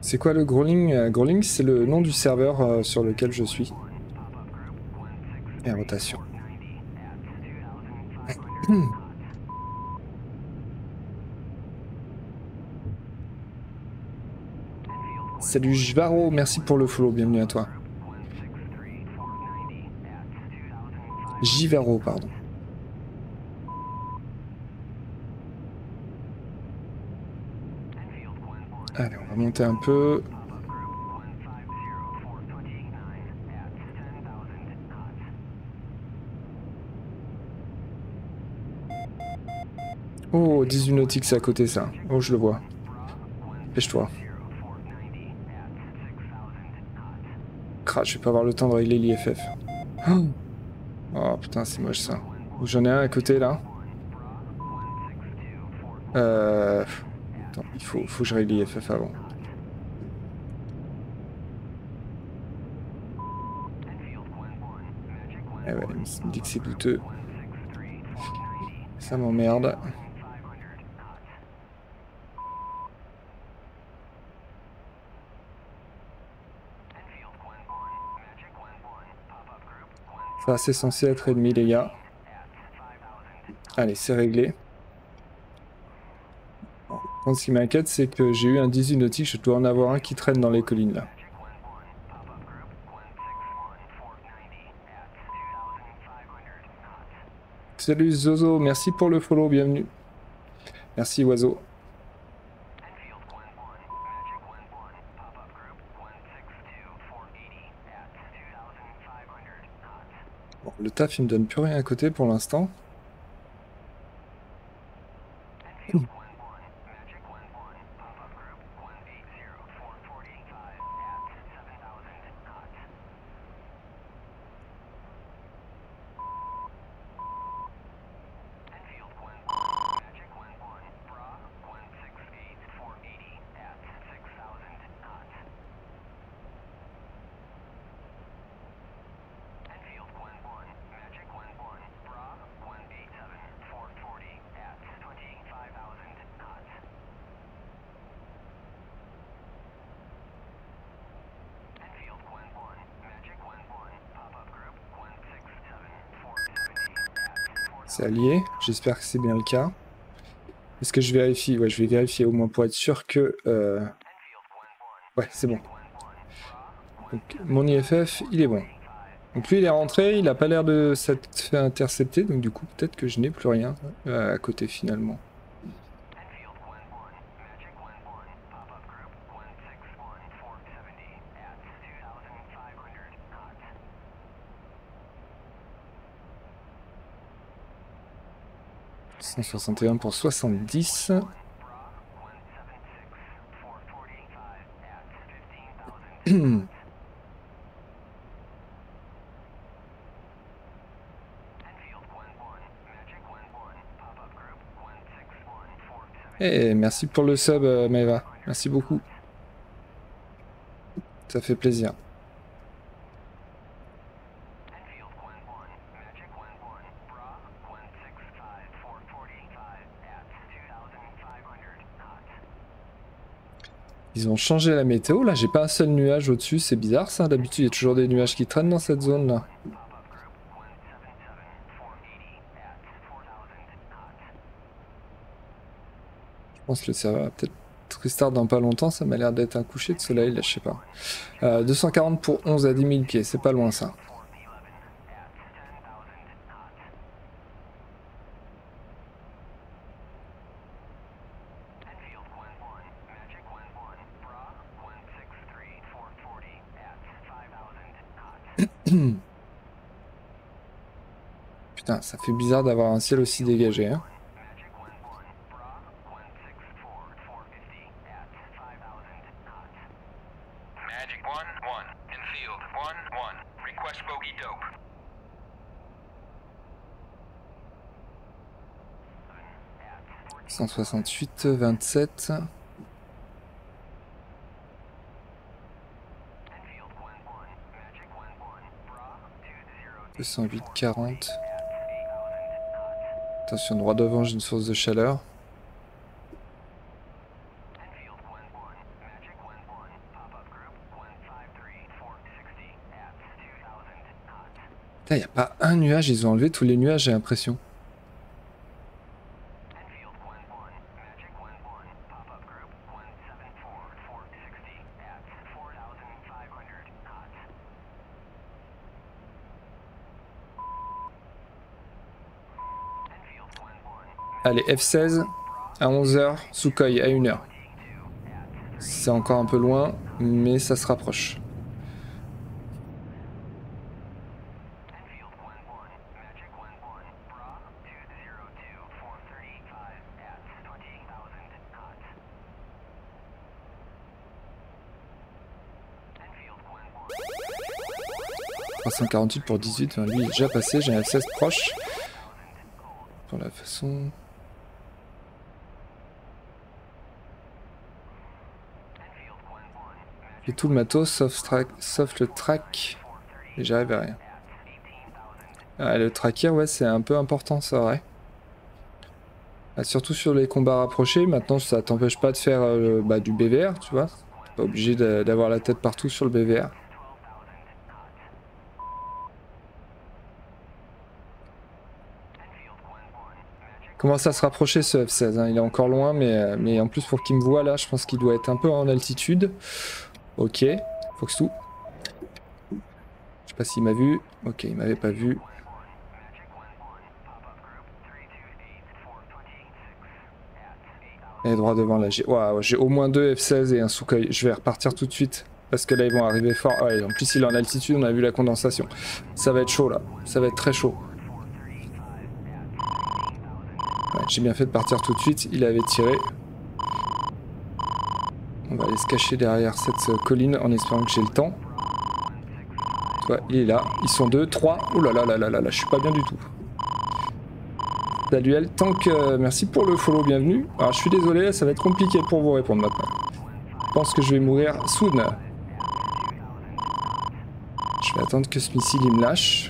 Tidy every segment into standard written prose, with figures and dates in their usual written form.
C'est quoi le Growling? Growling, c'est le nom du serveur sur lequel je suis. Et rotation. Salut Jvaro, merci pour le follow, bienvenue à toi. Jvaro, pardon. Allez, on va monter un peu. Oh, 18 nautiques, c'est à côté ça. Oh, je le vois. Dépêche-toi. Je vais pas avoir le temps de régler l'IFF. Oh putain, c'est moche ça. J'en ai un à côté là. Attends, il faut que je règle l'IFF avant. Eh ouais, il me dit que c'est douteux. Ça m'emmerde. Ça, c'est censé être ennemi, les gars. Allez, c'est réglé. Bon, ce qui m'inquiète, c'est que j'ai eu un 18 nautique. Je dois en avoir un qui traîne dans les collines là. Salut Zozo, merci pour le follow, bienvenue. Merci Oiseau. Bon, le taf il me donne plus rien à côté pour l'instant. C'est allié, j'espère que c'est bien le cas. Est-ce que je vérifie? Ouais, je vais vérifier au moins pour être sûr que... Ouais, c'est bon. Donc, mon IFF, il est bon. Donc lui, il est rentré, il a pas l'air de s'être fait intercepter, donc du coup, peut-être que je n'ai plus rien à côté finalement. « 161 pour 70. » Et merci pour le sub, Maeva. Merci beaucoup. Ça fait plaisir. Ils ont changé la météo. Là, j'ai pas un seul nuage au-dessus. C'est bizarre ça. D'habitude, il y a toujours des nuages qui traînent dans cette zone-là. Je pense que le serveur va peut-être restart dans pas longtemps. Ça m'a l'air d'être un coucher de soleil, là, je sais pas. 240 pour 11 à 10 000 pieds. C'est pas loin ça. Putain, ça fait bizarre d'avoir un ciel aussi dégagé, hein. Magic 1-1, infield 1-1, request bogey dope. « 168, 27. 208, 40. Attention, droit devant, j'ai une source de chaleur. Il n'y a pas un nuage, ils ont enlevé tous les nuages, j'ai l'impression. Allez, F16 à 11h, Sukhoi à 1h. C'est encore un peu loin, mais ça se rapproche. « 348 pour 18, enfin, lui il est déjà passé, j'ai un F16 proche. Pour la façon... J'ai tout le matos, sauf le track, et j'arrive à rien. Ah, le tracker, ouais, c'est un peu important, ça, ouais. Ah, surtout sur les combats rapprochés, maintenant ça t'empêche pas de faire du BVR, tu vois. T'es pas obligé d'avoir la tête partout sur le BVR. Commence à se rapprocher ce F16, hein. Il est encore loin, mais en plus pour qu'il me voit là, je pense qu'il doit être un peu en altitude. Ok, Fox 2. Je sais pas s'il m'a vu. Ok, il m'avait pas vu. Il est droit devant là. J'ai au moins 2 F16 et un Sukhoi. Je vais repartir tout de suite. Parce que là ils vont arriver fort. Ouais, en plus il est en altitude, on a vu la condensation. Ça va être chaud là. Ça va être très chaud. Ouais, j'ai bien fait de partir tout de suite. Il avait tiré. On va aller se cacher derrière cette colline en espérant que j'ai le temps. Ouais, il est là. Ils sont 2, 3. Ouh là là là là là là, je suis pas bien du tout. Salut El, Tank, merci pour le follow, bienvenue. Alors je suis désolé, ça va être compliqué pour vous répondre maintenant. Je pense que je vais mourir soon. Je vais attendre que ce missile il me lâche.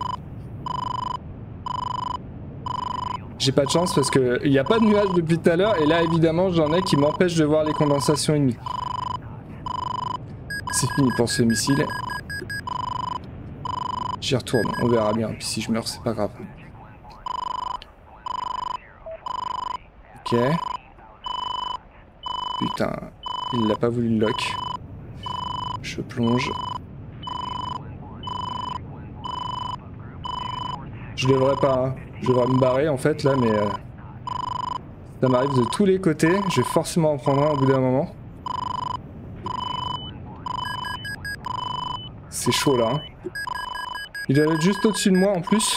J'ai pas de chance parce qu'il n'y a pas de nuages depuis tout à l'heure et là évidemment j'en ai qui m'empêchent de voir les condensations ennemies. C'est fini pour ce missile. J'y retourne, on verra bien. Puis si je meurs, c'est pas grave. Ok. Putain, il l'a pas voulu le lock. Je plonge. Je devrais pas, hein. Je devrais me barrer en fait là, mais ça m'arrive de tous les côtés. Je vais forcément en prendre un au bout d'un moment. C'est chaud là. Hein. Il doit être juste au-dessus de moi en plus.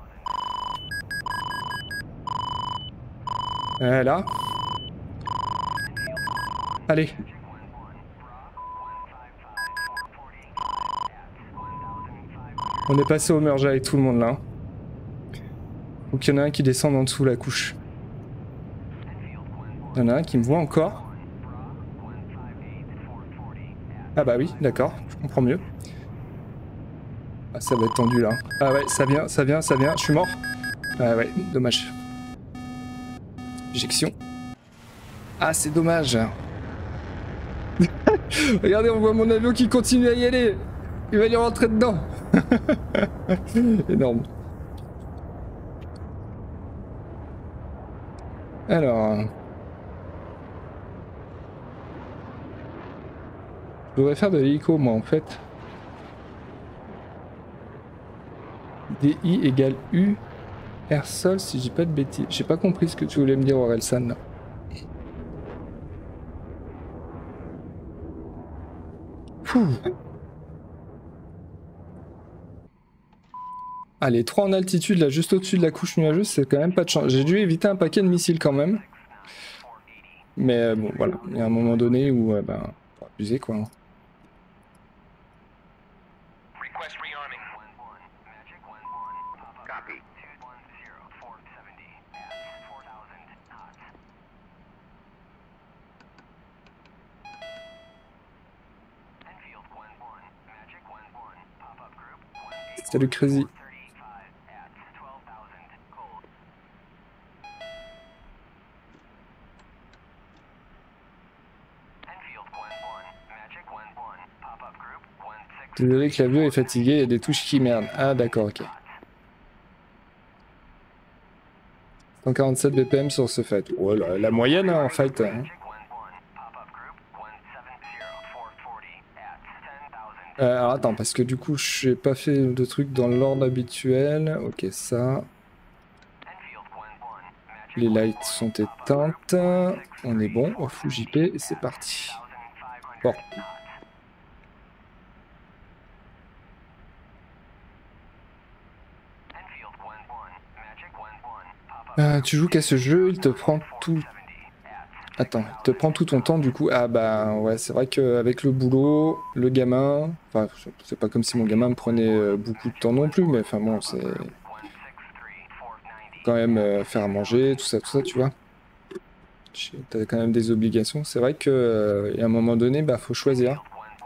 Là. Allez. On est passé au merge avec tout le monde là. Faut qu'il y en a un qui descende en dessous la couche. Il y en a un qui me voit encore. Ah bah oui, d'accord, je comprends mieux. Ah, ça va être tendu là. Ah ouais, ça vient, ça vient, ça vient. Je suis mort. Ah ouais, dommage. Éjection. Ah, c'est dommage. Regardez, on voit mon avion qui continue à y aller. Il va y rentrer dedans. Énorme. Alors... Je voudrais faire de l'hélico, moi, en fait. DI égale U. Air sol, si j'ai pas de bêtises. J'ai pas compris ce que tu voulais me dire, Orelsan, là. Ah, les 3 en altitude, là, juste au-dessus de la couche nuageuse, c'est quand même pas de chance. J'ai dû éviter un paquet de missiles quand même. Mais bon, voilà. Il y a un moment donné où, faut abuser, quoi. Request rearming. Copy. Salut Crazy. Désolé, Clavio est fatigué, il y a des touches qui merdent. Ah d'accord, ok. 147 BPM sur ce fight. Oh, la moyenne hein, en fight. Hein. Alors attends, parce que du coup, je n'ai pas fait de trucs dans l'ordre habituel. Ok, ça. Les lights sont éteintes. On est bon. On fout JP et c'est parti. Bon. Tu joues qu'à ce jeu, il te prend tout... Attends, il te prend tout ton temps du coup. Ah bah ouais, c'est vrai qu'avec le boulot, le gamin... Enfin, c'est pas comme si mon gamin me prenait beaucoup de temps non plus, mais enfin bon, c'est... Quand même faire à manger, tout ça, tu vois. T'as quand même des obligations. C'est vrai qu'à un moment donné, bah faut choisir.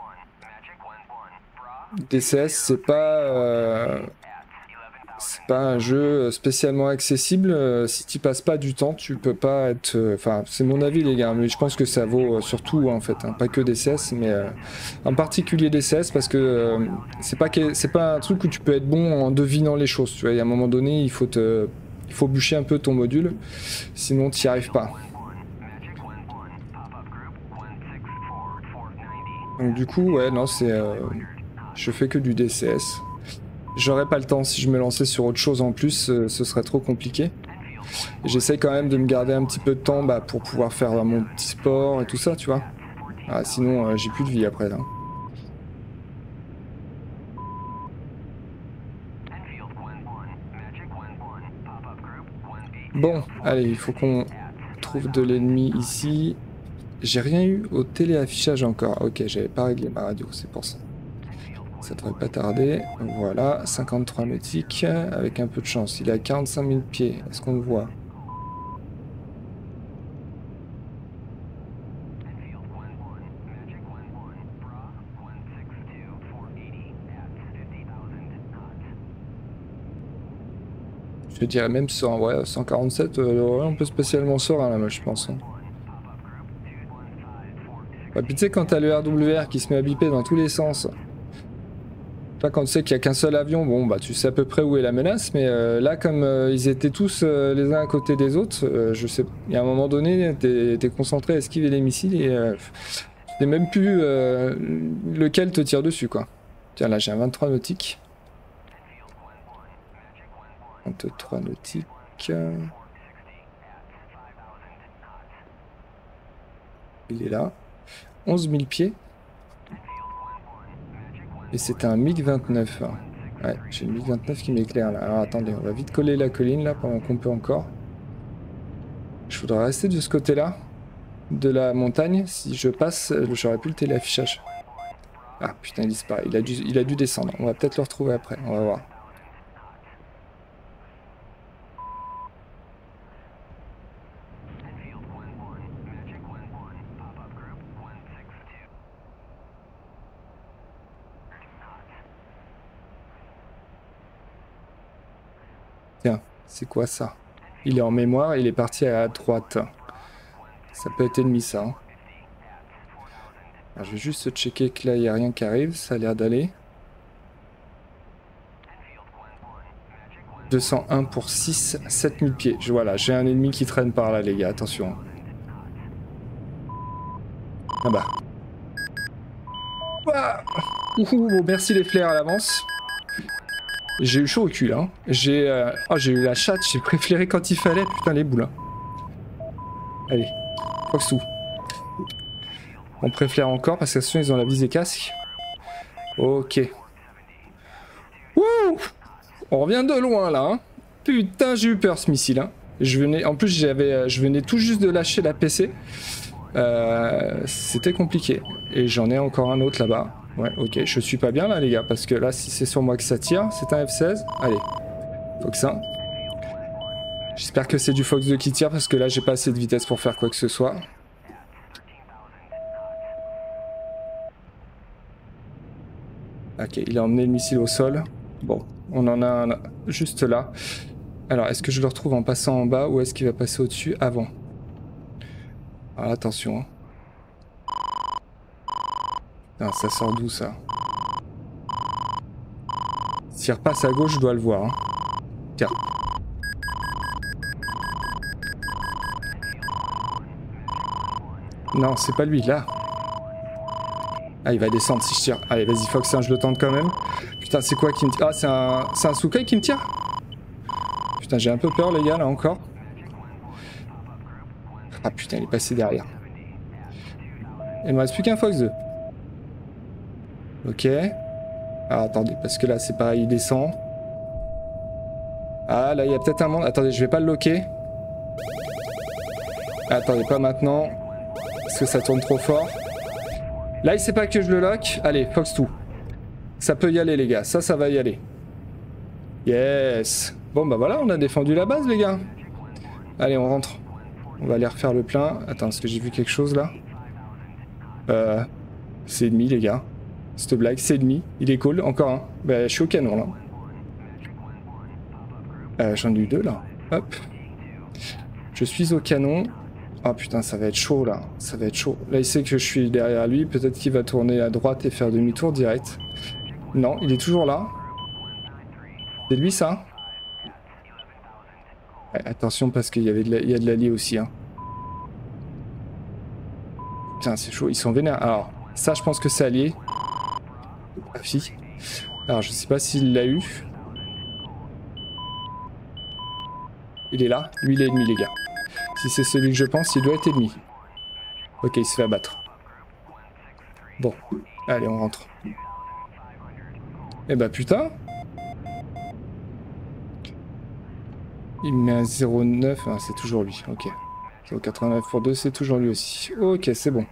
DCS, c'est pas un jeu spécialement accessible. Si tu passes pas du temps, tu peux pas être. Enfin, c'est mon avis, les gars, mais je pense que ça vaut surtout en fait, hein, pas que DCS, mais en particulier DCS parce que c'est pas un truc où tu peux être bon en devinant les choses. Tu vois, il y a un moment donné, il faut bûcher un peu ton module, sinon tu n'y arrives pas. Donc du coup, ouais, non, c'est, je fais que du DCS. J'aurais pas le temps si je me lançais sur autre chose en plus, ce serait trop compliqué. J'essaye quand même de me garder un petit peu de temps bah, pour pouvoir faire mon petit sport et tout ça, tu vois. Ah, sinon, j'ai plus de vie après là. Bon, allez, il faut qu'on trouve de l'ennemi ici. J'ai rien eu au téléaffichage encore. Ok, j'avais pas réglé ma radio, c'est pour ça. Ça devrait pas tarder. Voilà, 53 nautiques, avec un peu de chance. Il est à 45 000 pieds. Est-ce qu'on le voit? Je dirais même 100, ouais, 147, on peut spécialement serein là, moi je pense. Hein. Bah, puis tu sais, quand t'as le RWR qui se met à biper dans tous les sens, toi, quand tu sais qu'il n'y a qu'un seul avion, bon, bah tu sais à peu près où est la menace, mais là, comme ils étaient tous les uns à côté des autres, je sais, il y a un moment donné, t'es concentré à esquiver les missiles et tu sais même plus lequel te tire dessus, quoi. Tiens, là, j'ai un 23 nautique. 23 nautiques. Il est là. 11 000 pieds. Et c'est un MiG-29. Ouais, j'ai le MiG-29 qui m'éclaire là. Alors attendez, on va vite coller la colline là pendant qu'on peut encore. Je voudrais rester de ce côté-là de la montagne. Si je passe, j'aurais pu le téléaffichage. Ah putain, il disparaît. Il a dû descendre. On va peut-être le retrouver après. On va voir. Tiens, c'est quoi ça? Il est en mémoire, il est parti à droite. Ça peut être ennemi ça. Hein. Alors, je vais juste checker que là il n'y a rien qui arrive, ça a l'air d'aller. 201 pour 6, 7000 pieds. Voilà, j'ai un ennemi qui traîne par là les gars, attention. Ah bah. Ouah, bon, merci les flares à l'avance. J'ai eu chaud au cul là. Hein. J'ai eu la chatte, j'ai préféré quand il fallait, putain les boules. Hein. Allez, Fox tout. On préfère encore parce que sinon ils ont la visée casque. Ok. Wouh! On revient de loin là. Hein. Putain, j'ai eu peur ce missile. Hein. En plus, je venais tout juste de lâcher la PC. C'était compliqué. Et j'en ai encore un autre là-bas. Ouais, ok. Je suis pas bien là, les gars. Parce que là, si c'est sur moi que ça tire, c'est un F-16. Allez. Fox 1. J'espère que c'est du Fox 2 qui tire parce que là, j'ai pas assez de vitesse pour faire quoi que ce soit. Ok, il a emmené le missile au sol. Bon, on en a un juste là. Alors, est-ce que je le retrouve en passant en bas ou est-ce qu'il va passer au-dessus avant? Alors, attention. Hein. Non, ça sort d'où ça? S'il repasse à gauche, je dois le voir. Hein. Tiens. Non, c'est pas lui, là. Ah, il va descendre si je tire. Allez, vas-y, Fox, hein, je le tente quand même. Putain, c'est quoi qui me tire? Ah, c'est un Sukai qui me tire? Putain, j'ai un peu peur, les gars, là, encore. Ah, putain, il est passé derrière. Il me reste plus qu'un Fox 2. Ok. Ah, attendez, parce que là, c'est pareil, il descend. Ah, là, il y a peut-être un monde. Attendez, je vais pas le loquer. Attendez, pas maintenant. Parce que ça tourne trop fort. Là, il sait pas que je le lock. Allez, Fox 2. Ça peut y aller, les gars. Ça va y aller. Yes. Bon, bah voilà, on a défendu la base, les gars. Allez, on rentre. On va aller refaire le plein. Attends, est-ce que j'ai vu quelque chose, là? C'est ennemi, les gars. Cette blague, c'est ennemi. Il est cool, encore un. Bah, je suis au canon, là. J'en ai eu deux, là. Hop. Je suis au canon. Oh putain, ça va être chaud là, ça va être chaud. Là, il sait que je suis derrière lui, peut-être qu'il va tourner à droite et faire demi-tour direct. Non, il est toujours là. C'est lui ça? Ouais, attention parce qu'il y avait il y a de l'allié aussi. Hein. Putain, c'est chaud, ils sont vénères. Alors, ça, je pense que c'est allié. Ah, fille. Alors, je sais pas s'il l'a eu. Il est là, lui il est ennemi, les gars. Si c'est celui que je pense, il doit être ennemi. Ok, il se fait abattre. Bon, allez, on rentre. Eh bah putain. Il met un 0,9. Ah, c'est toujours lui, ok. 0,89 pour 2, c'est toujours lui aussi. Ok, c'est bon.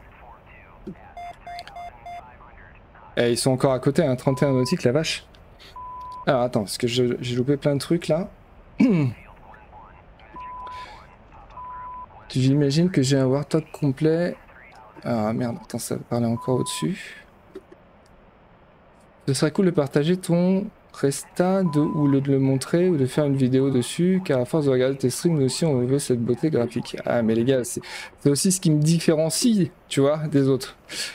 Eh, ils sont encore à côté, hein, 31 nautiques, la vache. Alors attends, parce que j'ai loupé plein de trucs là. J'imagine que j'ai un Warthog complet. Ah merde, attends, ça va parler encore au-dessus. Ce serait cool de partager ton Resta ou de le montrer ou de faire une vidéo dessus, car à force de regarder tes streams, nous aussi on veut cette beauté graphique. Ah mais les gars, c'est aussi ce qui me différencie, tu vois, des autres.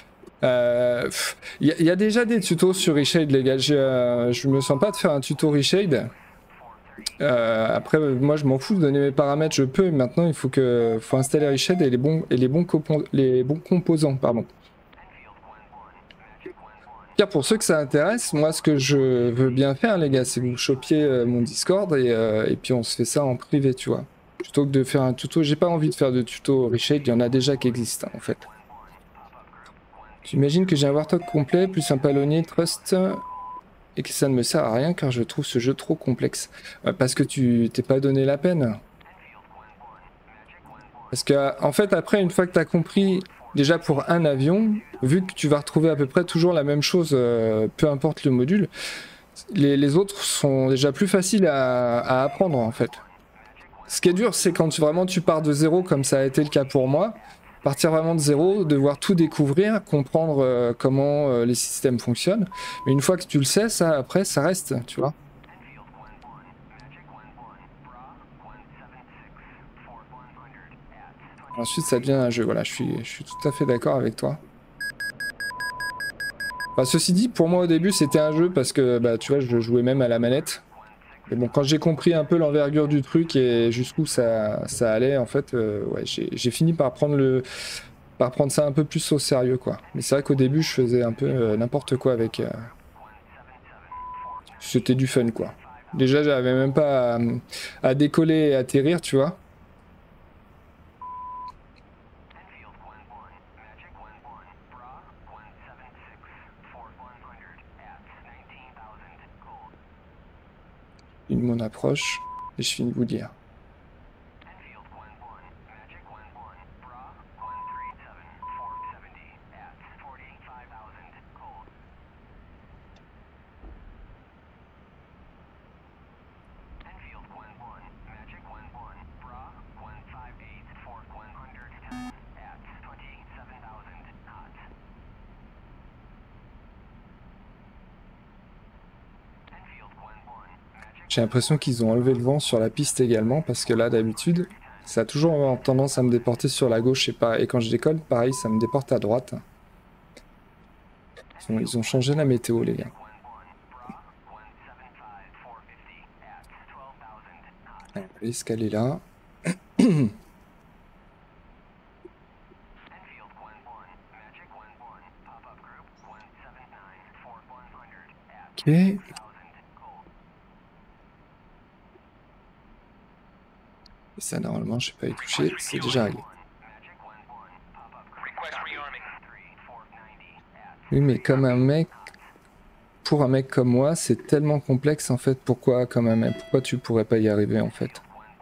Y a déjà des tutos sur Reshade, les gars. Je me sens pas de faire un tuto Reshade. Après, moi je m'en fous de donner mes paramètres, je peux. Maintenant, il faut installer Reshade et les bons composants, pardon. Pour ceux que ça intéresse, moi ce que je veux bien faire, les gars, c'est que vous chopiez mon Discord et puis on se fait ça en privé, tu vois. Plutôt que de faire un tuto, j'ai pas envie de faire de tuto Reshade, il y en a déjà qui existent en fait. J'imagine que j'ai un Warthog complet, plus un palonnier Trust, et que ça ne me sert à rien car je trouve ce jeu trop complexe. Parce que tu t'es pas donné la peine. Parce que, en fait, après, une fois que tu as compris, déjà pour un avion, vu que tu vas retrouver à peu près toujours la même chose, peu importe le module, les autres sont déjà plus faciles à apprendre en fait. Ce qui est dur, c'est quand vraiment tu pars de zéro, comme ça a été le cas pour moi. Partir vraiment de zéro, devoir tout découvrir, comprendre comment les systèmes fonctionnent. Mais une fois que tu le sais, ça après, ça reste, tu vois. Ensuite, ça devient un jeu. Voilà, je suis tout à fait d'accord avec toi. Enfin, ceci dit, pour moi au début, c'était un jeu parce que, bah, tu vois, je jouais même à la manette. Mais bon, quand j'ai compris un peu l'envergure du truc et jusqu'où ça allait, en fait, ouais, j'ai fini par prendre ça un peu plus au sérieux, quoi. Mais c'est vrai qu'au début, je faisais un peu n'importe quoi avec... C'était du fun, quoi. Déjà, j'avais même pas à décoller et atterrir, tu vois. Mon approche, et je finis de vous dire. J'ai l'impression qu'ils ont enlevé le vent sur la piste également, parce que là, d'habitude, ça a toujours tendance à me déporter sur la gauche, et quand je décolle, pareil, ça me déporte à droite. Ils ont changé la météo, les gars. Allez, on va l'escaler là. Ok. Et ça, normalement, je ne vais pas y toucher. C'est déjà réglé. Request rearming. Oui, mais comme un mec... Pour un mec comme moi, c'est tellement complexe, en fait. Pourquoi, comme un mec, pourquoi tu pourrais pas y arriver, en fait?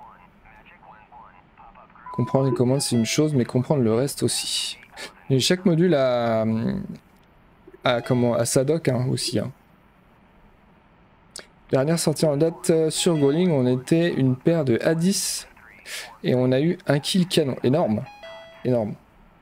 Comprendre les commandes, c'est une chose, mais comprendre le reste aussi. Et chaque module a sa doc hein, aussi. Hein. Dernière sortie en date sur Goling, on était une paire de A10 et on a eu un kill canon. Énorme. Énorme.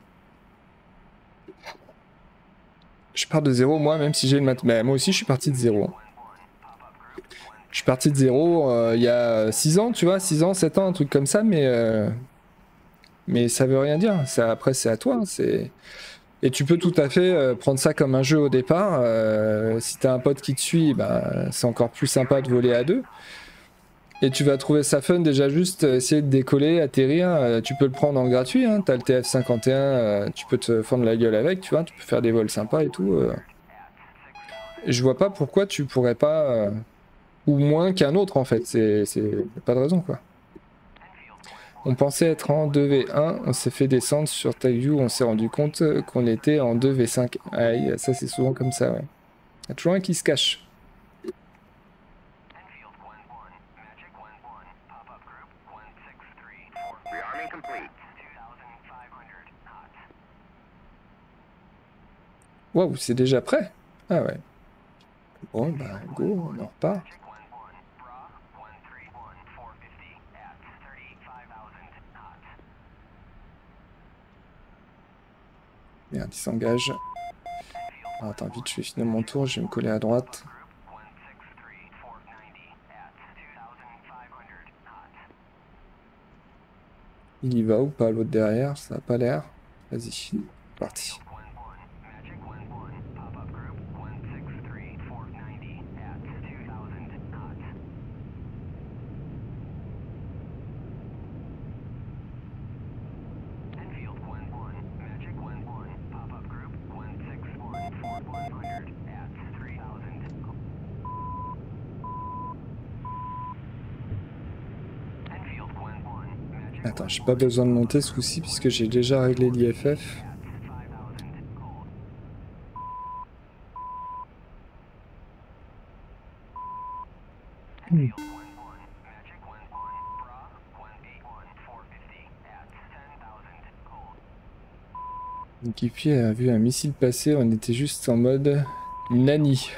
Je pars de zéro, moi, même si j'ai le mat. Mais moi aussi, je suis parti de zéro. Je suis parti de zéro il y a 6 ans, tu vois, 6 ans, 7 ans, un truc comme ça, mais ça veut rien dire. Ça, après, c'est à toi. Et tu peux tout à fait prendre ça comme un jeu au départ. Si t'as un pote qui te suit, bah, c'est encore plus sympa de voler à deux. Et tu vas trouver ça fun déjà juste essayer de décoller, atterrir. Tu peux le prendre en gratuit. Hein. T'as le TF51, tu peux te fendre la gueule avec, tu vois. Tu peux faire des vols sympas et tout. Je vois pas pourquoi tu pourrais pas... ou moins qu'un autre en fait. C'est pas de raison quoi. On pensait être en 2v1, on s'est fait descendre sur TagView, on s'est rendu compte qu'on était en 2v5. Aïe, ça c'est souvent comme ça, ouais. Il y a toujours un qui se cache. Rearming complete. Waouh, c'est déjà prêt? Ah ouais. Bon, bah go, on en repart. Merde, il s'engage. Ah, attends, vite, je vais finir mon tour, je vais me coller à droite. Il y va ou pas, l'autre derrière? Ça n'a pas l'air. Vas-y, parti. Attends, j'ai pas besoin de monter ce coup-ci puisque j'ai déjà réglé l'IFF. L'équipier a vu un missile passer, on était juste en mode nani.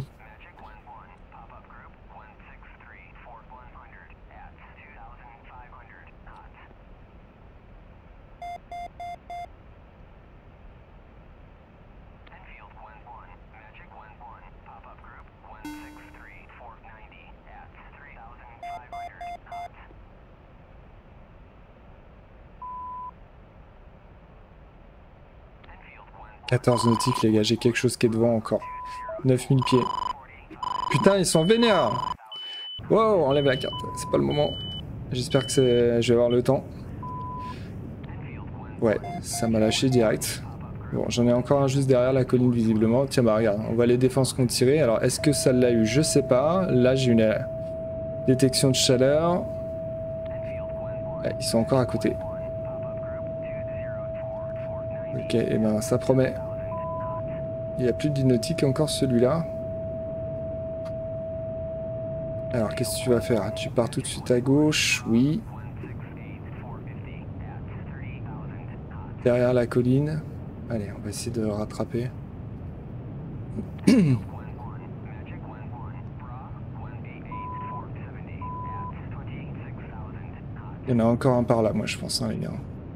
« 14 nautiques les gars, j'ai quelque chose qui est devant encore. 9000 pieds. Putain, ils sont vénères. Wow, enlève la carte, c'est pas le moment. J'espère que je vais avoir le temps. Ouais, ça m'a lâché direct. Bon, j'en ai encore un juste derrière la colline visiblement. Tiens, bah regarde, on va les défenses qu'on tirait. Alors, est-ce que ça l'a eu? Je sais pas. Là, j'ai une détection de chaleur. Ouais, ils sont encore à côté. Ok, et ben ça promet. Il n'y a plus de nautique encore celui-là. Alors, qu'est-ce que tu vas faire? Tu pars tout de suite à gauche? Oui. Derrière la colline. Allez, on va essayer de rattraper. Il y en a encore un par là, moi, je pense, hein, les gars.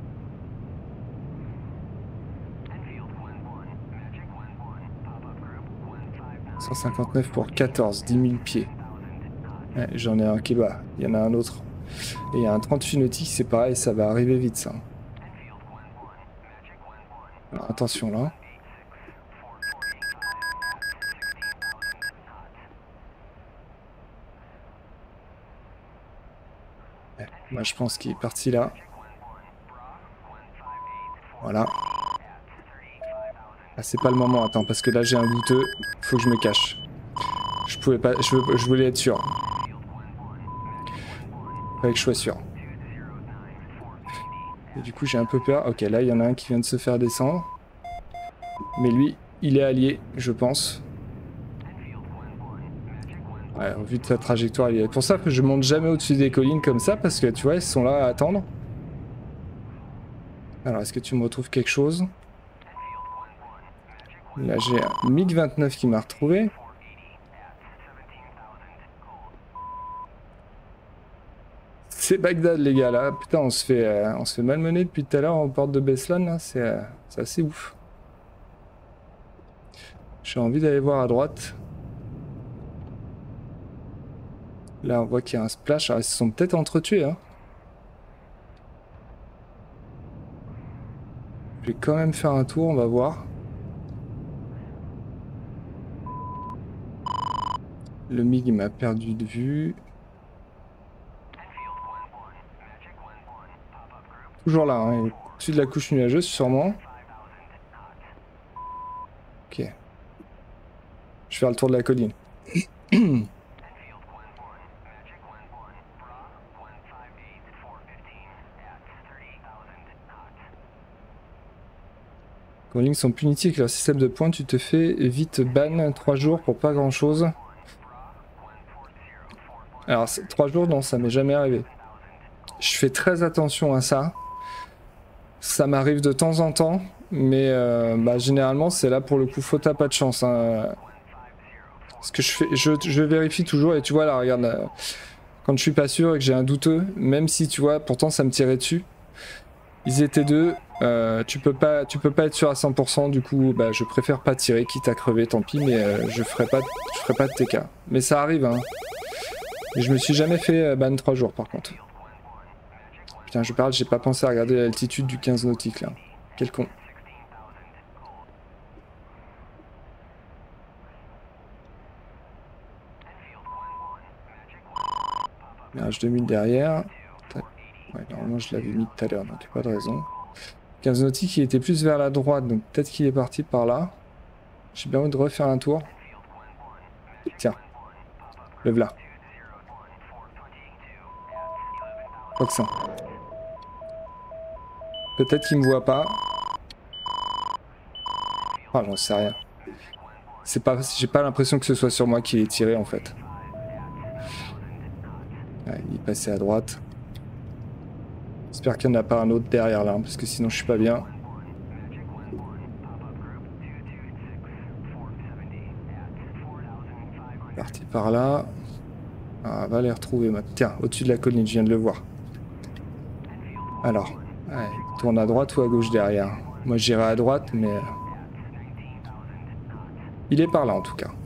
159 pour 14, 10 000 pieds. Ouais, j'en ai un qui est bas, il y en a un autre. Et il y a un 38 nautique, c'est pareil, ça va arriver vite, ça. Alors, attention, là. Ouais, moi je pense qu'il est parti là. Voilà. Ah, c'est pas le moment, attends, parce que là j'ai un douteux. Faut que je me cache. Je pouvais pas, je voulais être sûr. Fallait que je sois sûr. Et du coup j'ai un peu peur. Ok, là il y en a un qui vient de se faire descendre. Mais lui, il est allié, je pense. Ouais, au vu de sa trajectoire, il est... Pour ça que je monte jamais au-dessus des collines comme ça, parce que tu vois, ils sont là à attendre. Alors, est-ce que tu me retrouves quelque chose? Là, j'ai un MiG-29 qui m'a retrouvé. C'est Bagdad, les gars, là. Putain, on se fait malmener depuis tout à l'heure en porte de Beslan, là. C'est assez ouf. J'ai envie d'aller voir à droite. Là, on voit qu'il y a un splash. Alors, ils se sont peut-être entretués, hein. Je vais quand même faire un tour, on va voir. Le MiG, il m'a perdu de vue. Toujours là, hein. Il est au-dessus de la couche nuageuse, sûrement. Ok. Je vais faire le tour de la colline. Quand les lignes sont punitifs avec leur système de points, tu te fais vite ban 3 jours pour pas grand chose. Alors 3 jours, non, ça m'est jamais arrivé. Je fais très attention à ça. Ça m'arrive de temps en temps, mais bah, généralement c'est là pour le coup, faute à pas de chance. Hein. Ce que je fais, je vérifie toujours et tu vois là, regarde, là, quand je suis pas sûr et que j'ai un douteux, même si tu vois, pourtant ça me tirait dessus. Ils étaient deux, tu peux pas être sûr à 100%, du coup bah, je préfère pas tirer, quitte à crever, tant pis, mais je ferai pas de TK. Mais ça arrive, hein. Et je me suis jamais fait ban 3 jours par contre. Putain, je parle, j'ai pas pensé à regarder l'altitude du 15 nautique là. Quel con. Mirage 2000 derrière. Ouais, normalement je l'avais mis tout à l'heure, donc il n'y a pas de raison. 15 nautique, il était plus vers la droite, donc peut-être qu'il est parti par là. J'ai bien envie de refaire un tour. Tiens, le v'là. Foxin. Peut-être qu'il me voit pas. Ah, j'en sais rien. C'est pas, j'ai pas l'impression que ce soit sur moi qu'il est tiré en fait. Ouais, il est passé à droite. J'espère qu'il n'y en a pas un autre derrière là, parce que sinon je suis pas bien. Parti par là. Ah, va les retrouver maintenant. Tiens, au-dessus de la colline, je viens de le voir. Alors, ouais, il tourne à droite ou à gauche derrière. Moi j'irai à droite, mais... il est par là en tout cas.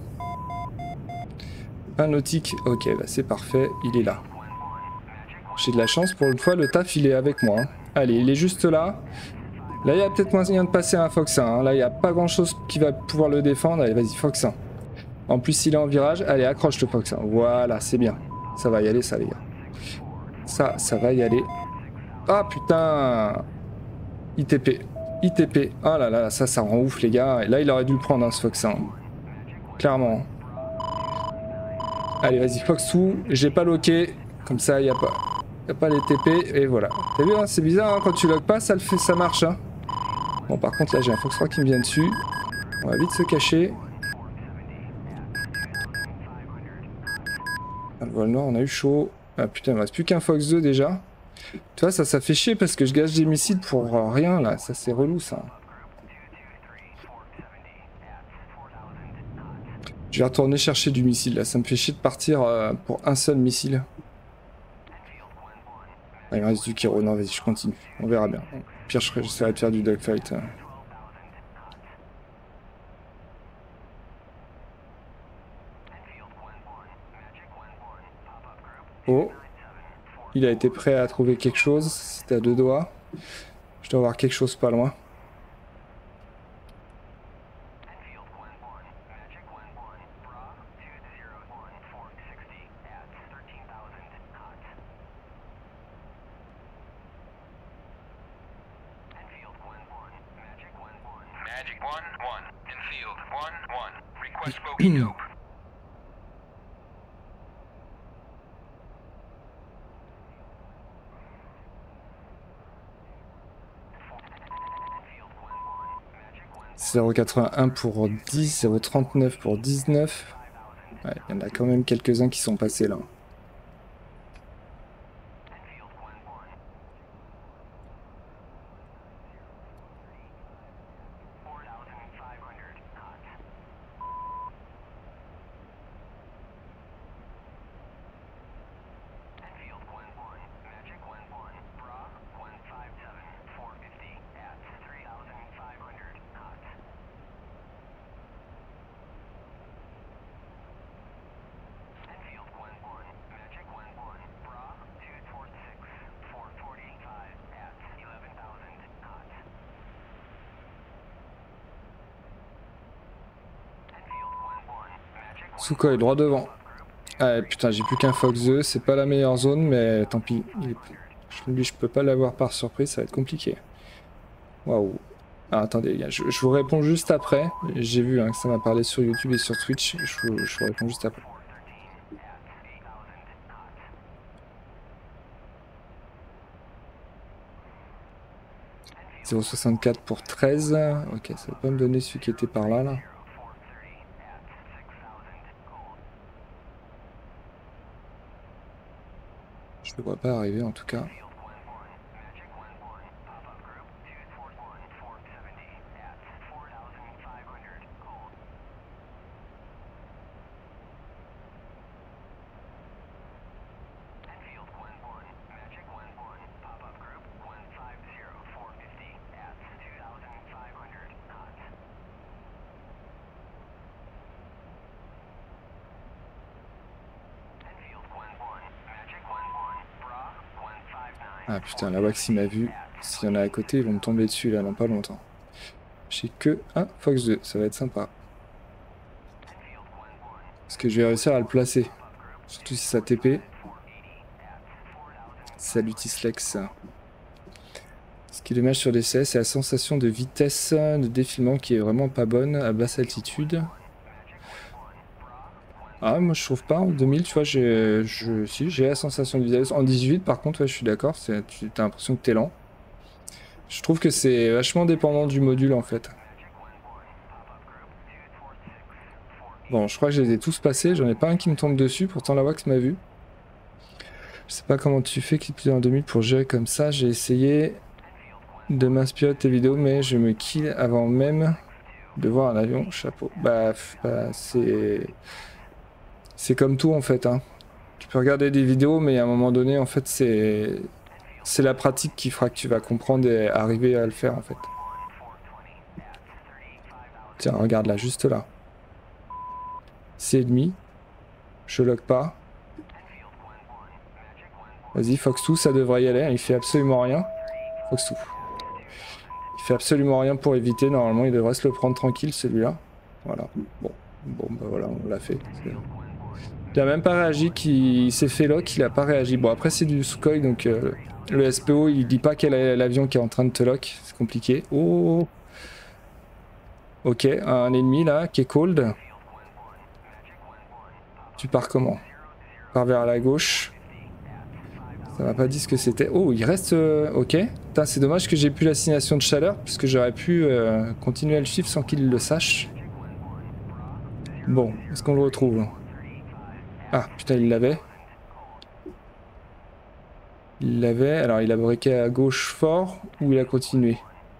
Un nautique, ok, bah c'est parfait, il est là. J'ai de la chance, pour une fois, le taf il est avec moi. Hein. Allez, il est juste là. Là, il y a peut-être moyen de passer un Foxin. Hein. Là, il n'y a pas grand-chose qui va pouvoir le défendre. Allez, vas-y, Foxin. En plus, il est en virage. Allez, accroche le Foxin. Voilà, c'est bien. Ça va y aller, ça, les gars. Ça va y aller. Ah, putain. ITP. ITP. Oh là là, ça rend ouf, les gars. Et là, il aurait dû le prendre, hein, ce Foxin. Clairement. Allez, vas-y, Foxou. J'ai pas loqué. Comme ça, il n'y a pas les TP. Et voilà. T'as vu, hein, c'est bizarre, hein, quand tu loques pas, ça marche. Hein. Bon, par contre, là, j'ai un Fox 3 qui me vient dessus. On va vite se cacher. Ah, le voile noir, on a eu chaud. Ah putain, il me reste plus qu'un Fox 2 déjà. Tu vois, ça fait chier parce que je gâche des missiles pour rien, là. Ça, c'est relou, ça. Je vais retourner chercher du missile, là. Ça me fait chier de partir pour un seul missile. Ah, il me reste du Kiro. Non, vas-y, je continue. On verra bien. Au pire, j'essaierai de faire du dogfight. Oh. Il a été prêt à trouver quelque chose. C'était à 2 doigts. Je dois avoir quelque chose pas loin. 1-1. Infield 1-1. Request bogey dope. Zéro 81 pour 10, 0,39 pour 19. Ouais, il y en a quand même quelques-uns qui sont passés là. Sukhoi, droit devant. Ah putain, j'ai plus qu'un Fox 2, c'est pas la meilleure zone, mais tant pis. Lui, je peux pas l'avoir par surprise, ça va être compliqué. Waouh. Ah, attendez, les gars, je vous réponds juste après. J'ai vu hein, que ça m'a parlé sur YouTube et sur Twitch. Je vous réponds juste après. « 0,64 pour 13. Ok, ça va pas me donner celui qui était par là, là. Je le vois pas arriver en tout cas. Ah putain, la Wax il m'a vu. S'il y en a à côté, ils vont me tomber dessus là dans pas longtemps. J'ai que un Fox 2, ça va être sympa. Parce que je vais réussir à le placer. Surtout si ça TP. Salut Tislex. Ce qui est dommage sur l'essai, c'est la sensation de vitesse de défilement qui est vraiment pas bonne à basse altitude. Ah, moi je trouve pas, en 2000, tu vois, j'ai la sensation de vitesse. En 18, par contre, ouais, je suis d'accord, tu as l'impression que t'es lent. Je trouve que c'est vachement dépendant du module en fait. Bon, je crois que je les ai tous passés, j'en ai pas un qui me tombe dessus, pourtant la Wax m'a vu. Je sais pas comment tu fais clip en 2000 pour gérer comme ça, j'ai essayé de m'inspirer de tes vidéos, mais je me kill avant même de voir un avion, chapeau. Bah c'est comme tout en fait, hein. Tu peux regarder des vidéos, mais à un moment donné, en fait, c'est la pratique qui fera que tu vas comprendre et arriver à le faire en fait. Tiens, regarde là, juste là. C'est ennemi. Je lock pas. Vas-y, Fox 2, ça devrait y aller. Il fait absolument rien. Fox 2. Il fait absolument rien pour éviter. Normalement, il devrait se le prendre tranquille, celui-là. Voilà. Bon, bah voilà, on l'a fait. Il a même pas réagi, il s'est fait lock, il a pas réagi. Bon, après, c'est du Sukhoi, donc le SPO, il dit pas quel est l'avion qui est en train de te lock. C'est compliqué. Oh! Ok, un ennemi là, qui est cold. Tu pars comment? Tu pars vers la gauche. Ça m'a pas dit ce que c'était. Oh, il reste... ok. C'est dommage que j'ai plus l'assignation de chaleur, parce que j'aurais pu continuer à le suivre sans qu'il le sache. Bon, est-ce qu'on le retrouve? Ah, putain, il l'avait. Il l'avait. Alors, il a breaké à gauche fort, ou il a continué?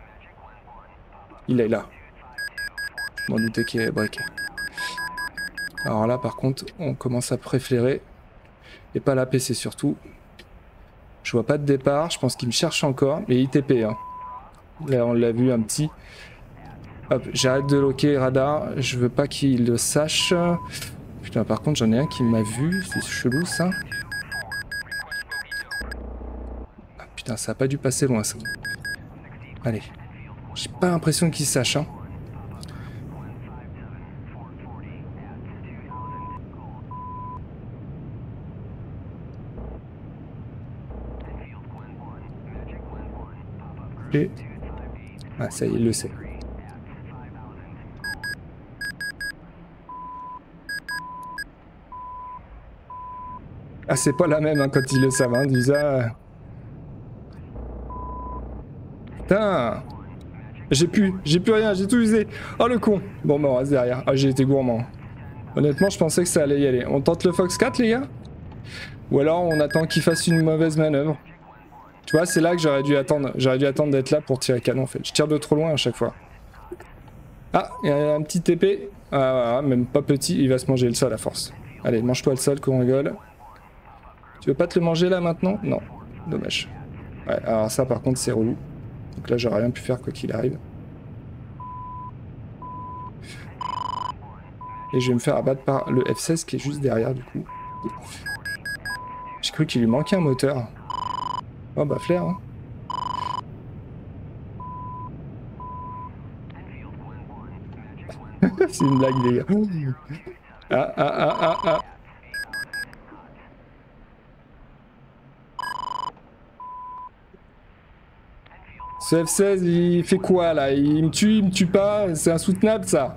Il est là. Je m'en doutais qu'il avait breaké. Alors là, par contre, on commence à préférer. Et pas la PC surtout. Je vois pas de départ, je pense qu'il me cherche encore. Mais ITP, hein. Là, on l'a vu un petit. Hop, j'arrête de loquer radar. Je veux pas qu'il le sache. Putain, par contre, j'en ai un qui m'a vu. C'est chelou, ça. Ah, putain, ça a pas dû passer loin, ça. Allez. J'ai pas l'impression qu'il sache, hein. Et... ah, ça y est, il le sait. Ah, c'est pas la même hein, quand ils le savent, hein, dis ça. Putain. J'ai plus rien, j'ai tout usé. Oh le con. Bon bah on reste derrière. Ah j'ai été gourmand. Honnêtement je pensais que ça allait y aller. On tente le Fox 4 les gars? Ou alors on attend qu'il fasse une mauvaise manœuvre. Tu vois c'est là que j'aurais dû attendre d'être là pour tirer canon en fait. Je tire de trop loin à chaque fois. Ah, il y a un petit TP. Ah voilà, même pas petit, il va se manger le sol à force. Allez, mange-toi le sol qu'on rigole. Tu veux pas te le manger là maintenant? Non, dommage. Ouais, alors ça par contre c'est relou. Donc là j'aurais rien pu faire quoi qu'il arrive. Et je vais me faire abattre par le F16 qui est juste derrière du coup. J'ai cru qu'il lui manquait un moteur. Oh bah flair hein. C'est une blague les gars. Ah. Ce F16 il fait quoi là? Il me tue pas? C'est insoutenable ça.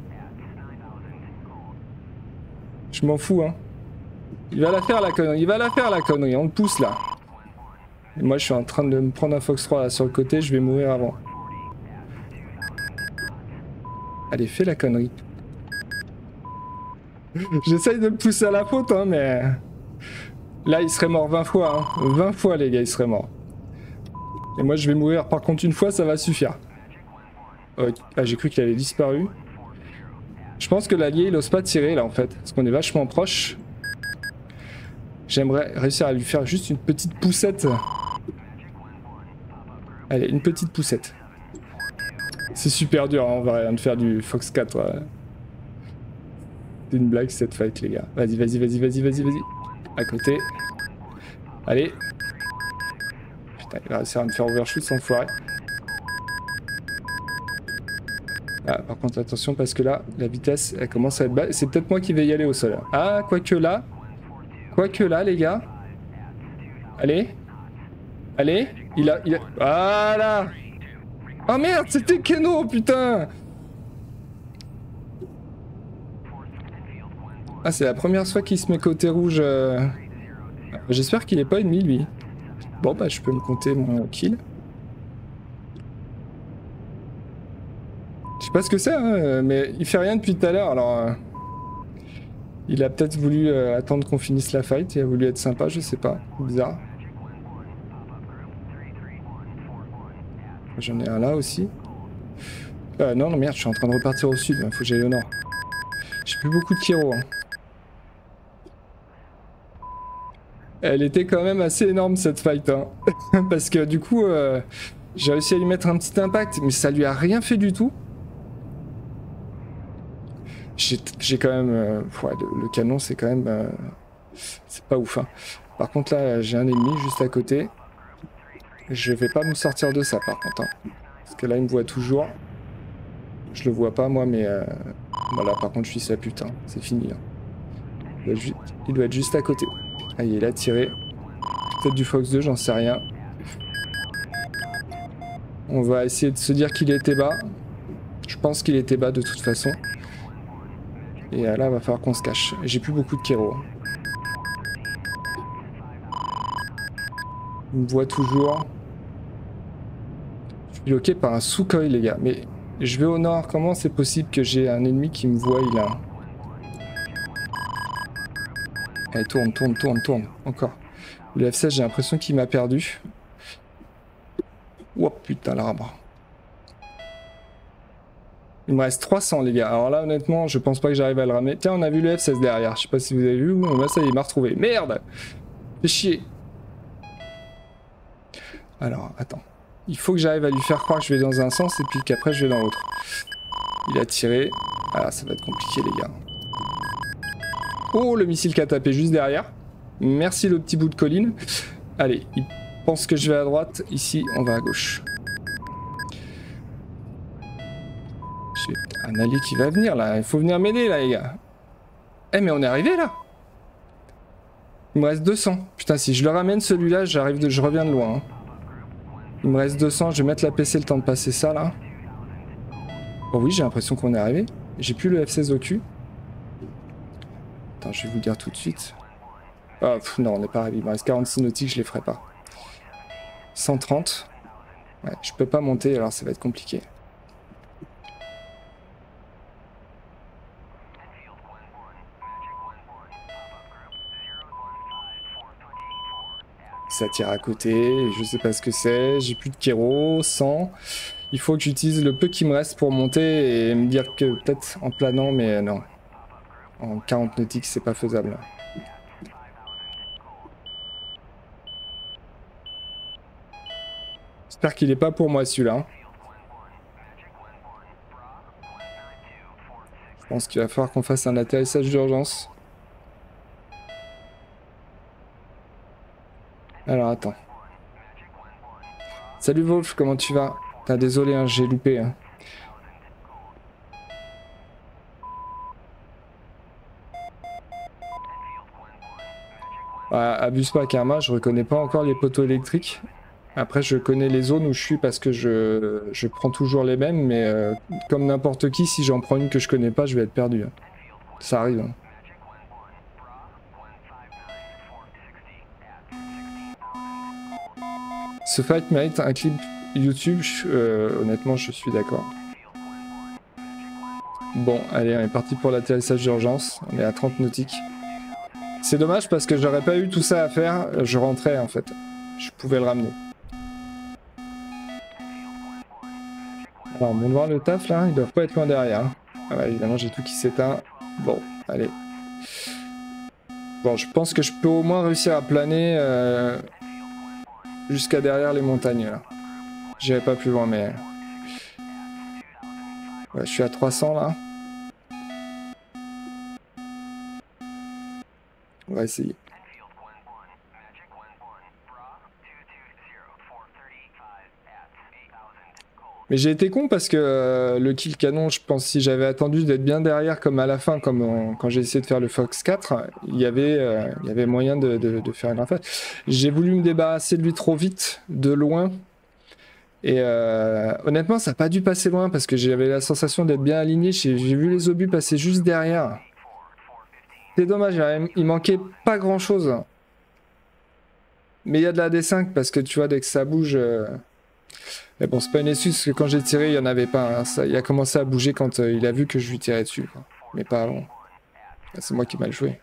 Je m'en fous hein. Il va la faire la connerie, on le pousse là. Et moi je suis en train de me prendre un Fox 3 là sur le côté, je vais mourir avant. Allez, fais la connerie. J'essaye de le pousser à la faute hein, mais... Là il serait mort 20 fois, hein. 20 fois les gars il serait mort. Et moi je vais mourir par contre une fois, ça va suffire. Okay. Ah j'ai cru qu'il avait disparu. Je pense que l'allié il ose pas tirer là en fait, parce qu'on est vachement proche. J'aimerais réussir à lui faire juste une petite poussette. Allez, une petite poussette. C'est super dur hein, en vrai de faire du Fox 4. Ouais. C'est une blague cette fight les gars. Vas-y. À côté. Allez. Putain, il va réussir à me faire overshoot sans foirer. Ah, par contre attention parce que là, la vitesse elle commence à être basse. C'est peut-être moi qui vais y aller au sol. Ah, quoique là les gars. Allez. Il a... Voilà. Oh merde, c'était Keno, putain. Ah, c'est la première fois qu'il se met côté rouge. J'espère qu'il est pas ennemi, lui. Bon, bah, je peux me compter mon kill. Je sais pas ce que c'est, hein, mais il fait rien depuis tout à l'heure, alors... Il a peut-être voulu attendre qu'on finisse la fight, il a voulu être sympa, je sais pas, bizarre. J'en ai un là aussi. Non, merde, je suis en train de repartir au sud, il faut que j'aille au nord. J'ai plus beaucoup de Kiro. Hein. Elle était quand même assez énorme cette fight, hein. Parce que du coup, j'ai réussi à lui mettre un petit impact, mais ça lui a rien fait du tout. J'ai quand même... ouais, le canon, c'est quand même... c'est pas ouf. Hein. Par contre, là, j'ai un ennemi juste à côté. Je vais pas me sortir de ça, par contre. Hein. Parce que là, il me voit toujours. Je le vois pas, moi, mais... voilà, par contre, je suis sa pute. Hein. C'est fini. Hein. Il doit être juste à côté. Ah, il a tiré. Peut-être du Fox 2, j'en sais rien. On va essayer de se dire qu'il était bas. Je pense qu'il était bas de toute façon. Et là, il va falloir qu'on se cache. J'ai plus beaucoup de Kero. Il me voit toujours. Je suis bloqué par un Sukhoi, les gars. Mais je vais au nord. Comment c'est possible que j'ai un ennemi qui me voie là? Allez, tourne. Encore. Le F16, j'ai l'impression qu'il m'a perdu. Oh putain, l'arbre. Il me reste 300 les gars, alors là honnêtement je pense pas que j'arrive à le ramener. Tiens on a vu le F16 derrière, je sais pas si vous avez vu, bah ça il m'a retrouvé. Merde. Fais chier. Alors attends, il faut que j'arrive à lui faire croire que je vais dans un sens et puis qu'après je vais dans l'autre. Il a tiré, ah ça va être compliqué les gars. Oh le missile qui a tapé juste derrière. Merci le petit bout de colline. Allez, il pense que je vais à droite, ici on va à gauche. Un allié qui va venir là, il faut venir m'aider là les gars. Eh mais on est arrivé là. Il me reste 200. Putain si je le ramène celui-là, je reviens de loin. Hein. Il me reste 200, je vais mettre la PC le temps de passer ça là. Oh oui j'ai l'impression qu'on est arrivé. J'ai plus le F16 au cul. Attends je vais vous le dire tout de suite. Ah, non, on n'est pas arrivé. Il me reste 46 nautiques, je les ferai pas. 130. Ouais, je peux pas monter, alors ça va être compliqué. Ça tire à côté, je sais pas ce que c'est, j'ai plus de kéro, 100. Il faut que j'utilise le peu qui me reste pour monter et me dire que peut-être en planant, mais non. En 40 nautiques, c'est pas faisable. J'espère qu'il est pas pour moi celui-là. Je pense qu'il va falloir qu'on fasse un atterrissage d'urgence. Alors attends. Salut Wolf, comment tu vas? Désolé, hein, j'ai loupé. Hein. Abuse pas Karma, je reconnais pas encore les poteaux électriques. Après je connais les zones où je suis parce que je prends toujours les mêmes, mais comme n'importe qui, si j'en prends une que je connais pas, je vais être perdu. Hein. Ça arrive. Hein. Ce fight mérite un clip YouTube, honnêtement je suis d'accord. Bon, allez, on est parti pour l'atterrissage d'urgence, on est à 30 nautiques. C'est dommage parce que j'aurais pas eu tout ça à faire, je rentrais en fait. Je pouvais le ramener. Alors, on va voir le taf là, ils doivent pas être loin derrière. Ah bah, évidemment, j'ai tout qui s'éteint. Bon, allez. Bon, je pense que je peux au moins réussir à planer jusqu'à derrière les montagnes là. J'irai pas plus loin, mais. Ouais, je suis à 300 là. On va essayer. Mais j'ai été con parce que le kill canon, je pense si j'avais attendu d'être bien derrière comme à la fin, comme quand j'ai essayé de faire le Fox 4, il y avait moyen de faire une rafale. J'ai voulu me débarrasser de lui trop vite, de loin. Et honnêtement, ça n'a pas dû passer loin parce que j'avais la sensation d'être bien aligné. J'ai vu les obus passer juste derrière. C'est dommage, il manquait pas grand chose. Mais il y a de la D5 parce que tu vois, dès que ça bouge. Mais bon, c'est pas une excuse parce que quand j'ai tiré, il n'y en avait pas. Hein. Ça, il a commencé à bouger quand il a vu que je lui tirais dessus. Quoi. Mais pas avant. C'est moi qui ai mal joué.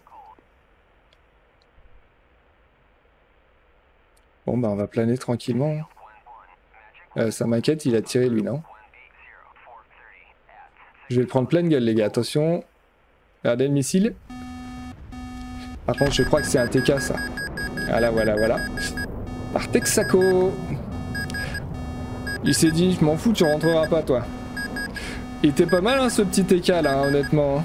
Bon, bah, on va planer tranquillement. Ça m'inquiète, il a tiré lui, non? Je vais le prendre pleine gueule, les gars. Attention. Regardez le missile. Par contre, je crois que c'est un TK, ça. Voilà, voilà, voilà. Par Texaco. Il s'est dit, je m'en fous, tu rentreras pas, toi. Il était pas mal, hein, ce petit TK, là, hein, honnêtement.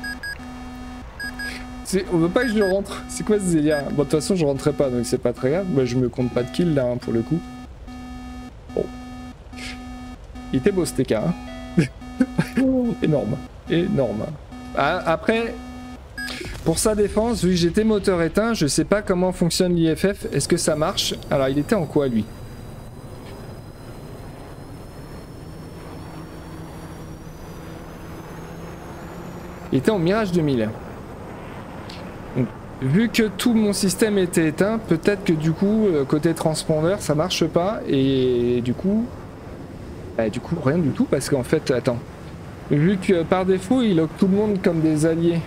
On veut pas que je rentre. C'est quoi ce délire? Bon, de toute façon, je rentrerai pas, donc c'est pas très grave. Moi, je me compte pas de kill, là, hein, pour le coup. Bon. Il était beau, ce TK, hein. Énorme. Énorme. Ah, après... Pour sa défense, vu que j'étais moteur éteint, je sais pas comment fonctionne l'IFF. Est-ce que ça marche? Alors, il était en quoi, lui? Il était en Mirage 2000. Donc, vu que tout mon système était éteint, peut-être que du coup, côté transpondeur, ça marche pas. Et du coup, rien du tout. Parce qu'en fait, attends. Vu que par défaut, il lock tout le monde comme des alliés.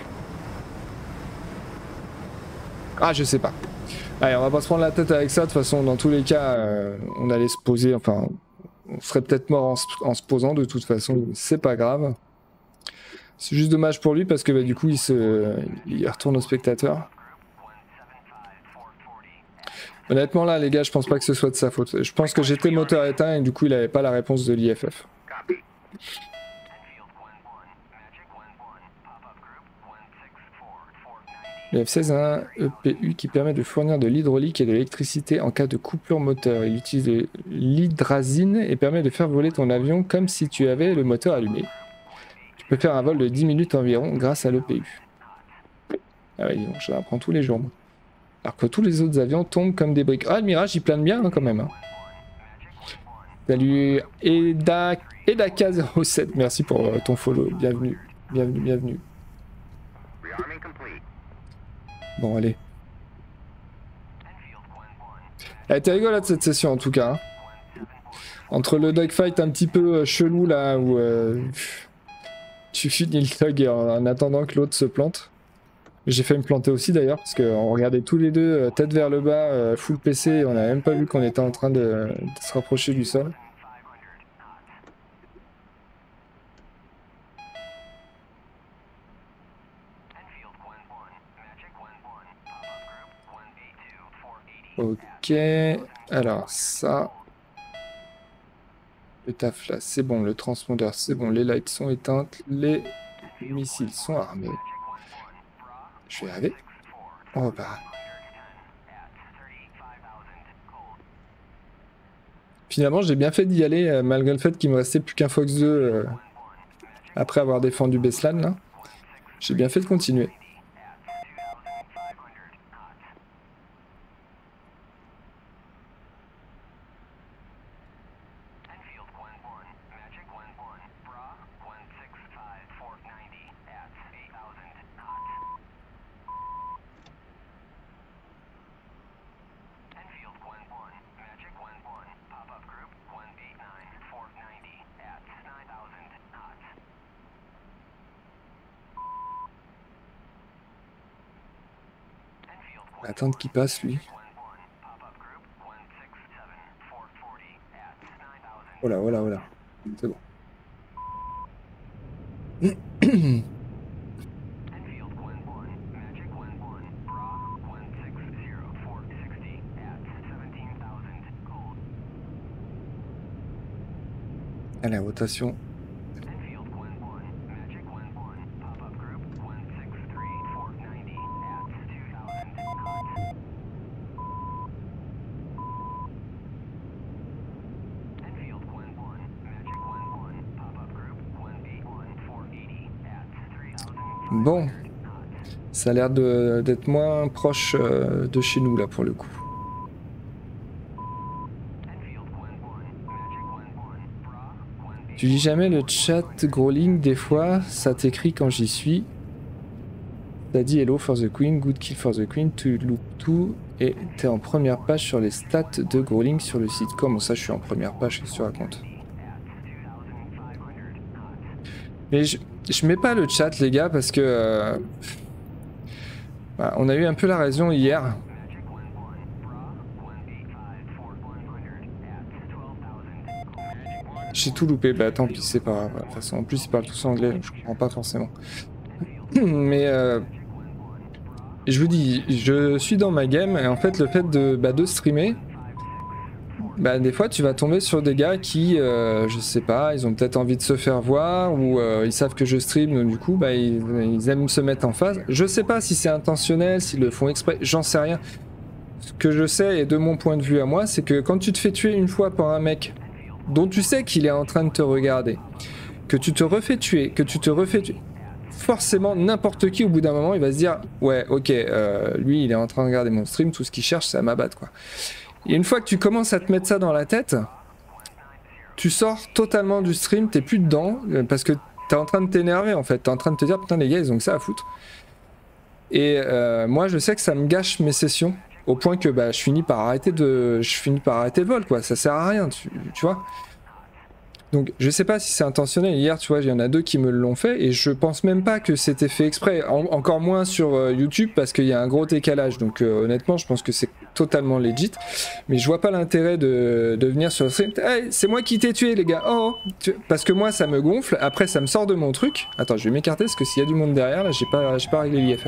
Ah, je sais pas. Allez, on va pas se prendre la tête avec ça. De toute façon, dans tous les cas, on allait se poser. Enfin, on serait peut-être mort en se posant. De toute façon, c'est pas grave. C'est juste dommage pour lui parce que bah, du coup, il retourne au spectateur. Honnêtement, là, les gars, je pense pas que ce soit de sa faute. Je pense que j'étais moteur éteint et du coup, il avait pas la réponse de l'IFF. Le F-16 a un EPU qui permet de fournir de l'hydraulique et de l'électricité en cas de coupure moteur. Il utilise de l'hydrazine et permet de faire voler ton avion comme si tu avais le moteur allumé. Tu peux faire un vol de 10 minutes environ grâce à l'EPU. Ah oui, je l'apprends tous les jours. Moi. Alors que tous les autres avions tombent comme des briques. Ah, le Mirage, il plane bien hein, quand même. Hein. Salut Edaka07, merci pour ton follow. Bienvenue, bienvenue, bienvenue. Bon, allez. Elle était rigolote cette session en tout cas. Hein. Entre le dogfight un petit peu chelou là où tu finis le dog en attendant que l'autre se plante. J'ai fait me planter aussi d'ailleurs parce qu'on regardait tous les deux tête vers le bas, full PC, et on n'a même pas vu qu'on était en train de se rapprocher du sol. Ok, alors ça... Le taf là, c'est bon, le transpondeur c'est bon, les lights sont éteintes, les missiles sont armés. Je vais y arriver. Oh bah... Finalement, j'ai bien fait d'y aller, malgré le fait qu'il me restait plus qu'un Fox 2 après avoir défendu Beslan, là. J'ai bien fait de continuer. Attendre qu'il passe, lui. Voilà, voilà, voilà. C'est bon. Allez, rotation. Bon, ça a l'air d'être moins proche de chez nous là pour le coup. Tu lis jamais le chat Growling des fois, ça t'écrit quand j'y suis. T'as dit hello for the queen, good kill for the queen, tu loupes tout et t'es en première page sur les stats de Growling sur le site. Comment ça je suis en première page, qu'est-ce que tu racontes? Mais je mets pas le chat les gars parce que bah, on a eu un peu la raison hier. J'ai tout loupé, bah tant pis c'est pas grave. De toute façon en plus ils parlent tous anglais, donc je comprends pas forcément. Mais je vous dis, je suis dans ma game et en fait le fait de streamer, bah des fois tu vas tomber sur des gars qui, je sais pas, ils ont peut-être envie de se faire voir ou ils savent que je stream, donc du coup bah ils aiment se mettre en face. Je sais pas si c'est intentionnel, s'ils le font exprès, j'en sais rien. Ce que je sais et de mon point de vue à moi, c'est que quand tu te fais tuer une fois par un mec dont tu sais qu'il est en train de te regarder, que tu te refais tuer, forcément n'importe qui au bout d'un moment il va se dire ouais ok lui il est en train de regarder mon stream, tout ce qu'il cherche c'est à m'abattre quoi. Et une fois que tu commences à te mettre ça dans la tête, tu sors totalement du stream, t'es plus dedans parce que t'es en train de t'énerver en fait, t'es en train de te dire putain les gars ils ont que ça à foutre. Et moi je sais que ça me gâche mes sessions au point que bah, je finis par arrêter le vol quoi, ça sert à rien tu vois. Donc je sais pas si c'est intentionnel, hier tu vois il y en a deux qui me l'ont fait et je pense même pas que c'était fait exprès, encore moins sur YouTube parce qu'il y a un gros décalage, donc honnêtement je pense que c'est totalement legit, mais je vois pas l'intérêt de venir sur le stream, hey, c'est moi qui t'ai tué les gars, oh parce que moi ça me gonfle, après ça me sort de mon truc, attends je vais m'écarter parce que s'il y a du monde derrière là j'ai pas réglé l'IFF.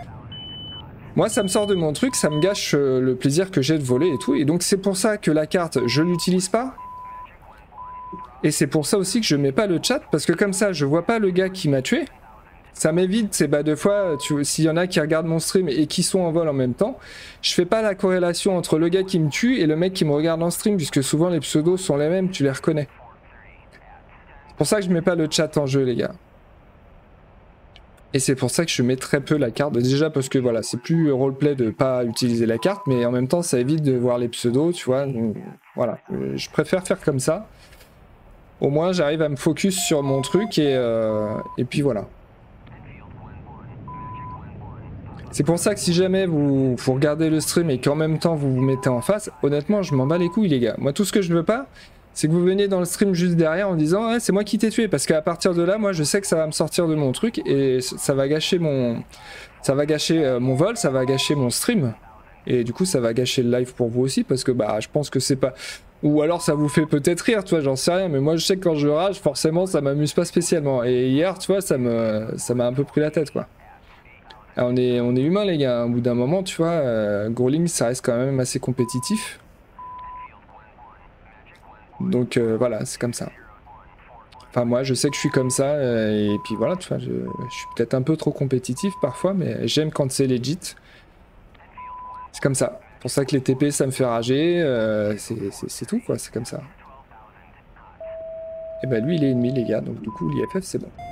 Moi ça me sort de mon truc, ça me gâche le plaisir que j'ai de voler et tout, et donc c'est pour ça que la carte je l'utilise pas. Et c'est pour ça aussi que je mets pas le chat, parce que comme ça, je vois pas le gars qui m'a tué. Ça m'évite, c'est bah deux fois, s'il y en a qui regardent mon stream et qui sont en vol en même temps, je fais pas la corrélation entre le gars qui me tue et le mec qui me regarde en stream, puisque souvent les pseudos sont les mêmes, tu les reconnais. C'est pour ça que je mets pas le chat en jeu, les gars. Et c'est pour ça que je mets très peu la carte. Déjà parce que voilà, c'est plus roleplay de pas utiliser la carte, mais en même temps, ça évite de voir les pseudos, tu vois. Donc, voilà, je préfère faire comme ça. Au moins, j'arrive à me focus sur mon truc et puis voilà. C'est pour ça que si jamais vous regardez le stream et qu'en même temps vous vous mettez en face, honnêtement, je m'en bats les couilles, les gars. Moi, tout ce que je veux pas, c'est que vous veniez dans le stream juste derrière en disant ah, c'est moi qui t'ai tué. Parce qu'à partir de là, moi, je sais que ça va me sortir de mon truc et ça va gâcher mon vol, ça va gâcher mon stream. Et du coup, ça va gâcher le live pour vous aussi parce que bah, je pense que c'est pas. Ou alors ça vous fait peut-être rire, tu vois, j'en sais rien. Mais moi, je sais que quand je rage, forcément, ça m'amuse pas spécialement. Et hier, tu vois, ça m'a un peu pris la tête, quoi. Ah, on est humain les gars, au bout d'un moment tu vois, Growling ça reste quand même assez compétitif. Donc voilà, c'est comme ça. Enfin moi je sais que je suis comme ça, et puis voilà, tu vois, je suis peut-être un peu trop compétitif parfois, mais j'aime quand c'est legit. C'est comme ça. C'est pour ça que les TP ça me fait rager, c'est tout quoi, c'est comme ça. Et bah lui il est ennemi les gars, donc du coup l'IFF c'est bon.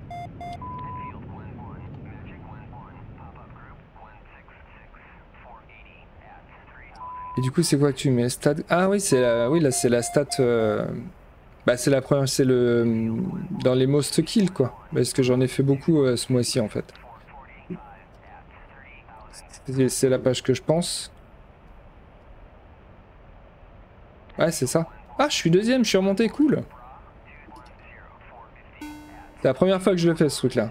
Et du coup, c'est quoi que tu mets? Stat... Ah oui, c'est la... oui, là, c'est la stat... Bah, c'est la première... C'est le... Dans les most kills, quoi. Parce que j'en ai fait beaucoup ce mois-ci, en fait. C'est la page que je pense. Ouais, c'est ça. Ah, je suis deuxième, je suis remonté, cool. C'est la première fois que je le fais, ce truc-là.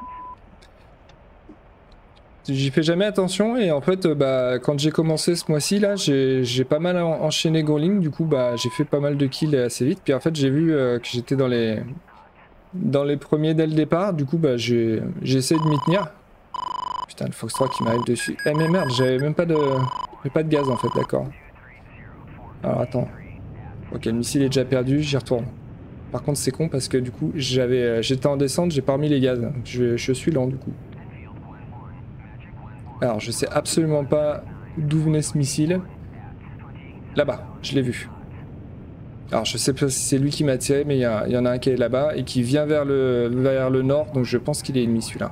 J'y fais jamais attention et en fait bah, quand j'ai commencé ce mois-ci là j'ai pas mal enchaîné Growling, du coup bah, j'ai fait pas mal de kills assez vite, puis en fait j'ai vu que j'étais dans les premiers dès le départ, du coup bah, j'ai essayé de m'y tenir. Putain le Fox 3 qui m'arrive dessus. Eh mais merde, j'avais même pas de gaz en fait, d'accord. Alors attends. Ok, le missile est déjà perdu, j'y retourne. Par contre c'est con parce que du coup j'étais en descente, j'ai pas remis les gaz, je suis lent du coup. Alors, je sais absolument pas d'où venait ce missile. Là-bas, je l'ai vu. Alors, je sais pas si c'est lui qui m'a tiré, mais il y en a un qui est là-bas et qui vient vers le nord, donc je pense qu'il est ennemi celui-là.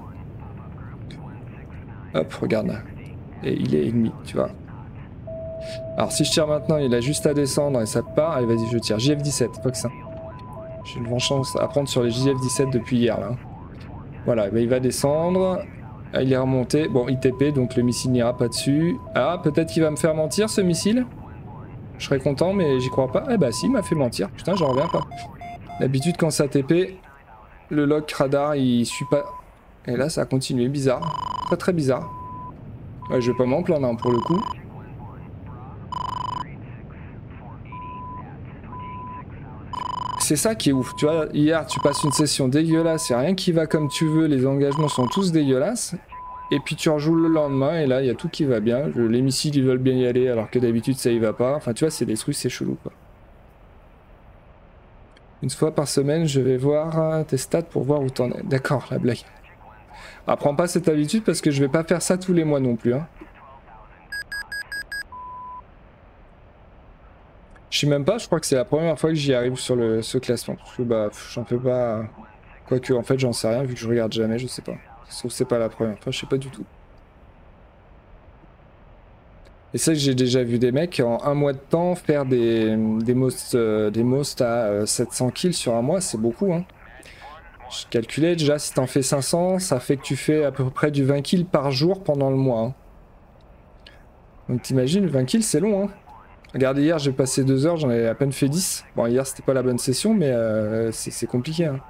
Hop, regarde. Et il est ennemi, tu vois. Alors, si je tire maintenant, il a juste à descendre et ça part. Allez, vas-y, je tire. JF-17, Fox 1. J'ai une vengeance à prendre sur les JF-17 depuis hier, là. Voilà, bah, il va descendre. Il est remonté. Bon, il TP, donc le missile n'ira pas dessus. Ah, peut-être qu'il va me faire mentir, ce missile. Je serais content, mais j'y crois pas. Eh bah si, il m'a fait mentir. Putain, j'en reviens pas. D'habitude, quand ça TP, le lock radar, il suit pas. Et là, ça a continué. Bizarre. Très très bizarre. Ouais, je vais pas m'en plaindre, hein, pour le coup. C'est ça qui est ouf. Tu vois, hier, tu passes une session dégueulasse, il n'y a rien qui va comme tu veux, les engagements sont tous dégueulasses. Et puis tu rejoues le lendemain, et là, il y a tout qui va bien. Les missiles, ils veulent bien y aller, alors que d'habitude, ça y va pas. Enfin, tu vois, c'est des trucs, c'est chelou, quoi. Une fois par semaine, je vais voir tes stats pour voir où t'en es. D'accord, la blague. Apprends pas cette habitude, parce que je vais pas faire ça tous les mois non plus, hein. Je sais même pas, je crois que c'est la première fois que j'y arrive sur ce classement. Parce que bah, j'en fais pas... Quoique, en fait, j'en sais rien, vu que je regarde jamais, je sais pas. Sauf que c'est pas la première fois, je sais pas du tout. Et c'est que j'ai déjà vu des mecs en un mois de temps faire des most à 700 kills sur un mois, c'est beaucoup, hein. Je calculais déjà, si t'en fais 500, ça fait que tu fais à peu près du 20 kills par jour pendant le mois, hein. Donc t'imagines, 20 kills c'est long, hein. Regardez, hier j'ai passé 2 heures, j'en ai à peine fait 10. Bon, hier c'était pas la bonne session, mais c'est compliqué, hein.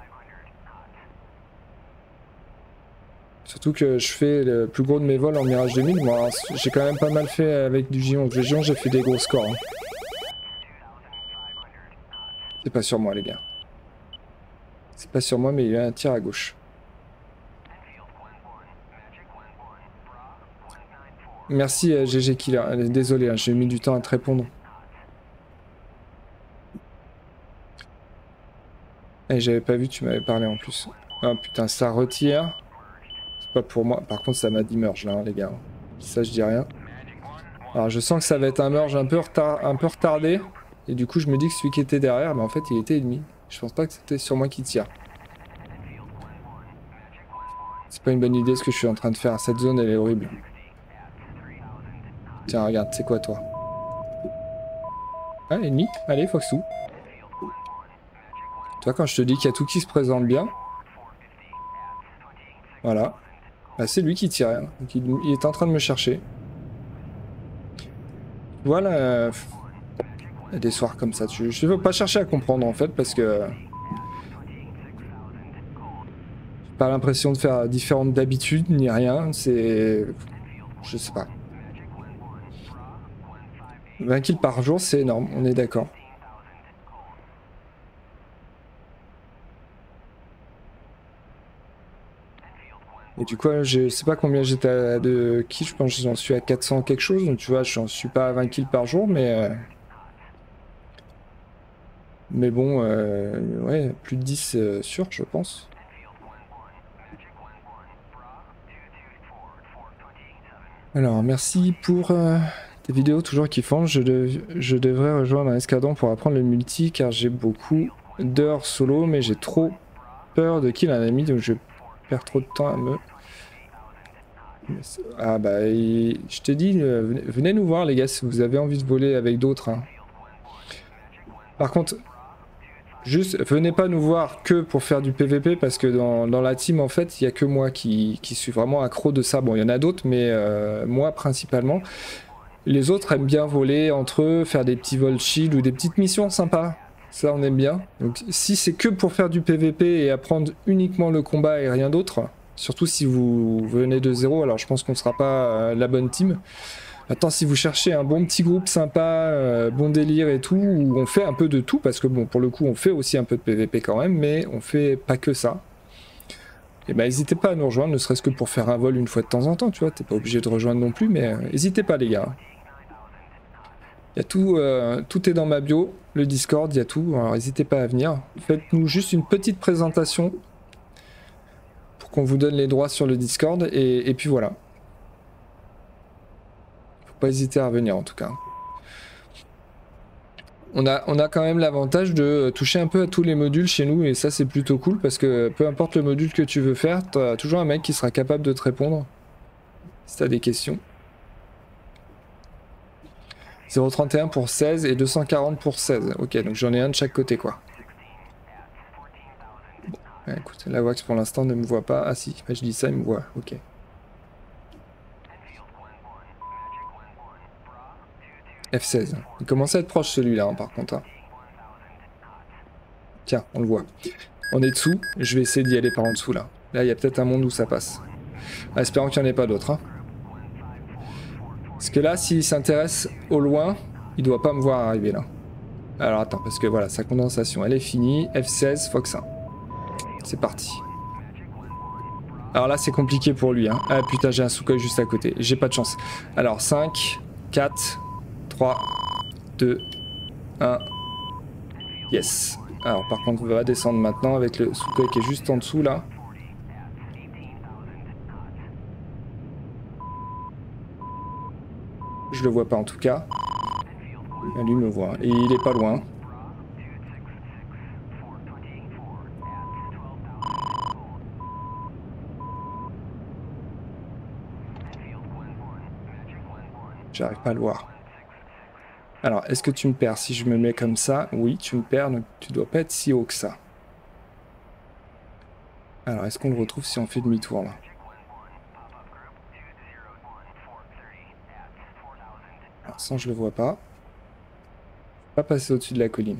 Surtout que je fais le plus gros de mes vols en Mirage 2000. Moi, j'ai quand même pas mal fait avec du Gion. Du Gion, j'ai fait des gros scores, hein. C'est pas sur moi, les gars. C'est pas sur moi, mais il y a un tir à gauche. Merci GG Killer. Désolé, hein, j'ai mis du temps à te répondre. Et j'avais pas vu, tu m'avais parlé en plus. Ah putain, ça retire. C'est pas pour moi. Par contre, ça m'a dit merge là, hein, les gars. Ça, je dis rien. Alors, je sens que ça va être un merge un peu retardé. Et du coup, je me dis que celui qui était derrière, mais en fait, il était ennemi. Je pense pas que c'était sur moi qui tire. C'est pas une bonne idée ce que je suis en train de faire. Cette zone, elle est horrible. Tiens, regarde, c'est quoi toi? Ah, ennemi. Allez, Foxou. Tu vois, quand je te dis qu'il y a tout qui se présente bien. Voilà. Bah, c'est lui qui tirait, hein. Donc, il est en train de me chercher. Voilà. Il y a des soirs comme ça. Je veux pas chercher à comprendre en fait parce que j'ai pas l'impression de faire différente d'habitude ni rien. C'est, je sais pas. 20 kills par jour, c'est énorme. On est d'accord. Et du coup, je sais pas combien j'étais de kills. Je pense que j'en suis à 400 quelque chose. Donc tu vois, j'en suis pas à 20 kills par jour, mais bon, ouais, plus de 10 sûr, je pense. Alors, merci pour tes vidéos toujours kiffantes. Je devrais rejoindre un escadron pour apprendre le multi car j'ai beaucoup d'heures solo, mais j'ai trop peur de kill un ami, donc je perds trop de temps à me... Ah bah, je te dis, venez nous voir les gars si vous avez envie de voler avec d'autres. Hein. Par contre, juste, venez pas nous voir que pour faire du PVP parce que dans la team, en fait, il n'y a que moi qui suis vraiment accro de ça. Bon, il y en a d'autres, mais moi principalement. Les autres aiment bien voler entre eux, faire des petits vols shield ou des petites missions sympas. Ça, on aime bien. Donc, si c'est que pour faire du PVP et apprendre uniquement le combat et rien d'autre, surtout si vous venez de zéro, alors je pense qu'on ne sera pas la bonne team. Maintenant, si vous cherchez un bon petit groupe sympa, bon délire et tout, où on fait un peu de tout, parce que bon, pour le coup, on fait aussi un peu de PVP quand même, mais on fait pas que ça. Et ben, n'hésitez pas à nous rejoindre, ne serait-ce que pour faire un vol une fois de temps en temps, tu vois. T'es pas obligé de rejoindre non plus, mais n'hésitez pas, les gars. Il y a tout, tout est dans ma bio, le Discord, il y a tout, alors n'hésitez pas à venir. Faites-nous juste une petite présentation pour qu'on vous donne les droits sur le Discord, et puis voilà. Faut pas hésiter à revenir en tout cas. On a quand même l'avantage de toucher un peu à tous les modules chez nous, et ça c'est plutôt cool, parce que peu importe le module que tu veux faire, t'as toujours un mec qui sera capable de te répondre, si t'as des questions. 0,31 pour 16 et 240 pour 16. Ok, donc j'en ai un de chaque côté, quoi. Bon, écoute, la Wax pour l'instant ne me voit pas. Ah si, je dis ça, il me voit. Ok. F16. Il commence à être proche celui-là, hein, par contre. Hein. Tiens, on le voit. On est dessous. Je vais essayer d'y aller par en dessous, là. Là, il y a peut-être un monde où ça passe. En espérant qu'il n'y en ait pas d'autres. Hein. Parce que là, s'il s'intéresse au loin, il doit pas me voir arriver, là. Alors attends, parce que voilà, sa condensation, elle est finie. F16, Fox 1. C'est parti. Alors là, c'est compliqué pour lui. Hein. Ah putain, j'ai un Sukhoi juste à côté. J'ai pas de chance. Alors, 5, 4, 3, 2, 1. Yes. Alors, par contre, on va descendre maintenant avec le Sukhoi qui est juste en dessous, là. Je le vois pas, en tout cas. Lui me voit. Et il est pas loin. J'arrive pas à le voir. Alors, est-ce que tu me perds si je me mets comme ça? Oui, tu me perds, donc tu dois pas être si haut que ça. Alors, est-ce qu'on le retrouve si on fait demi-tour, là? Alors, ça, je le vois pas. Pas passer au-dessus de la colline.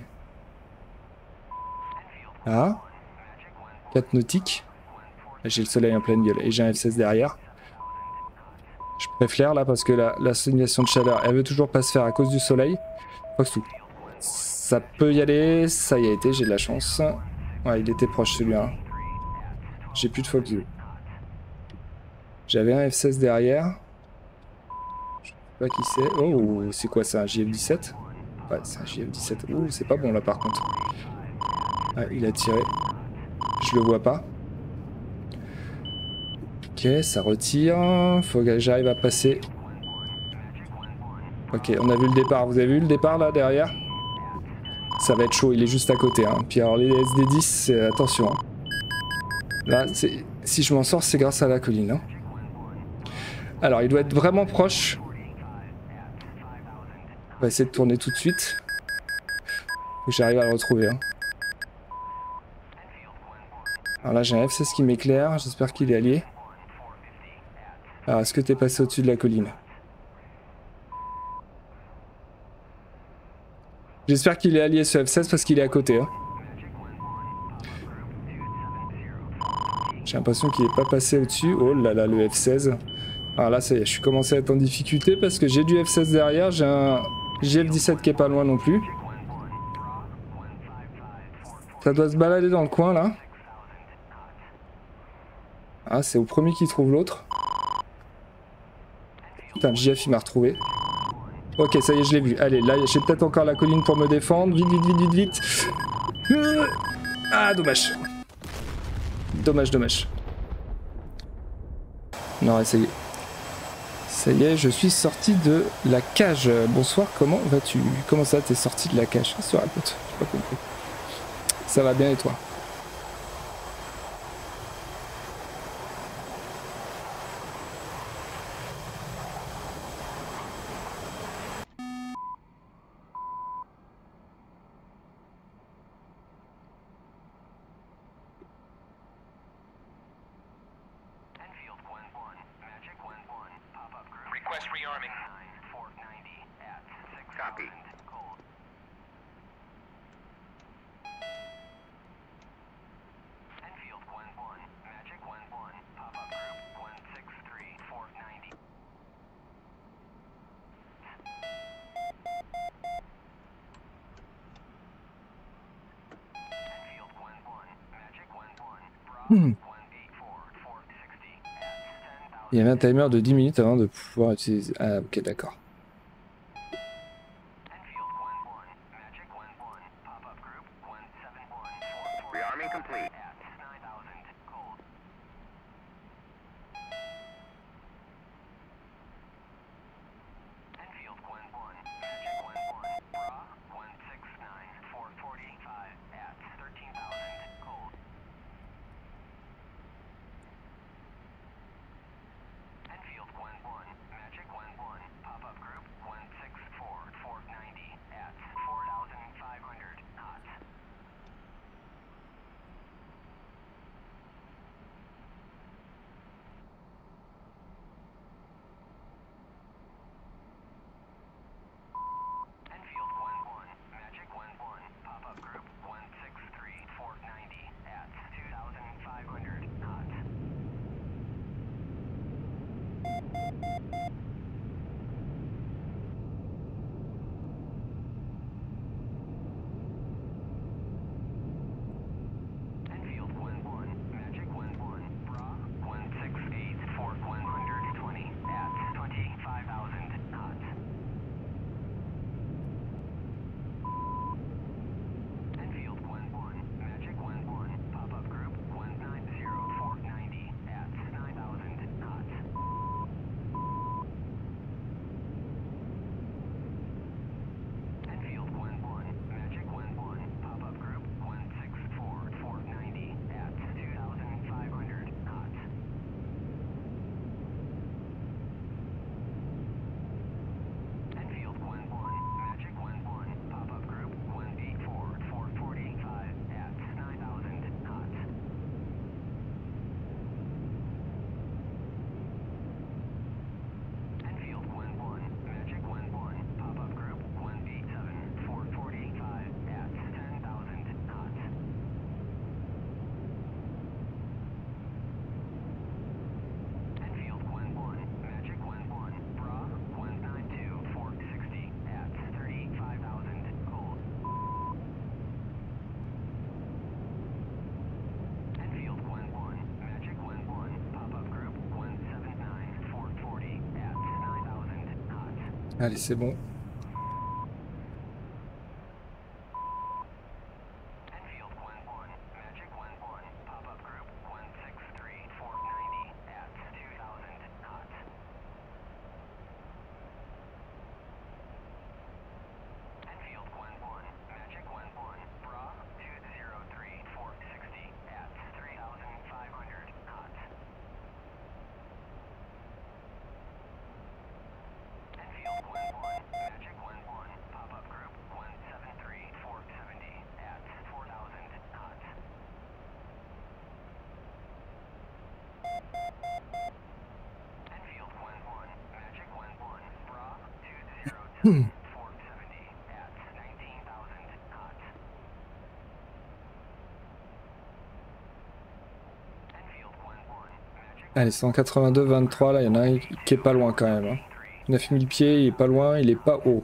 Ah, 4 nautiques. J'ai le soleil en pleine gueule et j'ai un F16 derrière. Je préfère là parce que la simulation de chaleur, elle veut toujours pas se faire à cause du soleil. Fox tout. Ça peut y aller, ça y a été, j'ai de la chance. Ouais, il était proche celui-là. J'ai plus de Fox 2. J'avais un F16 derrière. Je sais pas qui c'est. Oh, c'est quoi ça? Un JF-17? Ouais, c'est un JF-17. Oh, c'est pas bon là par contre. Ouais, il a tiré. Je le vois pas. Ok, ça retire. Faut que j'arrive à passer. Ok, on a vu le départ. Vous avez vu le départ là derrière? Ça va être chaud, il est juste à côté. Hein. Puis alors les SD10, attention. Hein. Là, si je m'en sors, c'est grâce à la colline. Hein. Alors, il doit être vraiment proche. On va essayer de tourner tout de suite. Faut que j'arrive à le retrouver. Hein. Alors là, j'ai un F16 qui m'éclaire. J'espère qu'il est allié. Alors, est-ce que t'es passé au-dessus de la colline? J'espère qu'il est allié ce F-16 parce qu'il est à côté. Hein. J'ai l'impression qu'il n'est pas passé au-dessus. Oh là là, le F-16. Alors là, ça y est, je suis commencé à être en difficulté parce que j'ai du F-16 derrière. J'ai un JF-17 qui est pas loin non plus. Ça doit se balader dans le coin là. Ah, c'est au premier qui trouve l'autre. Putain, le JF il m'a retrouvé. Ok, ça y est, je l'ai vu. Allez, là, j'ai peut-être encore la colline pour me défendre. Vite, vite, vite, vite, vite. Ah, dommage. Dommage, dommage. Non, ça y est. Ça y est, je suis sorti de la cage. Bonsoir, comment vas-tu? Comment ça, t'es sorti de la cage? Qu'est-ce que tu racontes? J'ai pas compris. Ça va bien et toi? Request rearming. Copy. Enfield 1-1, Magic 1-1, pop-up group 163-490. Enfield 1-1, Magic 1-1, Bra 184-460 at 10,000. Il y avait un timer de 10 minutes avant de pouvoir utiliser... Ah, ok, d'accord. Enfield 1-1, Magic 1-1, pop-up group 171-440. Rearming complete. At 9,000 gold. Enfield 1-1, Magic 1-1, Bra 169-445 at 13,000 gold. Enfield 1-1, Magic 1-1, pop-up group 164-490 at 4,500 knots. Enfield 1-1, Magic 1-1, pop-up group 163-490 at 2,500 knots. Enfield 1-1, Magic 1-1, Bra 168-120 at 25,000 knots. Enfield 1-1, Magic 1-1, pop-up group 190-490 at 9,000 knots. Enfield 1-1, Magic 1-1, pop-up group 164-490 at 2,500 knots. Enfield 1-1, Magic 1-1, pop-up group 184-445 at 9,000 knots. Enfield 1-1, Magic 1-1, pop-up group 187-445 at 10,000 knots. Enfield 1-1, Magic 1-1, Bra 192-460 at 35,000 gold. Enfield 1-1, Magic 1-1, pop-up group 179-440 at 9,000 knots. Allez, c'est bon. Enfield 1-1, Magic 1-1, pop-up group 163-490 at 2,000 knots. Enfield 1-1, Magic 1-1, Bra 203-460 at 3,500 knots. Enfield 1-1, Allez, 182-23, là, il y en a un qui est pas loin quand même. Hein. 9000 pieds, il est pas loin, il est pas haut.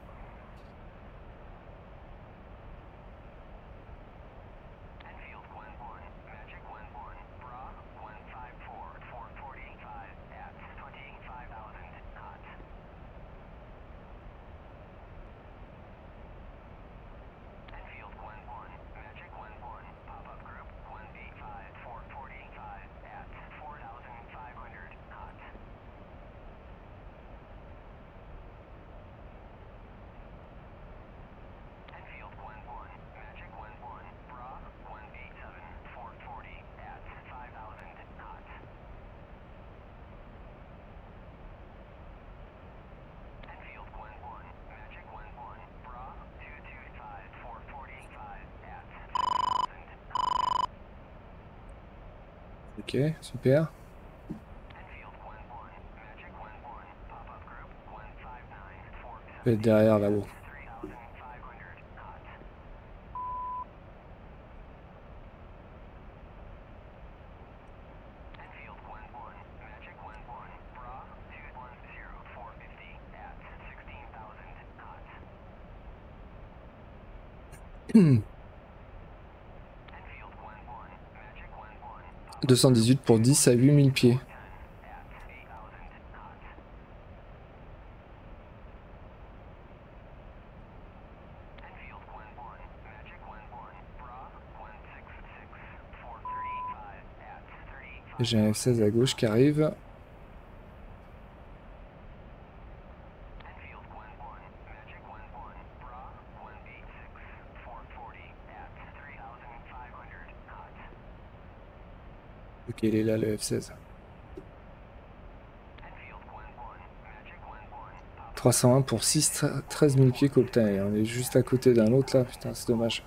Ok, super. Et derrière là-haut. Hmm. 218 pour 10 à 8000 pieds. Et j'ai un F16 à gauche qui arrive. Ok, il est là le F16. 301 pour 6, 13 000 pieds qu'obtenu. On est juste à côté d'un autre là, putain, c'est dommage.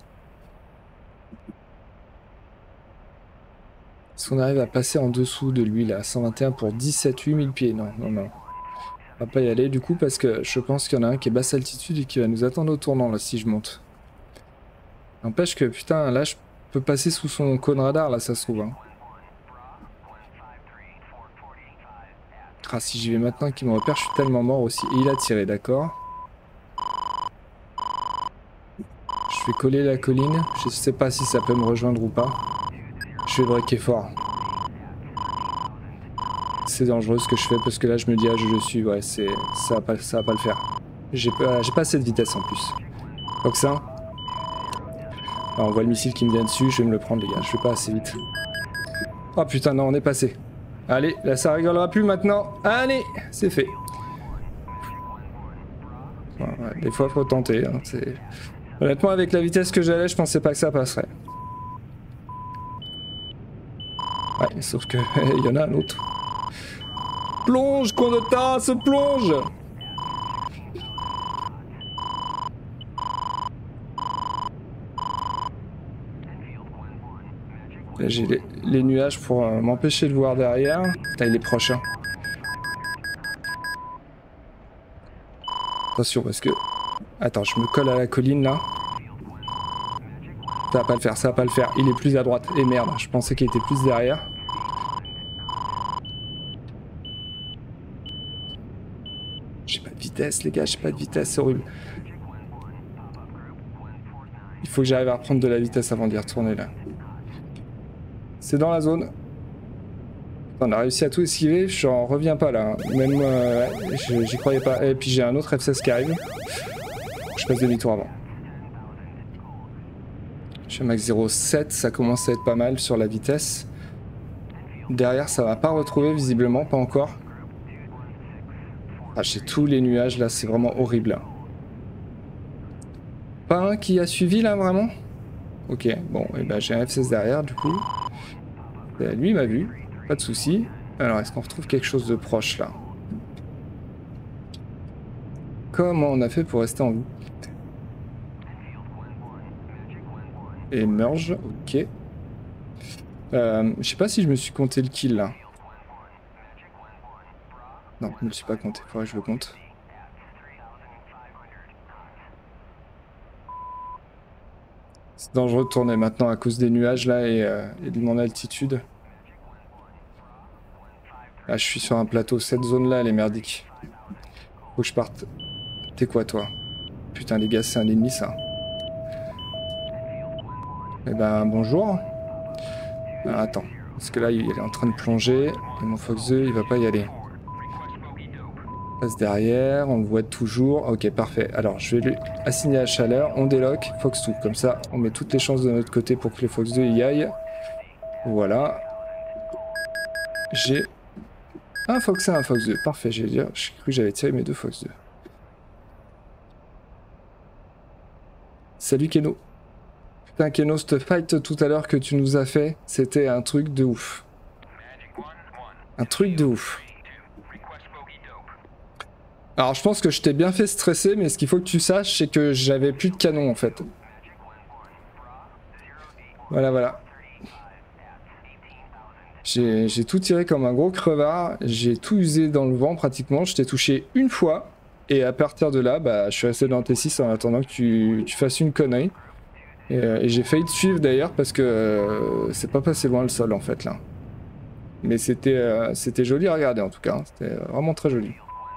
Est-ce qu'on arrive à passer en dessous de lui là? 121 pour 17, 8000 pieds. Non, non, non. On va pas y aller du coup parce que je pense qu'il y en a un qui est basse altitude et qui va nous attendre au tournant là si je monte. N'empêche que putain, là je peux passer sous son cône radar là, ça se trouve. Hein. Ah, si j'y vais maintenant qu'il me repère, je suis tellement mort aussi. Et il a tiré, d'accord. Je vais coller la colline. Je sais pas si ça peut me rejoindre ou pas. Je vais braquer fort. C'est dangereux ce que je fais parce que là je me dis, ah, je le suis, ouais, ça va pas le faire. J'ai pas assez de vitesse en plus. Donc ça. Ah, on voit le missile qui me vient dessus, je vais me le prendre les gars, je vais pas assez vite. Oh putain, non, on est passé. Allez, là ça rigolera plus maintenant. Allez, c'est fait. Ouais, des fois faut tenter. Hein, honnêtement, avec la vitesse que j'allais, je pensais pas que ça passerait. Ouais, sauf que il y en a un autre. Plonge, con de tasse, plonge! J'ai les nuages pour m'empêcher de voir derrière. Putain, il est proche. Hein. Attention parce que... Attends, je me colle à la colline là. Ça va pas le faire, ça va pas le faire. Il est plus à droite. Et merde, je pensais qu'il était plus derrière. J'ai pas de vitesse les gars, j'ai pas de vitesse, c'est horrible. Il faut que j'arrive à reprendre de la vitesse avant d'y retourner là. C'est dans la zone. On a réussi à tout esquiver, j'en reviens pas là. Même j'y croyais pas. Et puis j'ai un autre F16 qui arrive. Je passe demi-tour avant. Je suis à max 0,7, ça commence à être pas mal sur la vitesse. Derrière ça va pas retrouver visiblement, pas encore. Ah, j'ai tous les nuages là, c'est vraiment horrible. Là. Pas un qui a suivi là vraiment? Ok, bon, et ben j'ai un F16 derrière du coup. Et lui il m'a vu, pas de souci. Alors est-ce qu'on retrouve quelque chose de proche là? Comment on a fait pour rester en vie? Et merge, ok. Je sais pas si je me suis compté le kill là. Non, je me suis pas compté, faudrait que je le compte. C'est dangereux de tourner maintenant à cause des nuages là et de mon altitude. Là, je suis sur un plateau. Cette zone-là, elle est merdique. Faut que je parte. T'es quoi, toi? Putain, les gars, c'est un ennemi, ça. Eh ben, bonjour. Ah, attends. Parce que là, il est en train de plonger. Et mon Fox 2, il va pas y aller. Passe derrière, on le voit toujours. Ok, parfait. Alors, je vais lui assigner la chaleur. On déloque. Fox 2. Comme ça, on met toutes les chances de notre côté pour que les Fox 2 y aillent. Voilà. J'ai un Fox 1, un Fox 2. Parfait, j'ai cru que j'avais tiré mes deux Fox 2. Salut Keno. Putain, Keno, ce fight tout à l'heure que tu nous as fait, c'était un truc de ouf. Un truc de ouf. Alors, je pense que je t'ai bien fait stresser, mais ce qu'il faut que tu saches, c'est que j'avais plus de canon en fait. Voilà, voilà. J'ai tout tiré comme un gros crevard, j'ai tout usé dans le vent pratiquement, je t'ai touché une fois, et à partir de là, bah, je suis resté dans T6 en attendant que tu fasses une connerie. Et j'ai failli te suivre d'ailleurs parce que c'est pas passé loin le sol en fait là. Mais c'était joli à regarder en tout cas, hein. C'était vraiment très joli.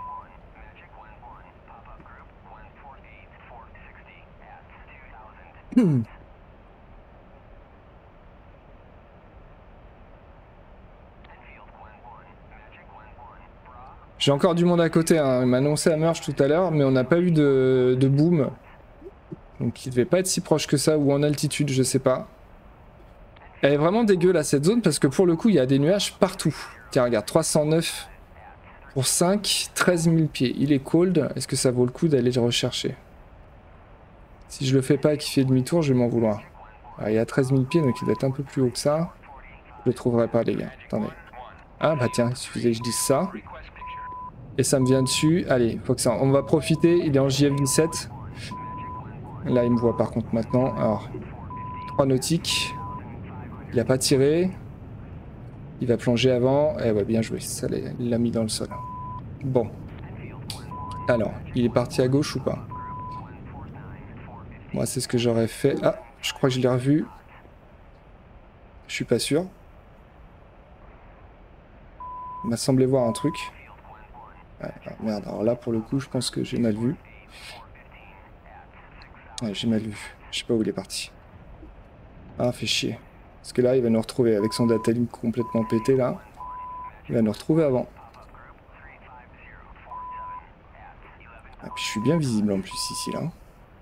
J'ai encore du monde à côté, hein. Il m'a annoncé à Merge tout à l'heure, mais on n'a pas eu de boom. Donc il devait pas être si proche que ça, ou en altitude, je sais pas. Elle est vraiment dégueu là cette zone, parce que pour le coup il y a des nuages partout. Tiens regarde, 309 pour 5, 13 000 pieds. Il est cold, est-ce que ça vaut le coup d'aller le rechercher? Si je le fais pas et qu'il fait demi-tour, je vais m'en vouloir. Alors, il y a 13 000 pieds, donc il doit être un peu plus haut que ça. Je le trouverai pas les gars, attendez. Ah bah tiens, il suffisait que je dise ça. Et ça me vient dessus. Allez, faut que ça. On va profiter. Il est en JF17. Là, il me voit par contre maintenant. Alors, 3 nautiques. Il a pas tiré. Il va plonger avant. Eh ouais, bien joué. Ça, il l'a mis dans le sol. Bon. Alors, il est parti à gauche ou pas? Moi, c'est ce que j'aurais fait. Ah, je crois que je l'ai revu. Je suis pas sûr. Il m'a semblé voir un truc. Ouais, ah, merde, alors là, pour le coup, je pense que j'ai mal vu. Ouais, j'ai mal vu. Je sais pas où il est parti. Ah, fait chier. Parce que là, il va nous retrouver avec son data link complètement pété, là. Il va nous retrouver avant. Ah, puis je suis bien visible en plus ici, là.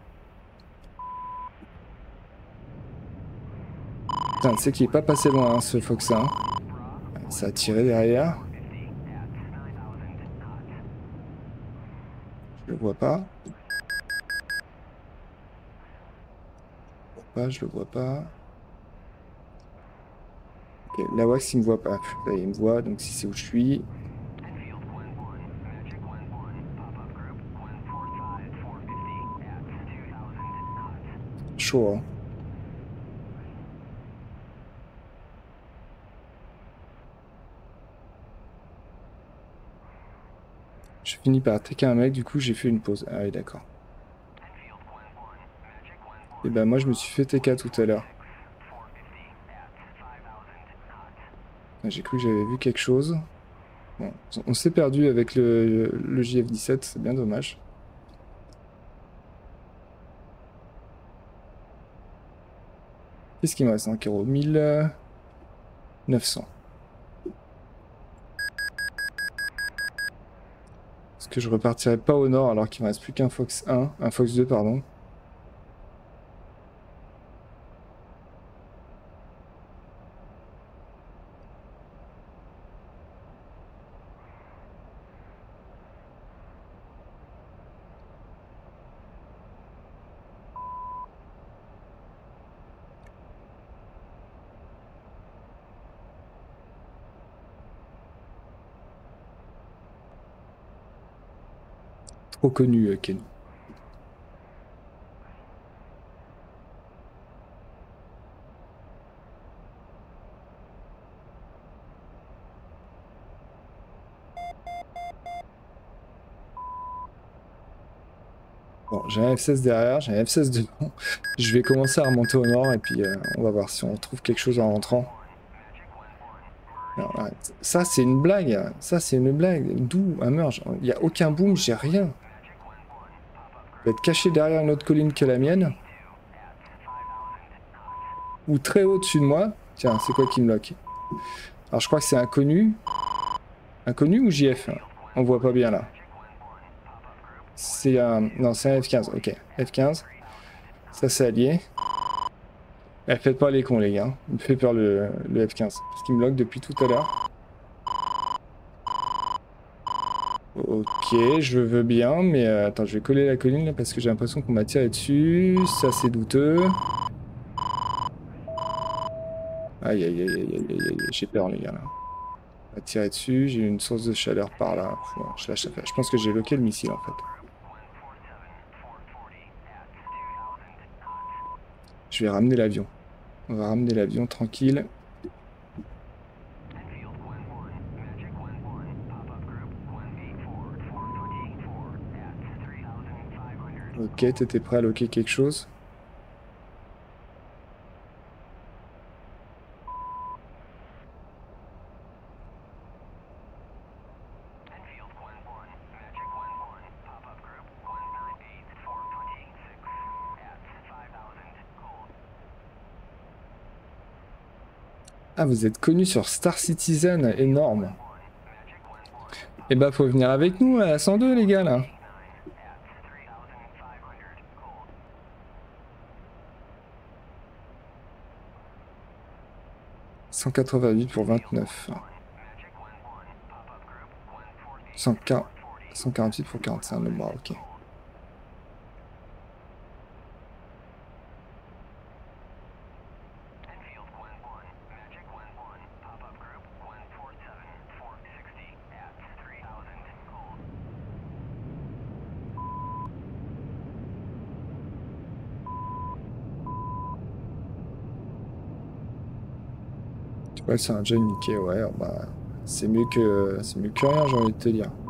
Putain, tu sais qu'il est pas passé loin, hein, ce Fox 1. Ça a tiré derrière. Je le vois pas. Je le vois pas. Ok, la Wax, il me voit pas. Là, il me voit, donc si c'est où je suis. Chaud, hein. Je finis par attaquer un mec, du coup j'ai fait une pause. Ah oui, d'accord. Et ben moi je me suis fait TK tout à l'heure. J'ai cru que j'avais vu quelque chose. Bon, on s'est perdu avec le JF17, c'est bien dommage. Qu'est-ce qu'il me reste en carreau? 1900. Est-ce que je repartirai pas au nord alors qu'il me reste plus qu'un Fox 1, un Fox 2 pardon. Trop connu, Ken. Bon, j'ai un F16 derrière, j'ai un F16 devant. Je vais commencer à remonter au nord et puis on va voir si on trouve quelque chose en rentrant. Alors, ça, c'est une blague. Ça, c'est une blague. D'où un merge? Il n'y a aucun boom, j'ai rien. Je vais être caché derrière une autre colline que la mienne. Ou très haut au-dessus de moi. Tiens, c'est quoi qui me lock? Alors, je crois que c'est inconnu. Inconnu ou JF? On voit pas bien là. C'est un... Non, c'est un F15. Ok, F15. Ça, c'est allié. Eh, faites pas les cons, les gars. Il me fait peur le F15. Parce qu'il me lock depuis tout à l'heure. Ok, je veux bien, mais attends, je vais coller la colline là parce que j'ai l'impression qu'on m'a tiré dessus. Ça, c'est douteux. Aïe, aïe, aïe, aïe, aïe, aïe, aïe, j'ai peur, les gars, là. On m'a tiré dessus, j'ai une source de chaleur par là. Je lâche affaire. Je pense que j'ai loqué le missile, en fait. Je vais ramener l'avion. On va ramener l'avion tranquille. Ok, t'étais prêt à loquer quelque chose? Ah, vous êtes connu sur Star Citizen, énorme. Eh bah, faut venir avec nous à 102, les gars, là. 188 pour 29. 148 pour 45, le bras, ok. Ouais, c'est un jet niqué, ouais, bah, c'est mieux que rien, j'ai envie de te dire.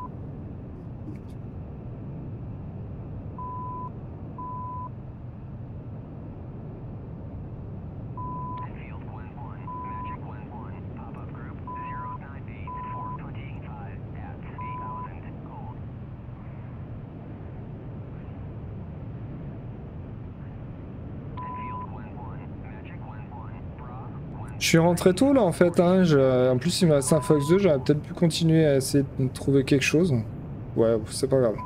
Je suis rentré tôt là en fait, hein. En plus il me reste un Fox 2, j'aurais peut-être pu continuer à essayer de trouver quelque chose. Ouais, c'est pas grave.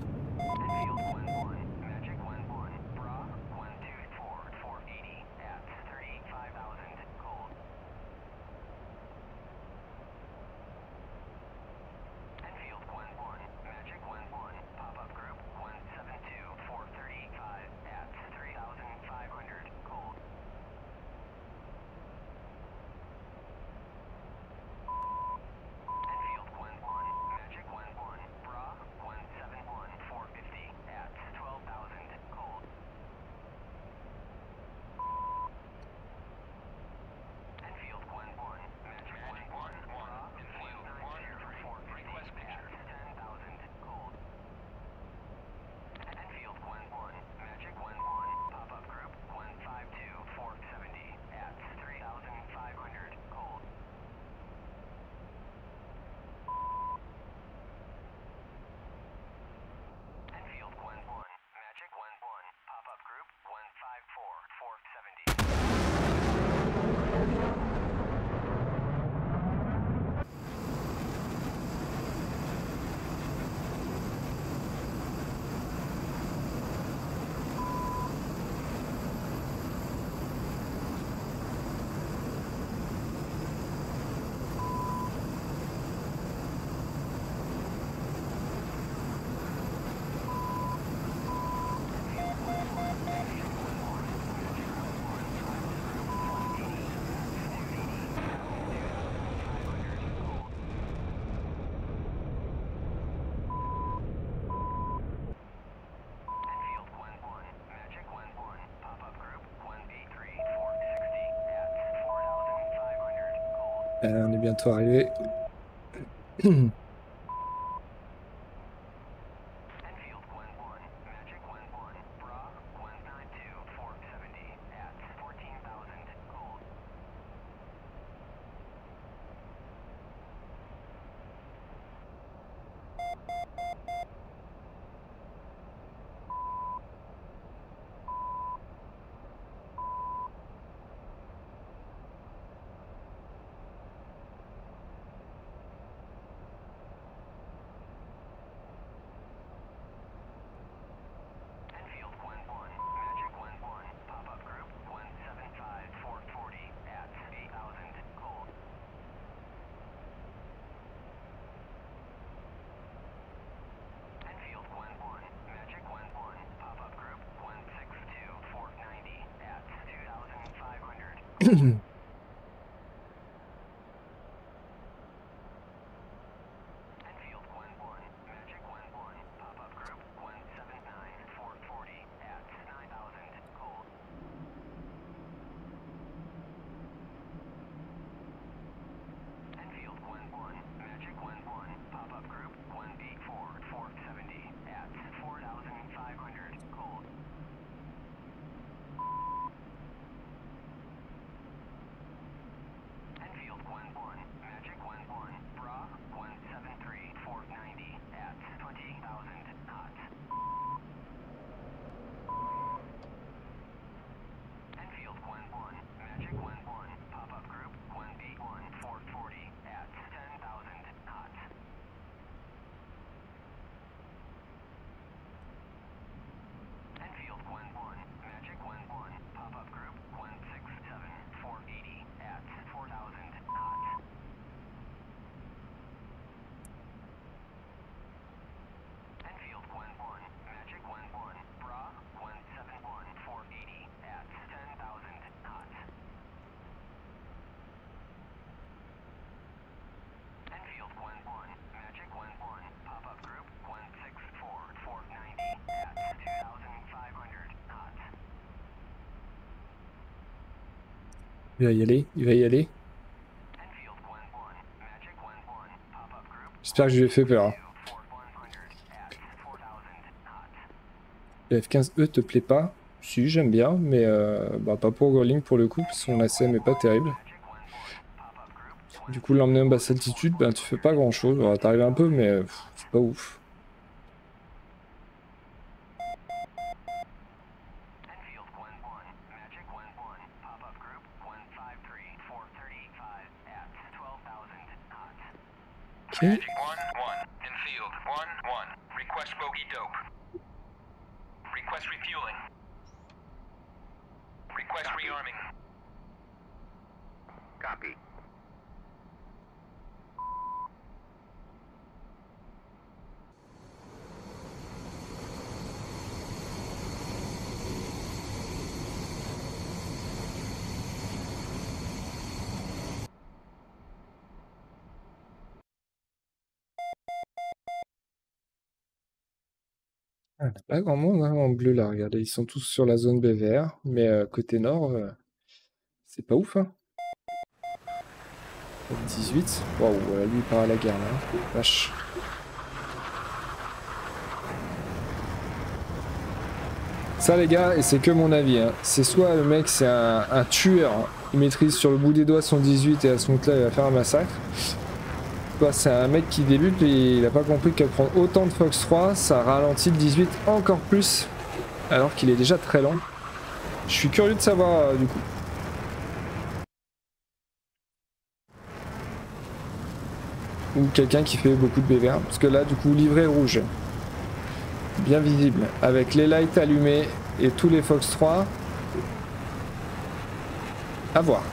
On est bientôt arrivé. Enfield 1-1, Magic 1-1, pop-up group 179-440 at 9,000, cold. Enfield 1-1, Magic 1-1, pop-up group 184-470 at 4,500, cold. Enfield 1-1, Magic 1-1, Bra 173-490 at 20,000 knots. Enfield 1-1, Magic 1-1, pop-up group 181-440 at 10,000 knots. Enfield 1-1, Magic 1-1, pop-up group 167-480 at 4,000 knots. Enfield 1-1, Magic 1-1, Bra 171-480 at 10,000 knots. Enfield 1-1, Magic 1-1, pop-up group 164-490 at 2,500 knots. Il va y aller, il va y aller. Enfield 1-1, Magic 1-1, pop-up group J'espère que je lui ai fait peur. 4-100 at 4,000 knots. Le F15E te plaît pas? Si, j'aime bien, mais bah, pas pour Girling pour le coup, son ACM est pas terrible. Magic 1-1, pop-up group Du coup, l'emmener en basse altitude, ben, tu fais pas grand chose. T'arrives un peu, mais c'est pas ouf. Enfield 1-1, Magic 1-1, pop-up group 153-435 at 12,000 knots. Ok. Magic 1-1, Enfield 1-1, request bogey dope. Request refueling. Request rearming. Copy. Ah, il n'y a pas grand monde hein, en bleu là, regardez, ils sont tous sur la zone BVR, mais côté nord, c'est pas ouf. Hein. 18, waouh, lui il part à la guerre là, hein. Vache. Ça les gars, et c'est que mon avis, hein. C'est soit le mec c'est un tueur, hein. Il maîtrise sur le bout des doigts son 18 et à ce moment-là il va faire un massacre. Soit c'est un mec qui débute et il a pas compris qu'à prendre autant de Fox 3, ça ralentit le 18 encore plus, alors qu'il est déjà très lent. Je suis curieux de savoir du coup. Ou quelqu'un qui fait beaucoup de BVR, parce que là du coup livret rouge. Bien visible, avec les lights allumés et tous les Fox 3. À voir.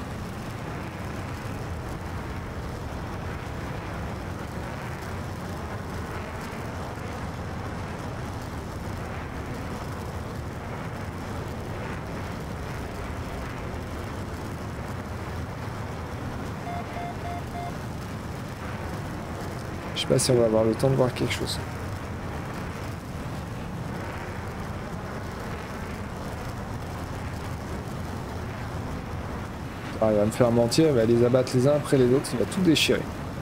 Je sais pas si on va avoir le temps de voir quelque chose. Ah, il va me faire mentir, il va les abattre les uns après les autres, il va tout déchirer.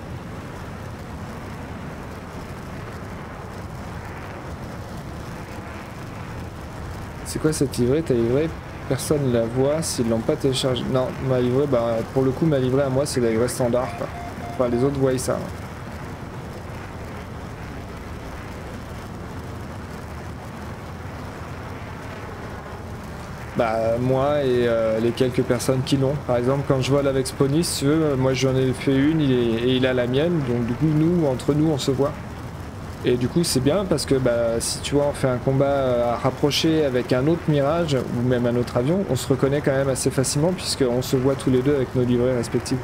C'est quoi cette livrée? T'as livré? Personne ne la voit s'ils l'ont pas téléchargé. Non, ma livrée, bah pour le coup ma livrée à moi c'est la livrée standard quoi. Enfin les autres voient ça. Hein. Bah moi et les quelques personnes qui l'ont. Par exemple quand je vole avec Spony, si tu veux, moi j'en ai fait une et il a la mienne. Donc du coup nous, entre nous on se voit. Et du coup c'est bien parce que bah, si tu vois on fait un combat à rapprocher avec un autre Mirage ou même un autre avion, on se reconnaît quand même assez facilement puisqu'on se voit tous les deux avec nos livrets respectifs.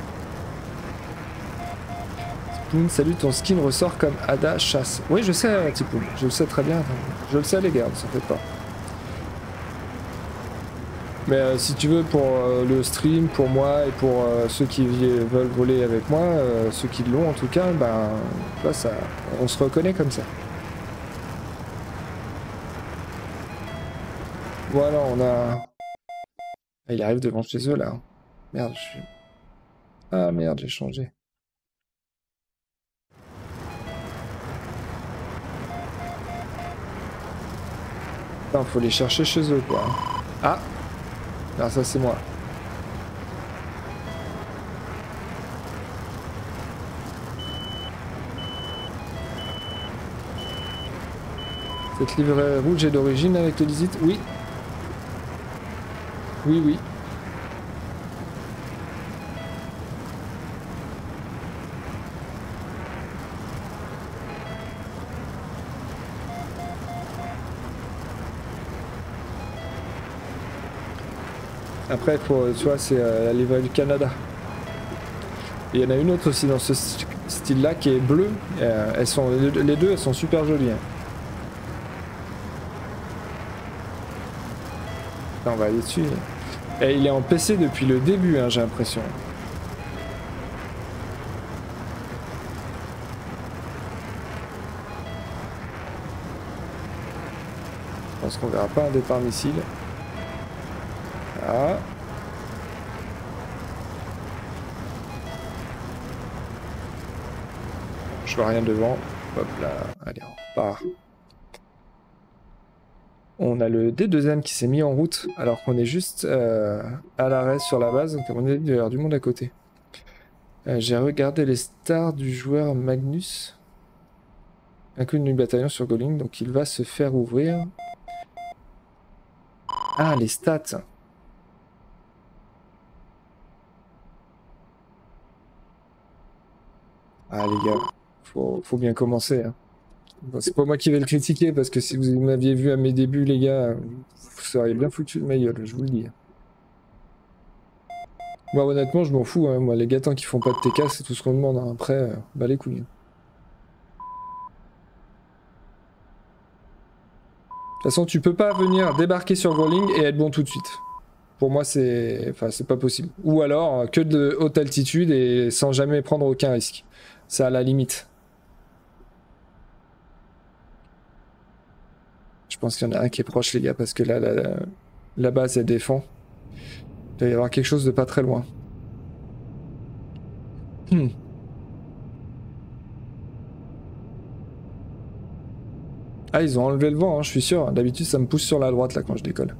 Tipoun, salut, ton skin ressort comme Ada chasse. Oui je sais Tipoun, je le sais très bien. Je le sais les gars, ne s'en faites pas. Mais si tu veux, pour le stream, pour moi et pour ceux qui veulent voler avec moi, ceux qui l'ont en tout cas, ben là, ça, on se reconnaît comme ça. Voilà, on a... Ah, il arrive devant chez eux là. Merde, je suis... Ah merde, j'ai changé. Putain, faut les chercher chez eux quoi. Ah! Alors ça c'est moi. Cette livrée rouge est d'origine avec le Lizit? Oui. Oui, oui. Après, faut, tu vois, c'est la livrée du Canada. Et il y en a une autre aussi dans ce style-là qui est bleue. Elles sont, les deux, elles sont super jolies. Hein. Là, on va aller dessus. Et il est en PC depuis le début, hein, j'ai l'impression. Je pense qu'on verra pas un départ missile. Ah. Je vois rien devant. Hop là. Allez, on repart. On a le D2M qui s'est mis en route alors qu'on est juste à l'arrêt sur la base. Donc on est il y a du monde à côté. J'ai regardé les stars du joueur Magnus. Inconnu du bataillon sur Goling. Donc il va se faire ouvrir. Ah, les stats. Ah les gars, faut bien commencer. Hein. Bon, c'est pas moi qui vais le critiquer parce que si vous m'aviez vu à mes débuts les gars, vous seriez bien foutu de ma gueule, je vous le dis. Moi honnêtement je m'en fous, hein. Moi les gars tant qu'ils font pas de TK c'est tout ce qu'on demande. Hein. Après, bah les couilles. De toute façon tu peux pas venir débarquer sur Growling et être bon tout de suite. Pour moi c'est... Enfin c'est pas possible. Ou alors que de haute altitude et sans jamais prendre aucun risque. C'est à la limite. Je pense qu'il y en a un qui est proche les gars parce que là la base elle défend. Il doit y avoir quelque chose de pas très loin. Ah ils ont enlevé le vent, hein, je suis sûr. D'habitude ça me pousse sur la droite là quand je décolle.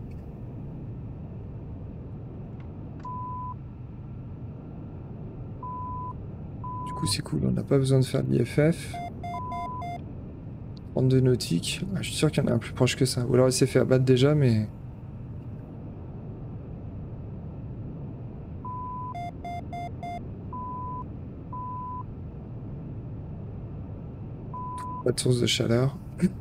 Du coup c'est cool, on n'a pas besoin de faire de l'IFF. 32 nautiques. Ah, je suis sûr qu'il y en a un plus proche que ça. Ou alors il s'est fait abattre déjà mais... Pas de source de chaleur.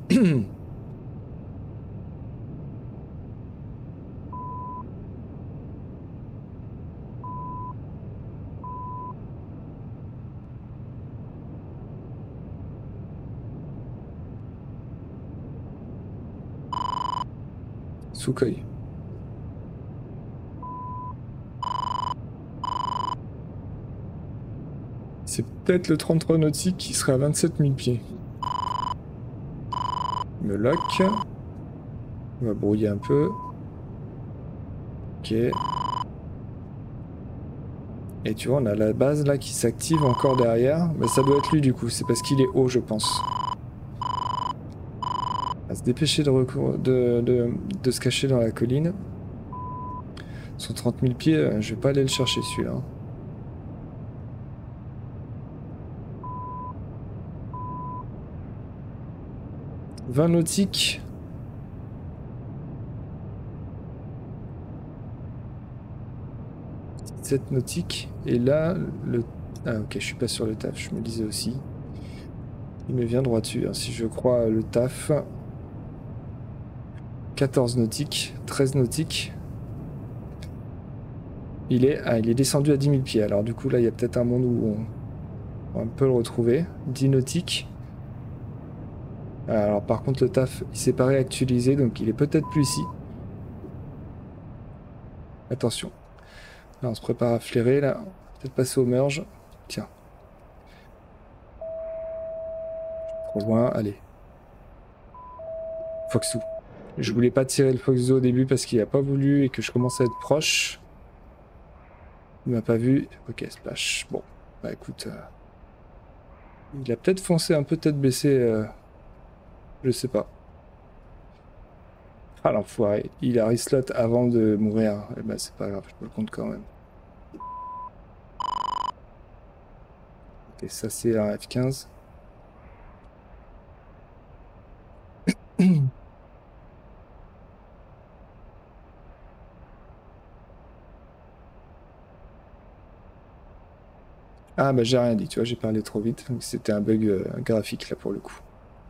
Sukhoi. C'est peut-être le 33 nautique qui sera à 27 000 pieds. Me lock. On va brouiller un peu. Ok. Et tu vois, on a la base là qui s'active encore derrière. Mais ça doit être lui du coup, c'est parce qu'il est haut je pense. On va se dépêcher de se cacher dans la colline. Sur 30 000 pieds, je vais pas aller le chercher celui-là. 20 nautiques. Cette nautique. Et là, le... Ah ok, je suis pas sur le taf, je me disais aussi. Il me vient droit dessus, hein, si je crois le taf. 14 nautiques, 13 nautiques. Il est descendu à 10 000 pieds. Alors du coup, là, il y a peut-être un monde où on peut le retrouver. 10 nautiques. Alors par contre, le taf, il s'est pas réactualisé, donc il est peut-être plus ici. Attention. Là, on se prépare à flairer, là. Peut-être passer au merge. Tiens. Trop loin, allez. Foxou. Je voulais pas tirer le Foxo au début parce qu'il a pas voulu et que je commence à être proche. Il m'a pas vu. Ok, splash. Bon, bah écoute. Il a peut-être foncé un peu tête baissée. Je sais pas. Ah l'enfoiré. Il a reslot avant de mourir. Eh ben c'est pas grave, je me le compte quand même. Ok, ça c'est un F15. Ah bah j'ai rien dit, tu vois, j'ai parlé trop vite. Donc c'était un bug graphique là pour le coup.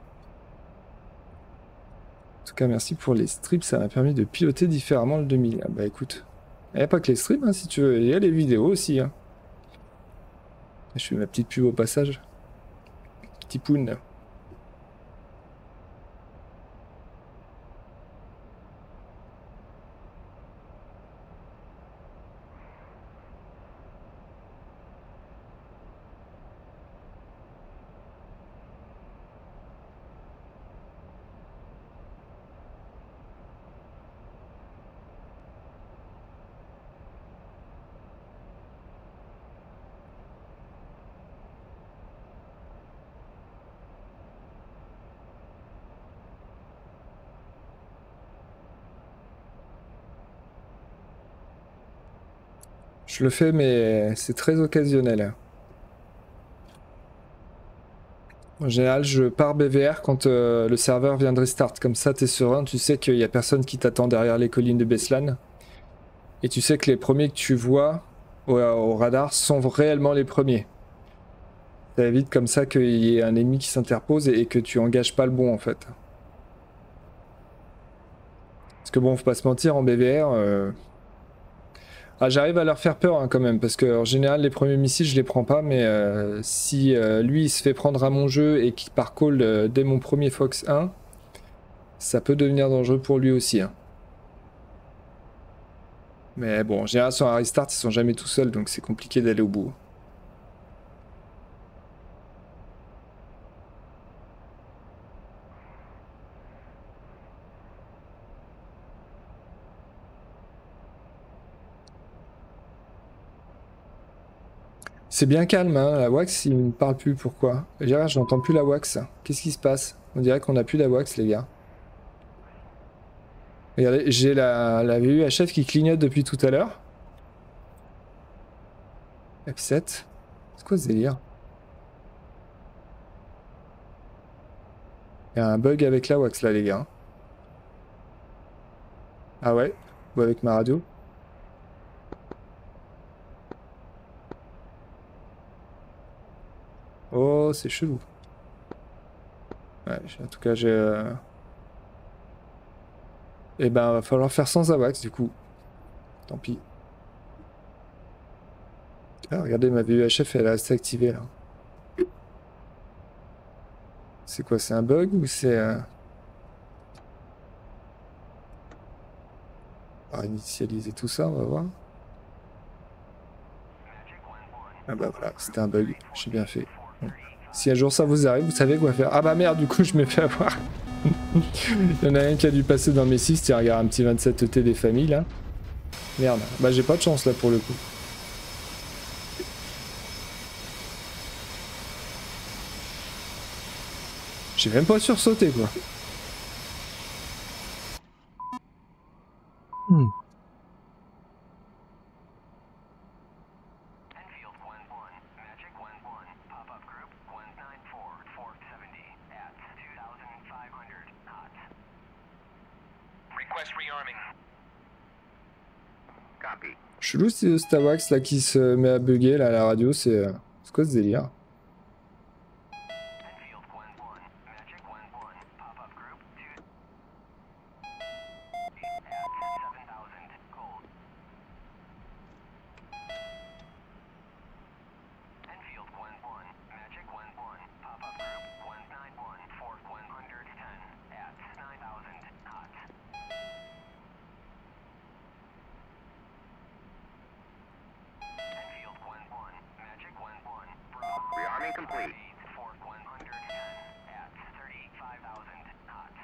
En tout cas, merci pour les strips, ça m'a permis de piloter différemment le 2000. Ah bah écoute, il n'y a pas que les strips, hein, si tu veux, il y a les vidéos aussi. Hein. Je fais ma petite pub au passage. Petit poun. Je le fais, mais c'est très occasionnel. En général, je pars BVR quand le serveur vient de restart. Comme ça, t'es serein, tu sais qu'il n'y a personne qui t'attend derrière les collines de Beslan. Et tu sais que les premiers que tu vois au radar sont réellement les premiers. Ça évite comme ça qu'il y ait un ennemi qui s'interpose et que tu engages pas le bon en fait. Parce que bon, faut pas se mentir, en BVR... Ah, j'arrive à leur faire peur hein, quand même, parce que en général, les premiers missiles, je les prends pas, mais si lui, il se fait prendre à mon jeu et qu'il part call dès mon premier Fox 1, ça peut devenir dangereux pour lui aussi. Hein. Mais bon, en général, sur un restart, ils sont jamais tout seuls, donc c'est compliqué d'aller au bout. C'est bien calme, hein, la Wax, il me parle plus, pourquoi? Je n'entends plus la Wax. Qu'est-ce qui se passe? On dirait qu'on n'a plus la Wax, les gars. Regardez, j'ai la VUHF qui clignote depuis tout à l'heure. F7. C'est quoi ce délire? Il y a un bug avec la Wax, là, les gars. Ah ouais? Ou avec ma radio? Oh, c'est chelou. Ouais, en tout cas, j'ai... Eh ben, va falloir faire sans AWACS, du coup. Tant pis. Ah, regardez, ma VUHF, elle est restée activée, là. C'est quoi, c'est un bug ou c'est... On va initialiser tout ça, on va voir. Ah bah voilà, c'était un bug. J'ai bien fait. Bon. Si un jour ça vous arrive, vous savez quoi faire. Ah bah merde, du coup, je m'ai fait avoir. Il y en a un qui a dû passer dans mes 6. Tiens, regarde, un petit 27 ET des familles, là. Merde. Bah j'ai pas de chance, là, pour le coup. J'ai même pas sursauté, quoi. Enfield 1-1, Magic 1-1, pop-up group 194, 470 at 2,500 knots. Request rearming. Copy. Chelou, c'est Stawax, là, qui se met à bugger, là, à la radio. C'est quoi ce délire? Enfield 1-1, Magic 1-1, pop-up group 2 at 7,000 gold. Enfield 1-1, Magic 1-1, pop-up group 191, 110 at 9,000 knots. complete. For 110 at 35,000 knots.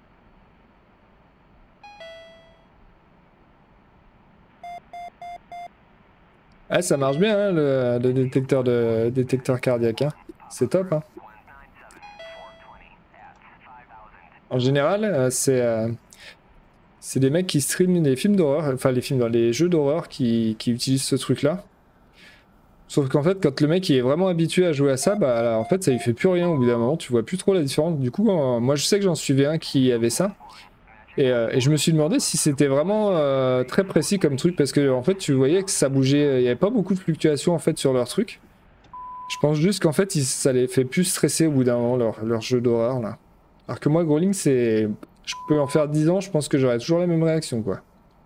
Ah, ça marche bien, hein, le détecteur cardiaque. Hein. C'est top. Hein. 197 420 at 5,000. En général, c'est des mecs qui streament les films d'horreur, enfin les films dans les jeux d'horreur qui utilisent ce truc-là. Sauf qu'en fait, quand le mec il est vraiment habitué à jouer à ça, bah là, en fait, ça lui fait plus rien au bout d'un moment. Tu vois plus trop la différence. Du coup, moi, je sais que j'en suivais un qui avait ça. Et je me suis demandé si c'était vraiment très précis comme truc, parce que en fait, tu voyais que ça bougeait. Il n'y avait pas beaucoup de fluctuations en fait sur leur truc. Je pense juste qu'en fait, ça les fait plus stresser au bout d'un moment, leur jeu d'horreur là. Alors que moi, Growling, c'est. Je peux en faire 10 ans, je pense que j'aurai toujours la même réaction, quoi.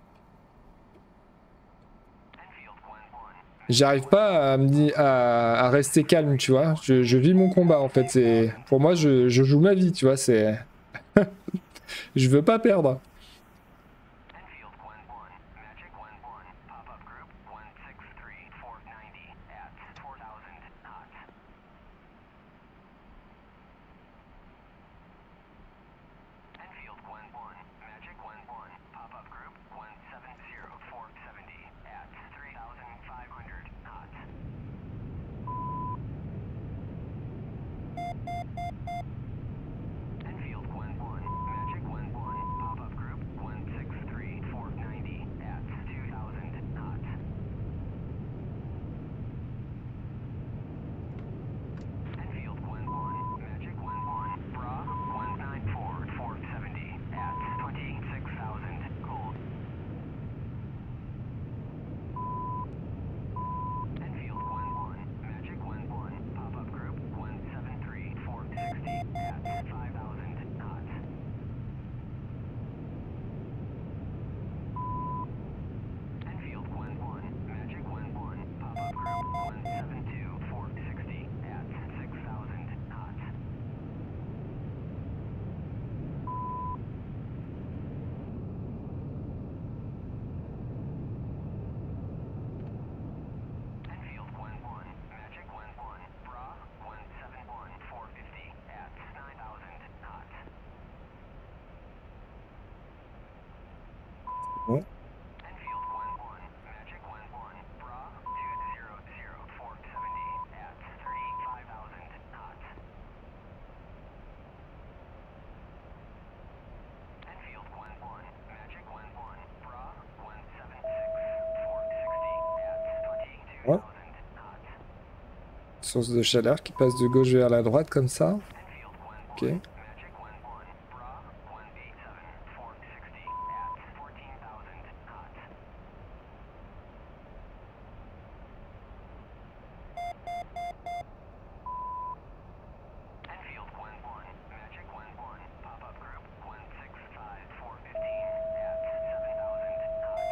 J'arrive pas à rester calme, tu vois. Je vis mon combat, en fait. Pour moi, je joue ma vie, tu vois. Je veux pas perdre. Enfield 1-1, Magic 1-1, pop-up group 163-490 at 4,000 knots. Enfield 1-1, Magic 1-1, pop-up group 170-470 at 3,500 knots. Enfield 1-1, Magic 1-1, pop-up group 163-490 at 2,000 knots. Enfield 1-1, Magic 1-1, Bra 194-470 at 26,000 gold. Enfield 1-1, Magic 1-1, pop-up group 173-460 at 5,000 knots. Enfield 1-1, Magic 1-1, pop-up group 172-460 at 6,000 knots. Enfield 1-1, Magic 1-1, Bra 171-450 at 9,000 knots. Bon. Enfield 1-1, Magic 1-1, Bra 200-470 at 35,000 knots. Enfield 1-1, Magic 1-1, Bra 176-460 at 22,000 Ouais. knots. Source de chaleur qui passe de gauche vers la droite comme ça. Enfield 1-1, Ok. Magic 1-1, Bra 187-460 at 14,000 knots. Enfield 1-1, Magic 1-1, pop-up group 165-415 at 7,000 knots.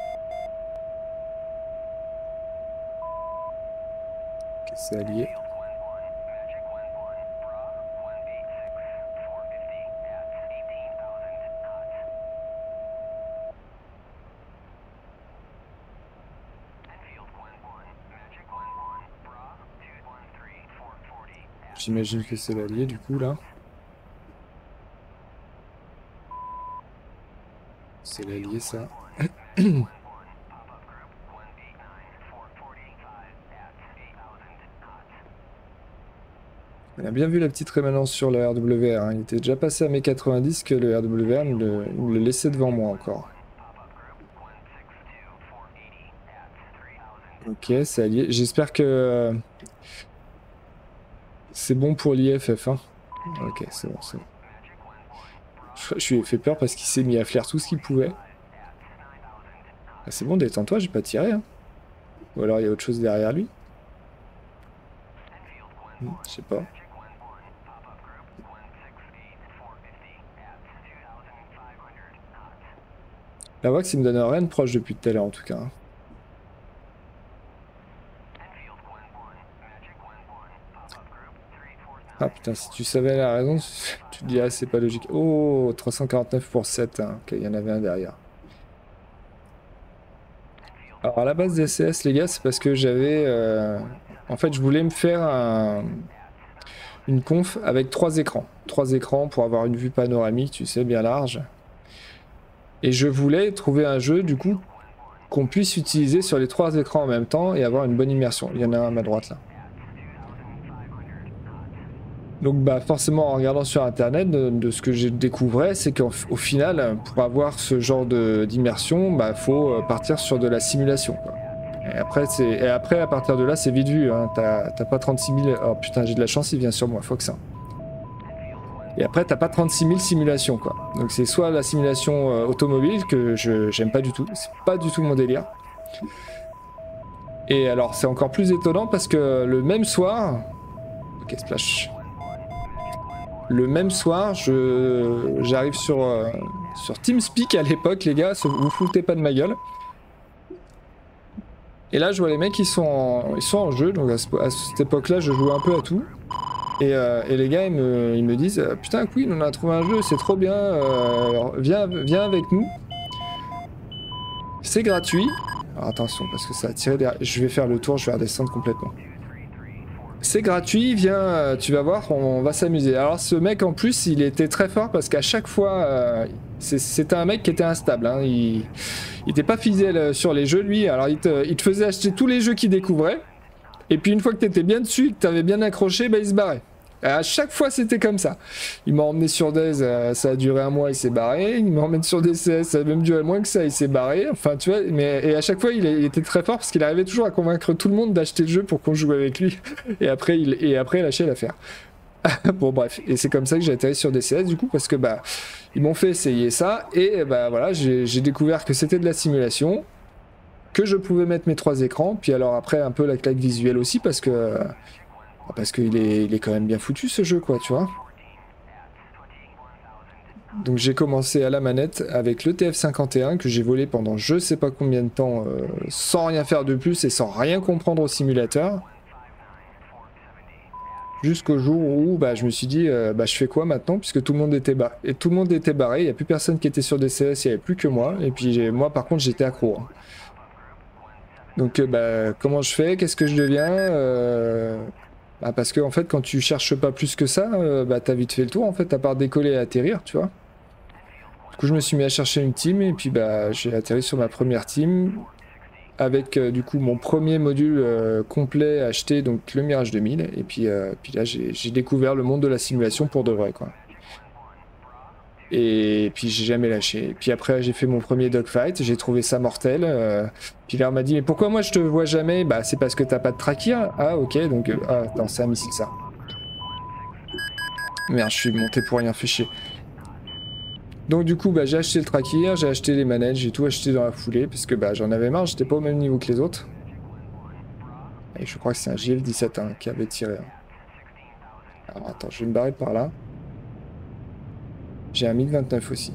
Ok, c'est allié. Enfield 1-1, Magic 1-1, Bra 186-450 at 18,000 knots. Enfield 1-1, Magic 1-1, Bra 213-440 at J'imagine que c'est l'allié du coup là. C'est l'allié ça. Magic 1-1, pop-up group 189-445 at 8,000 knots. On a bien vu la petite rémanence sur le RWR. Hein. Il était déjà passé à mes 90 que le RWR il me le laissait devant moi encore. Pop-up group 162-480 at 3,000. Ok, c'est allié. J'espère que c'est bon pour l'IFF. Hein. Ok, c'est bon, c'est bon. Magic 1-1, Je lui ai fait peur parce qu'il s'est mis à flaire tout ce qu'il pouvait. Ah, c'est bon, détends-toi, j'ai pas tiré. Hein. Ou alors il y a autre chose derrière lui. Je sais pas. Magic 1-1, pop-up group 168-450 at 2,500 knots. La Wax il me donne rien de proche depuis tout à l'heure en tout cas. Hein. Enfield 1-1, Magic 1-1, pop-up group 349. Ah putain, si tu savais la raison, tu te dirais c'est pas logique. Oh, 349 pour 7. Hein. Ok, il y en avait un derrière. Alors à la base des CS les gars, c'est parce que j'avais En fait, je voulais me faire une conf avec 3 écrans. 3 écrans pour avoir une vue panoramique, tu sais, bien large. Et je voulais trouver un jeu, du coup, qu'on puisse utiliser sur les 3 écrans en même temps et avoir une bonne immersion. Il y en a un à ma droite, là. Donc bah forcément en regardant sur internet de ce que j'ai découvert, c'est qu'au final pour avoir ce genre d'immersion, bah faut partir sur de la simulation quoi. Et après à partir de là c'est vite vu, hein. T'as pas 36 000... Oh putain j'ai de la chance il vient sur moi, faut que ça. Et après t'as pas 36 000 simulations quoi. Donc c'est soit la simulation automobile que j'aime pas du tout, c'est pas du tout mon délire. Et alors c'est encore plus étonnant parce que le même soir... Ok splash. Le même soir, j'arrive sur TeamSpeak à l'époque, les gars, vous foutez pas de ma gueule. Et là, je vois les mecs, ils sont en jeu, donc à cette époque-là, je jouais un peu à tout. Et les gars, ils me disent « Putain, Queen, on a trouvé un jeu, c'est trop bien, viens avec nous. » C'est gratuit. Alors attention, parce que ça a tiré derrière. Je vais faire le tour, je vais redescendre complètement. C'est gratuit, viens, tu vas voir, on va s'amuser. Alors ce mec en plus, il était très fort parce qu'à chaque fois, c'était un mec qui était instable. Hein. Il était pas fidèle sur les jeux, lui. Alors il te faisait acheter tous les jeux qu'il découvrait. Et puis une fois que tu étais bien dessus et que tu avais bien accroché, bah, il se barrait. À chaque fois, c'était comme ça. Il m'a emmené sur Days, ça a duré un mois, il s'est barré. Il m'a emmené sur DCS, ça a même duré moins que ça, il s'est barré. Enfin, tu vois, et à chaque fois, il était très fort parce qu'il arrivait toujours à convaincre tout le monde d'acheter le jeu pour qu'on joue avec lui. Et après, il lâchait l'affaire. Bon, bref. Et c'est comme ça que j'ai atterri sur DCS, du coup, parce que, bah, ils m'ont fait essayer ça. Et, bah, voilà, j'ai découvert que c'était de la simulation, que je pouvais mettre mes 3 écrans. Puis alors, après, un peu la claque visuelle aussi, parce qu'il est quand même bien foutu ce jeu quoi, tu vois. Donc j'ai commencé à la manette avec le TF51 que j'ai volé pendant je sais pas combien de temps sans rien faire de plus et sans rien comprendre au simulateur. Jusqu'au jour où bah, je me suis dit bah, je fais quoi maintenant puisque tout le monde était barré. Et tout le monde était barré, il n'y a plus personne qui était sur DCS, il n'y avait plus que moi. Et puis moi par contre j'étais accro. Hein. Donc bah, comment je fais? Qu'est-ce que je deviens bah parce que en fait quand tu cherches pas plus que ça, bah t'as vite fait le tour en fait, à part décoller et atterrir, tu vois. Du coup je me suis mis à chercher une team et puis bah j'ai atterri sur ma première team avec du coup mon premier module complet acheté, donc le Mirage 2000 et puis là j'ai découvert le monde de la simulation pour de vrai quoi. Et puis j'ai jamais lâché. Et puis après j'ai fait mon premier dogfight, j'ai trouvé ça mortel. Puis là on m'a dit mais pourquoi moi je te vois jamais? Bah c'est parce que t'as pas de tracker. Ah ok donc ah non c'est un missile ça. Merde je suis monté pour rien, fait chier. Donc du coup bah j'ai acheté le tracker, j'ai acheté les manettes, j'ai tout acheté dans la foulée parce que bah j'en avais marre, j'étais pas au même niveau que les autres. Et je crois que c'est un JL-17 hein, qui avait tiré. Alors attends je vais me barrer par là. J'ai un MiG-29 aussi.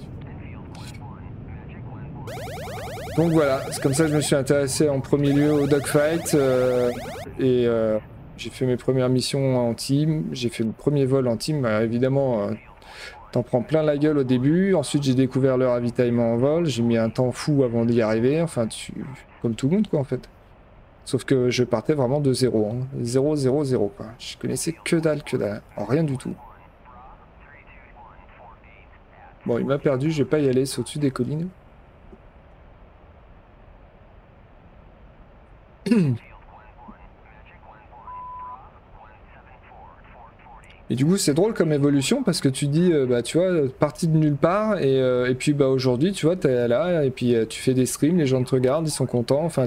Donc voilà, c'est comme ça que je me suis intéressé en premier lieu au dogfight et j'ai fait mes premières missions en team, j'ai fait mon premier vol en team, évidemment t'en prends plein la gueule au début, ensuite j'ai découvert le ravitaillement en vol, j'ai mis un temps fou avant d'y arriver, enfin comme tout le monde quoi en fait. Sauf que je partais vraiment de zéro, hein. 0, 0, 0 quoi, je connaissais que dalle, rien du tout. Bon, il m'a perdu, je vais pas y aller, c'est au-dessus des collines. Et du coup, c'est drôle comme évolution parce que tu dis, bah tu vois, parti de nulle part et puis bah aujourd'hui, tu vois, t'es là et puis tu fais des streams, les gens te regardent, ils sont contents, enfin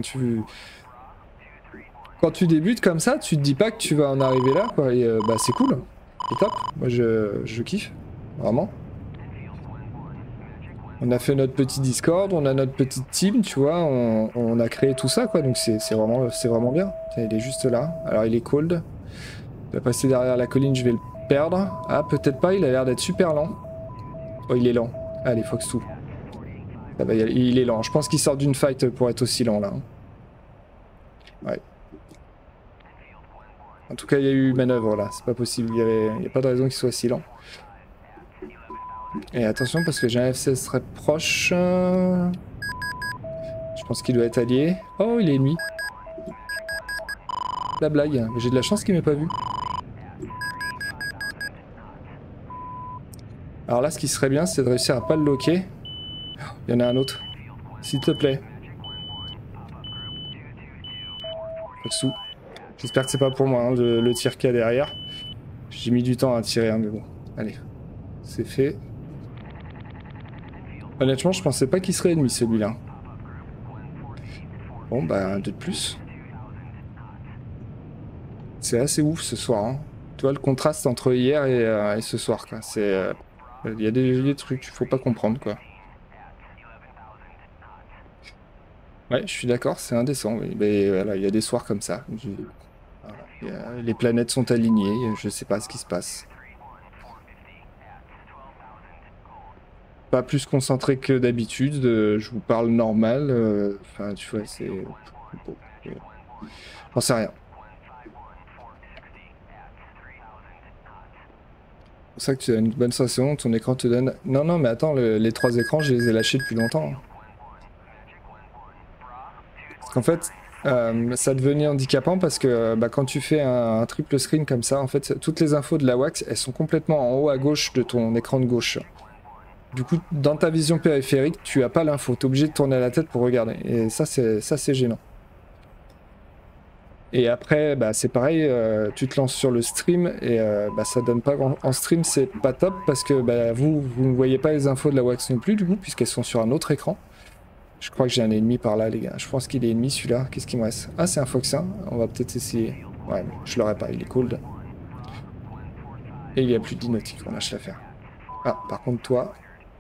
quand tu débutes comme ça, tu te dis pas que tu vas en arriver là, quoi, et bah c'est cool, c'est top, moi je kiffe, vraiment. On a fait notre petit Discord, on a notre petite team, tu vois, on a créé tout ça, quoi, donc c'est vraiment bien. Il est juste là, alors il est cold. Il va passer derrière la colline, je vais le perdre. Ah, peut-être pas, il a l'air d'être super lent. Oh, il est lent. Allez, Fox 2. Ça va y aller. Il est lent, je pense qu'il sort d'une fight pour être aussi lent, là. Ouais. En tout cas, il y a eu manœuvre, là, c'est pas possible, il n'y a pas de raison qu'il soit si lent. Et attention parce que j'ai un F-16 très proche. Je pense qu'il doit être allié. Oh, il est ennemi. La blague. J'ai de la chance qu'il m'ait pas vu. Alors là, ce qui serait bien, c'est de réussir à pas le loquer. Il y en a un autre. S'il te plaît. Foxou. J'espère que c'est pas pour moi, hein, le tir qu'il y a derrière. J'ai mis du temps à tirer, hein, mais bon. Allez. C'est fait. Honnêtement, je pensais pas qu'il serait ennemi, celui-là. Bon, bah, deux de plus. C'est assez ouf ce soir, hein. Tu vois le contraste entre hier et ce soir, quoi. C'est... il y a des trucs qu'il faut pas comprendre, quoi. Ouais, je suis d'accord, c'est indécent, oui. Mais voilà, il y a des soirs comme ça. Voilà. Les planètes sont alignées, je sais pas ce qui se passe. Pas plus concentré que d'habitude, je vous parle normal. Enfin, tu vois, c'est... Bon, j'en sais rien. C'est pour ça que tu as une bonne sensation, ton écran te donne... Non, non, mais attends, les 3 écrans, je les ai lâchés depuis longtemps. Parce qu'en fait, ça devenait handicapant parce que quand tu fais un triple screen comme ça, en fait, toutes les infos de la wax, elles sont complètement en haut à gauche de ton écran de gauche. Du coup, dans ta vision périphérique, tu as pas l'info, tu es obligé de tourner la tête pour regarder. Et ça, c'est gênant. Et après, c'est pareil, tu te lances sur le stream et ça donne pas en stream, c'est pas top parce que vous ne voyez pas les infos de la wax non plus du coup, puisqu'elles sont sur un autre écran. Je crois que j'ai un ennemi par là, les gars. Je pense qu'il est ennemi celui-là. Qu'est-ce qu'il me reste? Ah, c'est un Foxin. On va peut-être essayer. Ouais, mais je l'aurais pas, il est cold. Et il y a plus de dynautique, on lâche l'affaire. Ah, par contre, toi.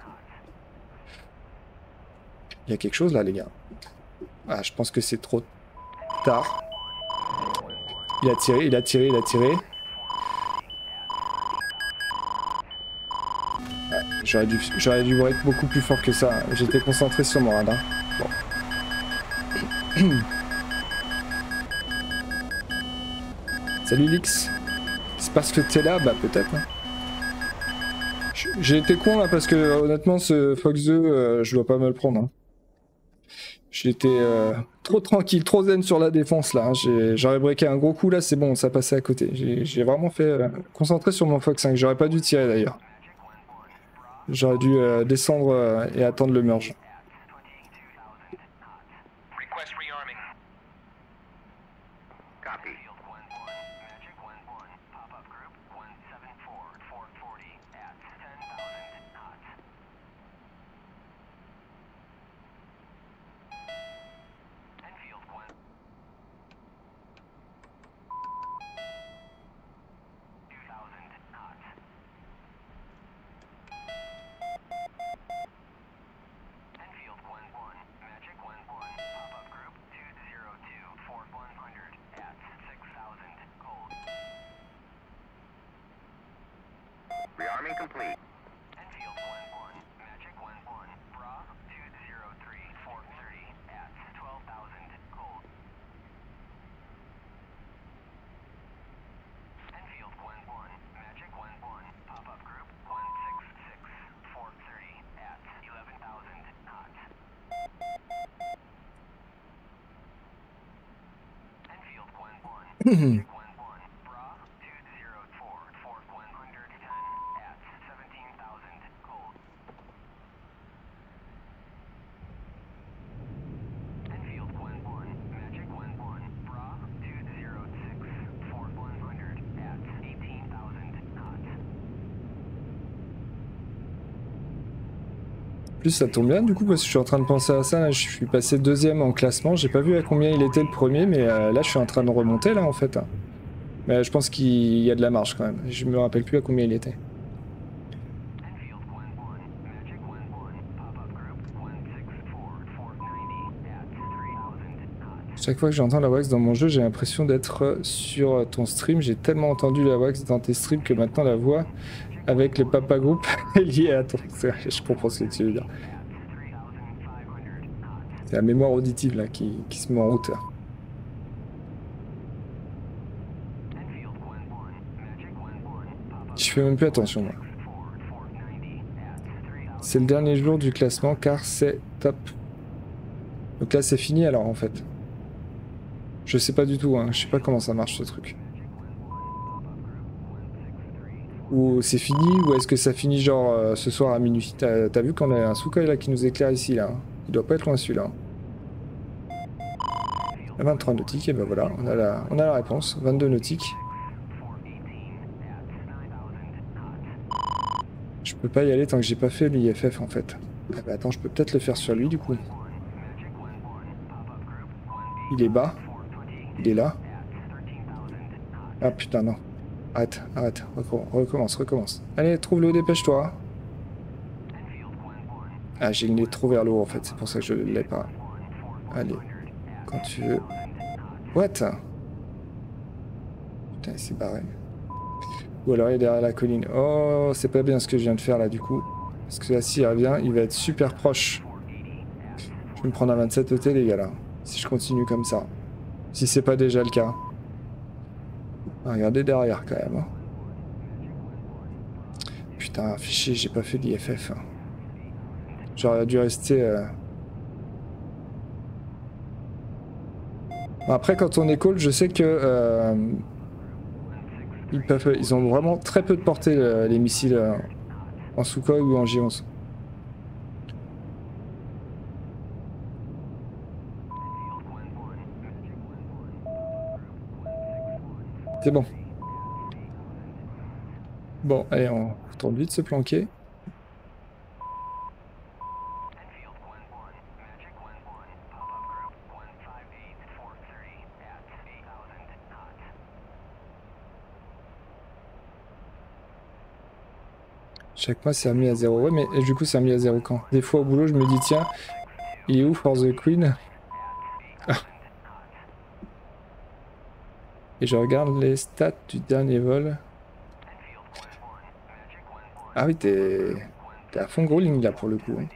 Il y a quelque chose là, les gars. Ah, je pense que c'est trop tard. Il a tiré, il a tiré, il a tiré. Ouais, j'aurais dû être beaucoup plus fort que ça. J'étais concentré sur mon radar. Bon. Salut Lix. C'est parce que t'es là? Bah peut-être. Hein. J'ai été con là parce que honnêtement ce Fox 2, je dois pas me le prendre. Hein. J'étais trop tranquille, trop zen sur la défense là. Hein. J'aurais breaké un gros coup là, c'est bon, ça passait à côté. J'ai vraiment fait concentré sur mon Fox 5. J'aurais pas dû tirer d'ailleurs. J'aurais dû descendre et attendre le merge. Rearming complete. Enfield 1-1, Magic 1-1, Bra 203, 430 at 12,000 cold. Enfield 1-1, Magic 1-1, pop-up group 166, 430 at 11,000 knots. Enfield 1-1, Magic 1-1, Bra 204, 110 at 17,000 cold. Enfield 1-1, Magic 1-1, Bra 206, 100 at 18,000 knots. Plus ça tombe bien du coup parce que je suis en train de penser à ça. Là, je suis passé deuxième en classement. J'ai pas vu à combien il était le premier, mais là je suis en train de remonter là en fait. Mais je pense qu'il y a de la marge quand même. Je me rappelle plus à combien il était. Enfield 1-1, Magic 1-1, pop-up group 164, 490 at 3,000 knots. Chaque fois que j'entends la wax dans mon jeu, j'ai l'impression d'être sur ton stream. J'ai tellement entendu la wax dans tes streams que maintenant la voix avec le papa group est liée à ton... Je comprends ce que tu veux dire. C'est la mémoire auditive là qui se met en route. Là. Je fais même plus attention moi. C'est le dernier jour du classement car c'est top. Donc là c'est fini alors en fait. Je sais pas du tout, hein. Je sais pas comment ça marche ce truc. Ou c'est fini, ou est-ce que ça finit genre ce soir à minuit? T'as vu qu'on a un Sukhoi là qui nous éclaire ici là, hein. Il doit pas être loin celui-là. 23 nautiques, et ben voilà, on a la réponse. 22 nautiques. Je peux pas y aller tant que j'ai pas fait l'IFF en fait. Ah bah attends, je peux peut-être le faire sur lui du coup. Il est bas. Il est là. Ah putain non. Arrête, arrête. Recommence. Allez, trouve-le, dépêche-toi. Ah, j'ai ligné trop vers le haut en fait, c'est pour ça que je ne l'ai pas. Allez, quand tu veux. What? Putain, il s'est barré. Ou alors il est derrière la colline. Oh, c'est pas bien ce que je viens de faire là du coup. Parce que là, s'il revient, il va être super proche. Je vais me prendre un 27 ET les gars là. Si je continue comme ça. Si c'est pas déjà le cas. Regardez derrière quand même. Hein. Putain, fichier, j'ai pas fait l'IFF. J'aurais dû rester... Bon, après, quand on est call, je sais que... ils ont vraiment très peu de portée, les missiles en Sukhoi ou en J11. C'est bon. Bon, allez, on retourne vite se planquer. Chaque mois c'est remis à 0. Ouais, mais du coup c'est remis à 0 quand? Des fois au boulot je me dis tiens, il est où for the Queen? Ah. Et je regarde les stats du dernier vol. Ah oui, t'es à fond growling là pour le coup. Hein.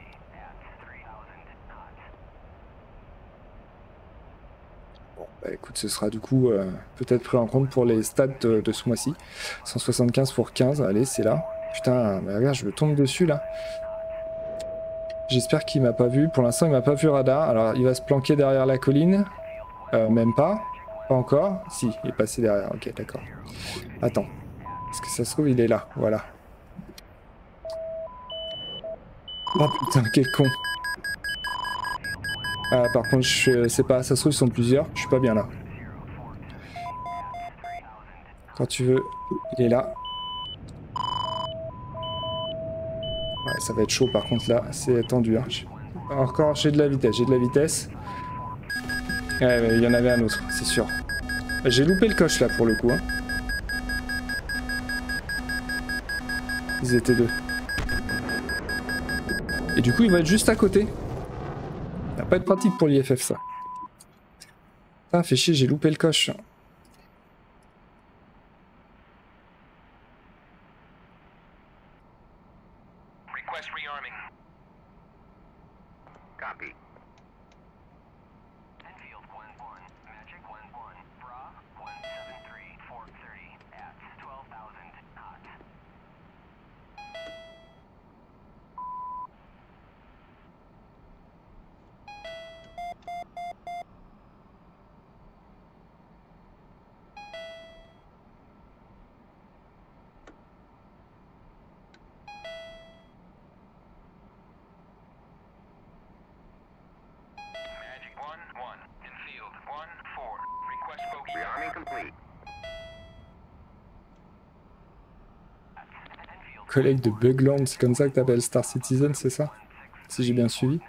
Bon, bah écoute, ce sera du coup peut-être pris en compte pour les stats de ce mois-ci. 175 pour 15, allez, c'est là. Putain, mais regarde, je me tombe dessus là. J'espère qu'il m'a pas vu. Pour l'instant, il m'a pas vu radar. Alors, il va se planquer derrière la colline. Même pas. Pas encore. Si, il est passé derrière. Ok, d'accord. Attends. Est-ce que ça se trouve, il est là? Voilà. Oh putain, quel con. Ah, par contre, je sais pas. Ça se trouve, ils sont plusieurs. Je suis pas bien là. Quand tu veux, il est là. Ouais, ça va être chaud par contre là. C'est tendu. Hein. Encore, j'ai de la vitesse. Ouais, il y en avait un autre, c'est sûr. J'ai loupé le coche là pour le coup. Hein. Ils étaient deux. Et du coup, il va être juste à côté. Ça va pas être pratique pour l'IFF ça. Putain, fait chier, j'ai loupé le coche. Request rearming. Copy. Enfield 1-1, Magic 1-1, Bra 173, 430 at 12,000 knots. Magic 1-1, Enfield 1-4, request bogey. Rearming complete. Collègue de Bugland, c'est comme ça que t'appelles Star Citizen, c'est ça? Si j'ai bien suivi.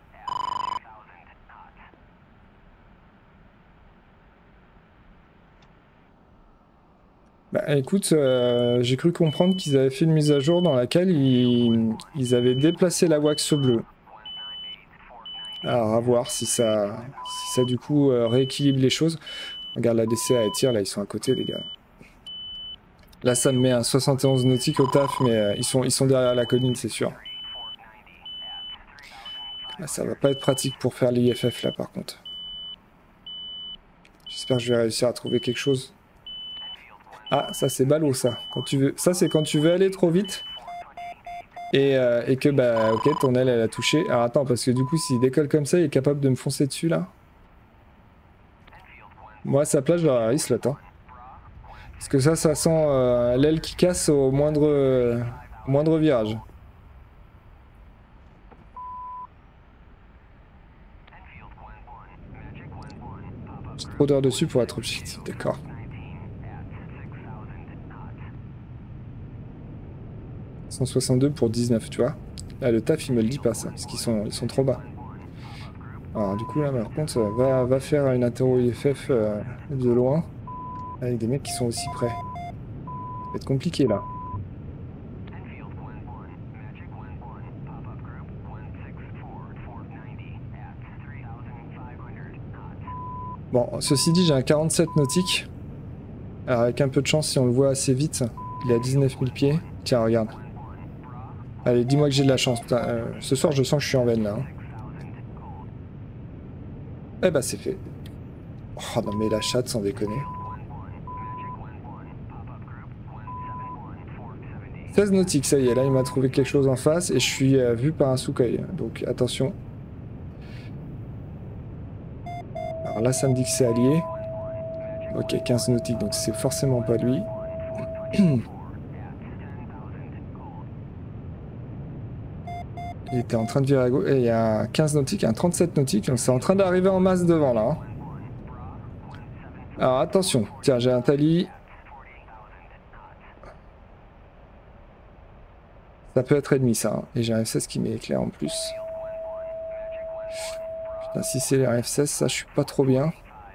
Bah écoute, j'ai cru comprendre qu'ils avaient fait une mise à jour dans laquelle ils avaient déplacé la wax bleue. Alors à voir si ça du coup rééquilibre les choses. Regarde la DCA elle tire, là ils sont à côté les gars. Là ça me met un 71 nautique au taf, mais ils sont derrière la colline c'est sûr. Là, ça va pas être pratique pour faire l'IFF là par contre. J'espère que je vais réussir à trouver quelque chose. Ah, ça c'est ballot ça. Quand tu veux... Ça c'est quand tu veux aller trop vite. Et que bah ok, ton aile elle a touché. Alors attends, parce que du coup s'il décolle comme ça, il est capable de me foncer dessus là. Moi, à sa place, j'aurais un slot. Hein. Parce que ça sent l'aile qui casse au moindre virage. J'ai trop d'heures dessus pour être objectif, d'accord. 162 pour 19, tu vois. Là, le taf, il me le dit pas, ça, parce qu'ils sont trop bas. Alors, du coup, là, par contre, va faire une interro IFF de loin, avec des mecs qui sont aussi près. Ça va être compliqué, là. Bon, ceci dit, j'ai un 47 nautique. Alors, avec un peu de chance, si on le voit assez vite, il est à 19 000 pieds. Tiens, regarde. Allez, dis-moi que j'ai de la chance. Putain, ce soir, je sens que je suis en veine, là. Hein. Eh bah, c'est fait. Oh non, mais la chatte, sans déconner. 16 nautiques, ça y est, là, il m'a trouvé quelque chose en face, et je suis vu par un Sukhoi. Donc, attention. Alors là, ça me dit que c'est allié. Ok, 15 nautiques, donc c'est forcément pas lui. Il était en train de virer à gauche. Et il y a 15 nautiques, un 37 nautiques, donc c'est en train d'arriver en masse devant là. Hein. Alors attention, tiens, j'ai un tali. Ça peut être ennemi ça. Hein. Et j'ai un F16 qui m'éclaire en plus. Putain, si c'est un F16, ça je suis pas trop bien.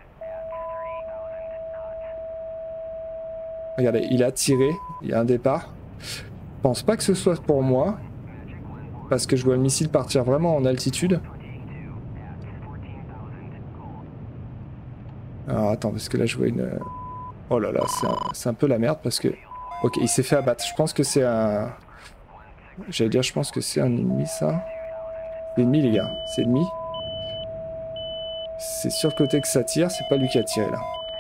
Regardez, il a tiré, il y a un départ. Je pense pas que ce soit pour moi. Parce que je vois le missile partir vraiment en altitude. Alors attends, parce que là je vois une... Oh là là, c'est un peu la merde parce que... Ok, il s'est fait abattre. Je pense que c'est un... J'allais dire, je pense que c'est un ennemi ça. C'est ennemi les gars, c'est ennemi. C'est surcoté que ça tire, c'est pas lui qui a tiré là.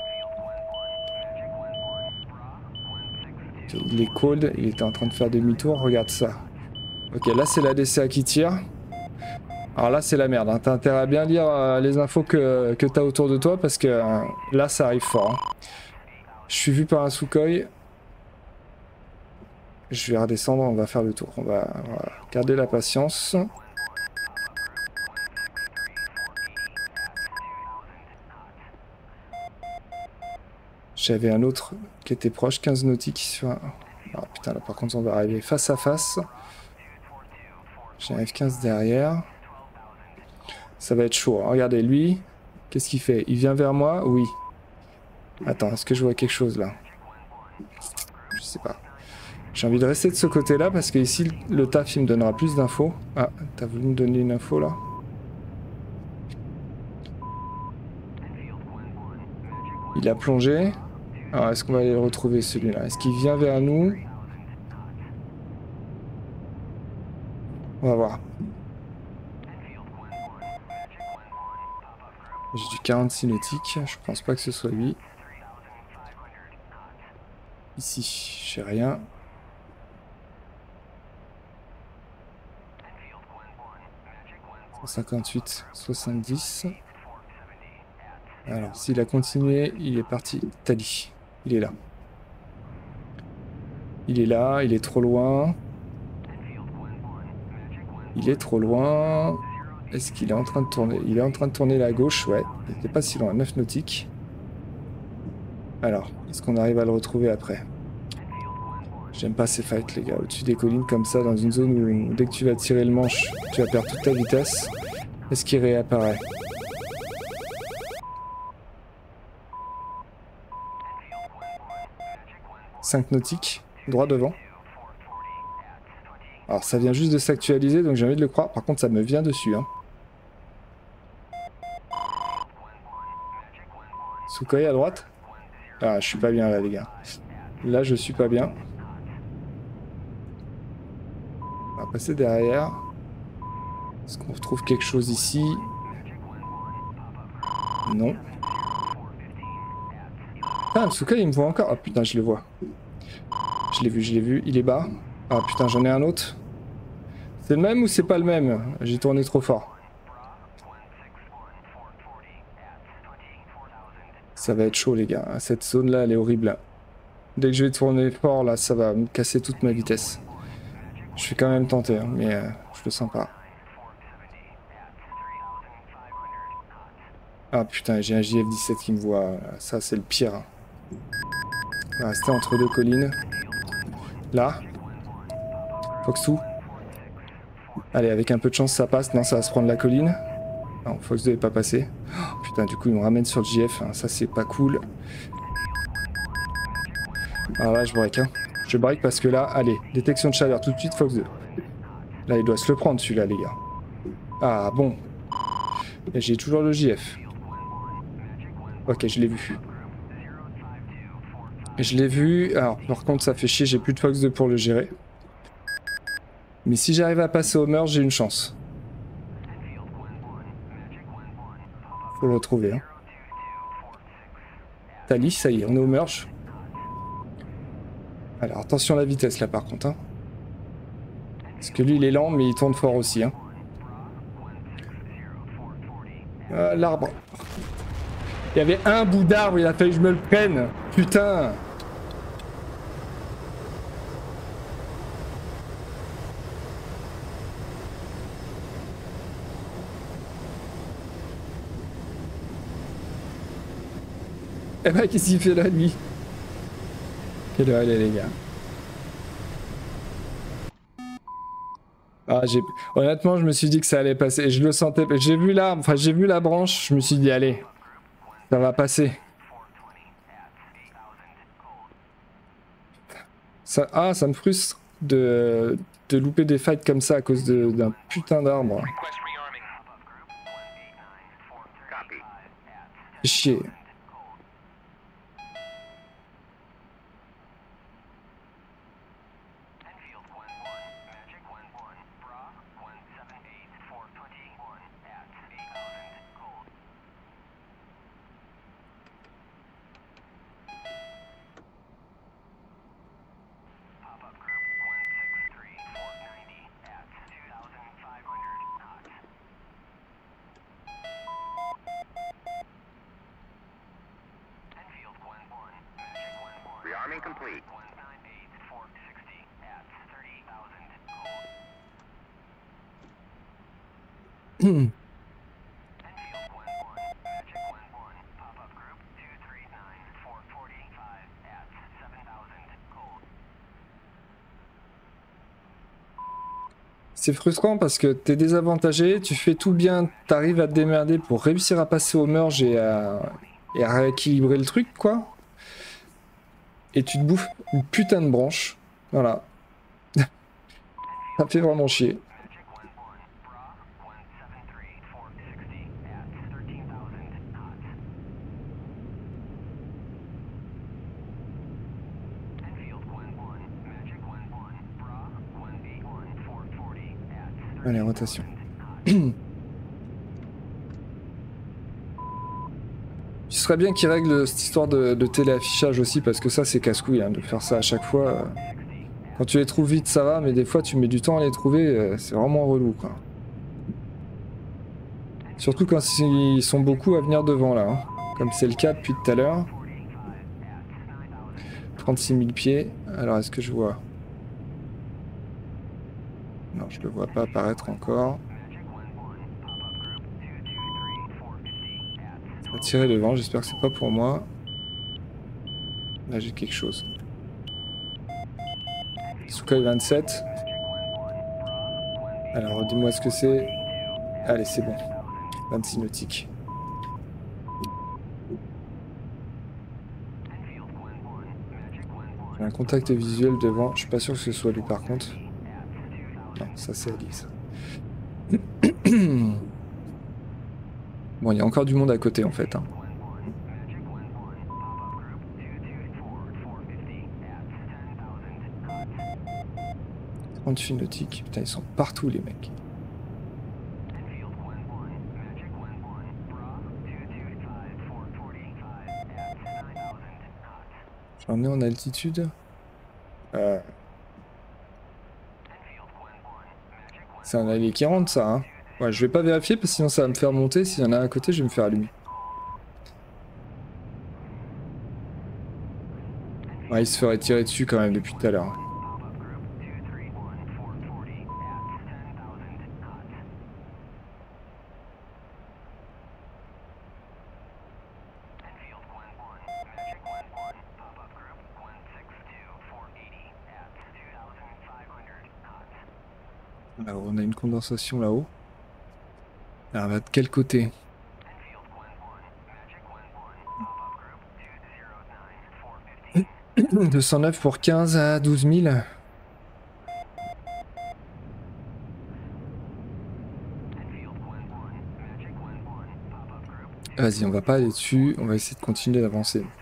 Okay, il est cold, il était en train de faire demi-tour, regarde ça. Ok, là c'est la DCA qui tire. Alors là c'est la merde, hein. T'as intérêt à bien lire les infos que t'as autour de toi parce que là ça arrive fort. Hein. Je suis vu par un Sukhoi. Je vais redescendre, on va faire le tour. On va garder la patience. J'avais un autre qui était proche, 15 nautiques sur un... Ah putain là par contre on va arriver face à face. J'ai un F15 derrière. Ça va être chaud. Hein. Regardez, lui, qu'est-ce qu'il fait? Il vient vers moi? Oui. Attends, est-ce que je vois quelque chose là? Je sais pas. J'ai envie de rester de ce côté-là parce que ici, le taf, il me donnera plus d'infos. Ah, t'as voulu me donner une info là? Il a plongé. Alors, est-ce qu'on va aller le retrouver celui-là? Est-ce qu'il vient vers nous? On va voir. J'ai du 46 nautique, je pense pas que ce soit lui. Ici, j'ai rien. « 158, 70. » Alors, s'il a continué, il est parti. Tali, il est là. Il est là, il est trop loin. Il est trop loin. Est-ce qu'il est en train de tourner? Il est en train de tourner la gauche, ouais. Il n'était pas si loin, 9 nautiques. Alors, est-ce qu'on arrive à le retrouver après? J'aime pas ces fights, les gars. Au-dessus des collines, comme ça, dans une zone où dès que tu vas tirer le manche, tu vas perdre toute ta vitesse. Est-ce qu'il réapparaît? « 5 nautiques, droit devant. » Alors, ça vient juste de s'actualiser, donc j'ai envie de le croire. Par contre, ça me vient dessus, hein. Sukhoi à droite. Ah, je suis pas bien là, les gars. Là, je suis pas bien. On va passer derrière. Est-ce qu'on retrouve quelque chose ici? Non. Ah, le Sukhoi, il me voit encore. Ah putain, je le vois. Je l'ai vu. Il est bas. Ah putain, j'en ai un autre. C'est le même ou c'est pas le même? J'ai tourné trop fort. Ça va être chaud les gars, cette zone là elle est horrible là. Dès que je vais tourner fort là ça va me casser toute ma vitesse. Je suis quand même tenté hein, mais je le sens pas. Ah putain j'ai un JF-17 qui me voit, ça c'est le pire. Hein. On va rester entre deux collines. Là. Fox 2. Allez avec un peu de chance ça passe, non ça va se prendre la colline. Non Fox 2 est pas passé. Oh, putain du coup il me ramène sur le JF, hein. Ça c'est pas cool. Alors là je break hein. Je break parce que là, allez, détection de chaleur tout de suite Fox 2. Là il doit se le prendre celui-là les gars. Ah bon. Et j'ai toujours le JF. Ok je l'ai vu. Je l'ai vu, alors par contre ça fait chier, j'ai plus de Fox 2 pour le gérer. Mais si j'arrive à passer au merge, j'ai une chance. Faut le retrouver. Hein. Tali, ça y est, on est au merge. Alors attention à la vitesse là par contre. Hein. Parce que lui il est lent mais il tourne fort aussi. Hein. L'arbre. Il y avait un bout d'arbre, il a fallu que je me le prenne. Putain. Eh ben qu'est-ce qu'il fait là lui? Quelle heure elle est les gars? Ah, honnêtement je me suis dit que ça allait passer. Je le sentais. J'ai vu l'arbre, enfin j'ai vu la branche, je me suis dit allez, ça va passer. Ça... Ah ça me frustre de louper des fights comme ça à cause d'un putain d'arbre. Fait chier. Rearming complete. C'est frustrant parce que t'es désavantagé, tu fais tout bien, t'arrives à te démerder pour réussir à passer au merge et à rééquilibrer le truc, quoi. Et tu te bouffes une putain de branche. Voilà. Ça fait vraiment chier. Allez, rotation. Ce serait bien qu'ils règlent cette histoire de téléaffichage aussi, parce que ça c'est casse-couille hein, de faire ça à chaque fois. Quand tu les trouves vite ça va, mais des fois tu mets du temps à les trouver, c'est vraiment relou quoi. Surtout quand ils sont beaucoup à venir devant là, hein, comme c'est le cas depuis tout à l'heure. 36 000 pieds, alors est-ce que je vois? Non, je le vois pas apparaître encore. Ça va tirer devant, j'espère que c'est pas pour moi. Là j'ai quelque chose. Sukhoi 27. Alors dis-moi ce que c'est. Allez c'est bon. 26 nautiques. J'ai un contact visuel devant, je suis pas sûr que ce soit lui par contre. Non, ça c'est Alice. Bon, il y a encore du monde à côté en fait. Hein. 38 nautiques, putain ils sont partout les mecs. J'en ai en altitude. C'est un allié qui rentre ça hein. Ouais, je vais pas vérifier parce que sinon ça va me faire monter. S'il y en a à côté, je vais me faire allumer. Ouais, il se ferait tirer dessus quand même depuis tout à l'heure. Pop-up group 231-440 at 10,000 knots. Enfield Gwen 1, Magic Gwen 1, pop-up group 162-480 at 2,500 knots. Alors, on a une condensation là-haut. Alors, elle va de quel côté? Enfield Gwen 1, Magic Gwen 1, pop-up group 209-415. 209 pour 15 à 12 000. Enfield Gwen 1, Magic Gwen 1, pop-up group Vas-y, on va pas aller dessus. On va essayer de continuer d'avancer. 12,000 knots.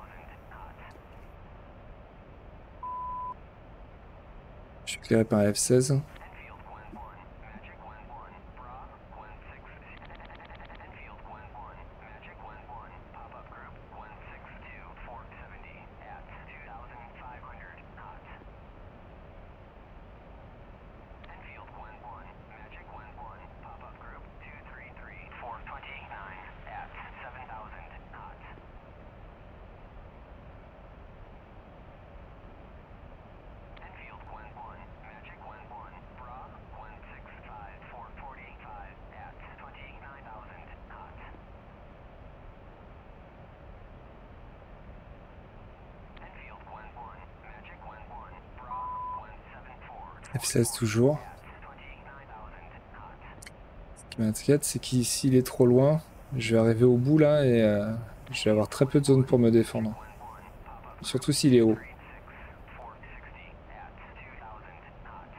Je suis éclairé par F16. Enfield Gwen 1, Magic Gwen 1, Bra, Gwen 6. Enfield Gwen 1, Magic Gwen 1, pop-up group 162-470 at 2,500 knots. Enfield Gwen 1, Magic Gwen 1, pop-up group 233-429 at 7,000 knots. Enfield Gwen 1, Magic Gwen 1, Bra, Gwen 65445 at 29,000 knots. Enfield Gwen 1, Magic Gwen 1, Bra, Gwen 74 F16 toujours. at 29,000 knots. Ce qui m'inquiète, c'est qu'ici il est trop loin. Je vais arriver au bout là et je vais avoir très peu de zones pour me défendre. Surtout s'il est haut. 460 at 2,000 knots.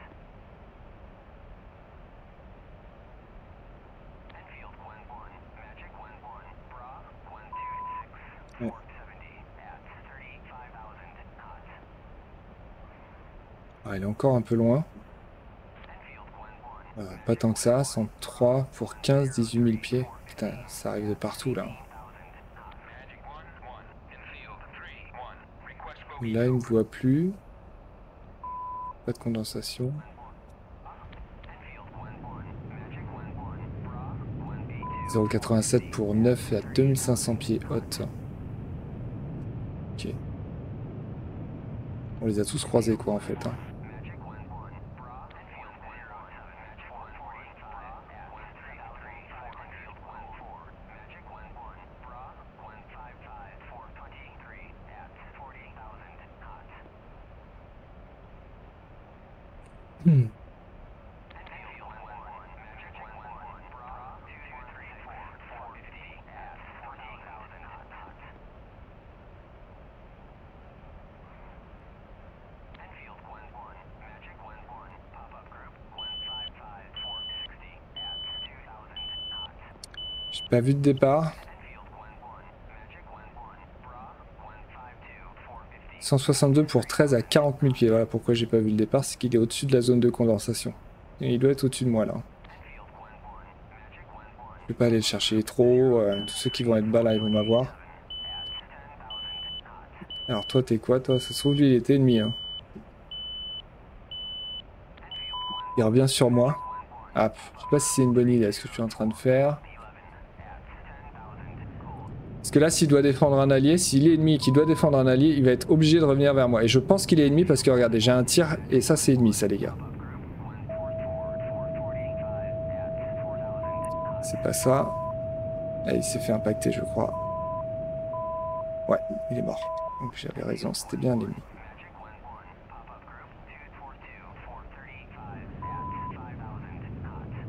Enfield Gwen 1, Magic Gwen 1, Bra, Gwen 26 470 at 35,000 knots. Ah, il est encore un peu loin. Enfield Gwen 1, Pas tant que ça. 103 pour 15, 18 000 pieds. Putain, ça arrive de partout là. Magic 1, 1, Enfield 3, 1, request Là, il ne me voit plus. Pas de condensation. Enfield Gwen 1, Magic Gwen 1, Bra, Gwen 82 0,87 pour 9 et à 2500 pieds haute. Ok. On les a tous croisés quoi en fait. Hein. Magic Gwen 1, Bra, Enfield Gwen 1, Magic Gwen 45 at 1,335 Enfield Gwen 4, Magic Gwen 1, Bra, Gwen 55 423 at 40,000 knots. Enfield Gwen 1, Magic Gwen 1, Bra, 234 450 at 40,000 knots. Enfield Gwen 1, Magic Gwen 1, pop-up group Gwen 55460 at 2,000 knots. J'ai pas vu de départ. Enfield Gwen 1, Magic Gwen 1, Bra, Gwen 52450. 162 pour 13 à 40 000 pieds. Voilà pourquoi j'ai pas vu le départ, c'est qu'il est au-dessus de la zone de condensation. Et il doit être au-dessus de moi là. Enfield Gwen 1, Magic Gwen 1, Je vais pas aller le chercher, il est trop haut. Tous ceux qui vont être bas là, ils vont m'avoir. at 10,000 knots. Alors toi, t'es quoi toi? Ça se trouve, lui, il était ennemi. Hein. Il revient sur moi. Ah, je sais pas si c'est une bonne idée, ce que je suis en train de faire. Parce que là, s'il doit défendre un allié, s'il est ennemi et qu'il doit défendre un allié, il va être obligé de revenir vers moi. Et je pense qu'il est ennemi parce que regardez, j'ai un tir et ça c'est ennemi, ça les gars. C'est pas ça. Là, il s'est fait impacter, je crois. Ouais, il est mort. Donc j'avais raison, c'était bien l'ennemi. Magic Gwen 1, pop-up group 242 435 at 5,000 knots.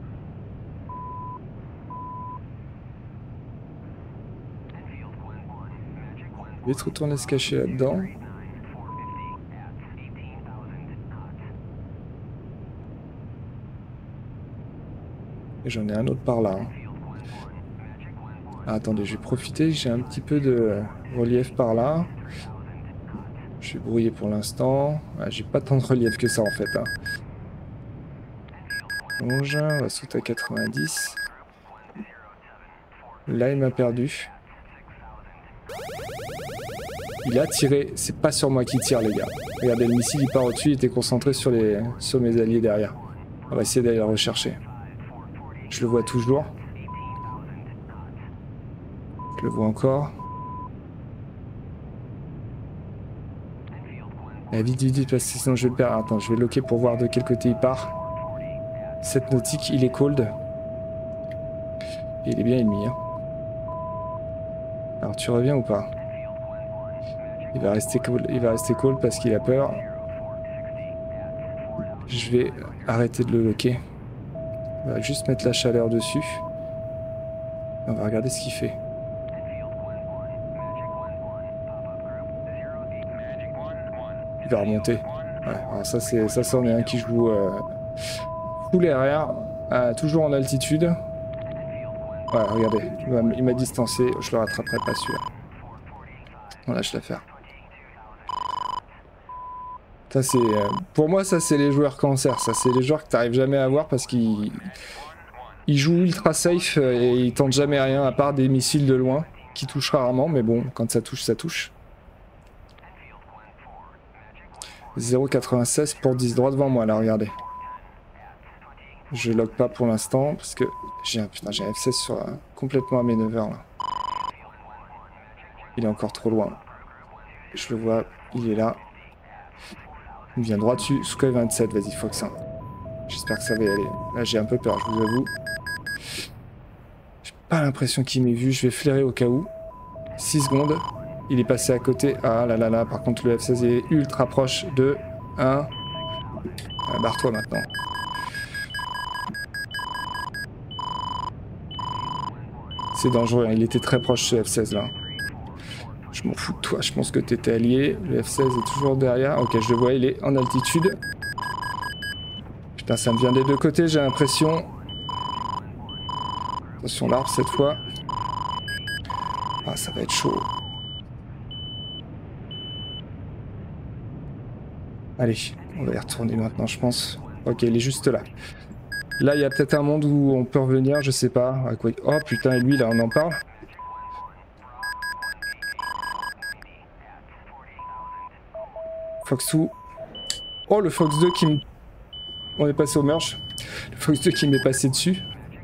Enfield Gwen 1, Magic Gwen 1. Je vais te retourner se cacher là-dedans. 450 at 18,000 knots. Et j'en ai un autre par là. Hein. Enfield Gwen 1, Magic Gwen 1. Ah, attendez, je vais profiter, j'ai un petit peu de relief par là. 3,000 knots. Je suis brouillé pour l'instant. Ah, j'ai pas tant de relief que ça en fait. Hein. Plonge, on va sauter à 90. Là, il m'a perdu. Il a tiré. C'est pas sur moi qu'il tire, les gars. Regardez, le missile, il part au-dessus. Il était concentré sur mes alliés derrière. On va essayer d'aller le rechercher. Je le vois toujours. Je le vois encore. Allez, vite, vite, vite, parce que sinon je vais le perdre. Attends, je vais loquer pour voir de quel côté il part. 7 nautique, il est cold. Et il est bien ennemi. Hein. Alors tu reviens ou pas? Il va rester cold parce qu'il a peur. Je vais arrêter de le loquer. On va juste mettre la chaleur dessus. On va regarder ce qu'il fait. Il va remonter. Ouais, alors ça c'en est un qui joue full RR, toujours en altitude. Ouais, regardez, il m'a distancé, je le rattraperai pas celui-là. Voilà, je vais la faire. Ça c'est, pour moi ça c'est les joueurs cancer, ça c'est les joueurs que t'arrives jamais à voir parce qu'ils jouent ultra safe et ils tentent jamais rien à part des missiles de loin qui touchent rarement, mais bon, quand ça touche, ça touche. 0,96 pour 10 droit devant moi là, regardez. Je log pas pour l'instant parce que j'ai un F16 sur complètement à mes 9 heures là. Il est encore trop loin. Je le vois, il est là. Il vient droit dessus, Sukhoi 27, vas-y Fox 1. J'espère que ça va y aller. Là j'ai un peu peur, je vous avoue. J'ai pas l'impression qu'il m'ait vu, je vais flairer au cas où. 6 secondes, il est passé à côté. Ah là là là, par contre le F16 est ultra proche de 1. Ah, barre-toi maintenant. C'est dangereux, hein. Il était très proche ce F16 là. Je m'en fous de toi, je pense que t'étais allié. Le F16 est toujours derrière. Ok, je le vois, il est en altitude. Putain, ça me vient des deux côtés, j'ai l'impression. Attention l'arbre cette fois. Ah, ça va être chaud. Allez, on va y retourner maintenant, je pense. Ok, il est juste là. Là, il y a peut-être un monde où on peut revenir, je sais pas. Oh putain, et lui, là, on en parle. Fox 2. Oh, le Fox 2 qui me... On est passé au merge. Le Fox 2 qui m'est passé dessus.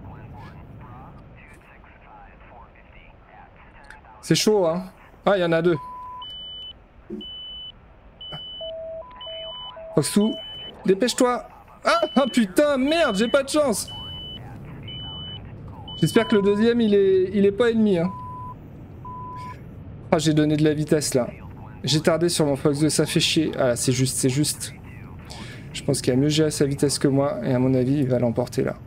C'est chaud, hein. Ah, il y en a deux. Fox 2, dépêche-toi. Ah putain, merde, j'ai pas de chance. J'espère que le deuxième, il est pas ennemi, hein. Ah, j'ai donné de la vitesse, là. J'ai tardé sur mon Fox 2, ça fait chier. Ah, c'est juste, c'est juste. Je pense qu'il a mieux géré sa vitesse que moi, et à mon avis, il va l'emporter, là.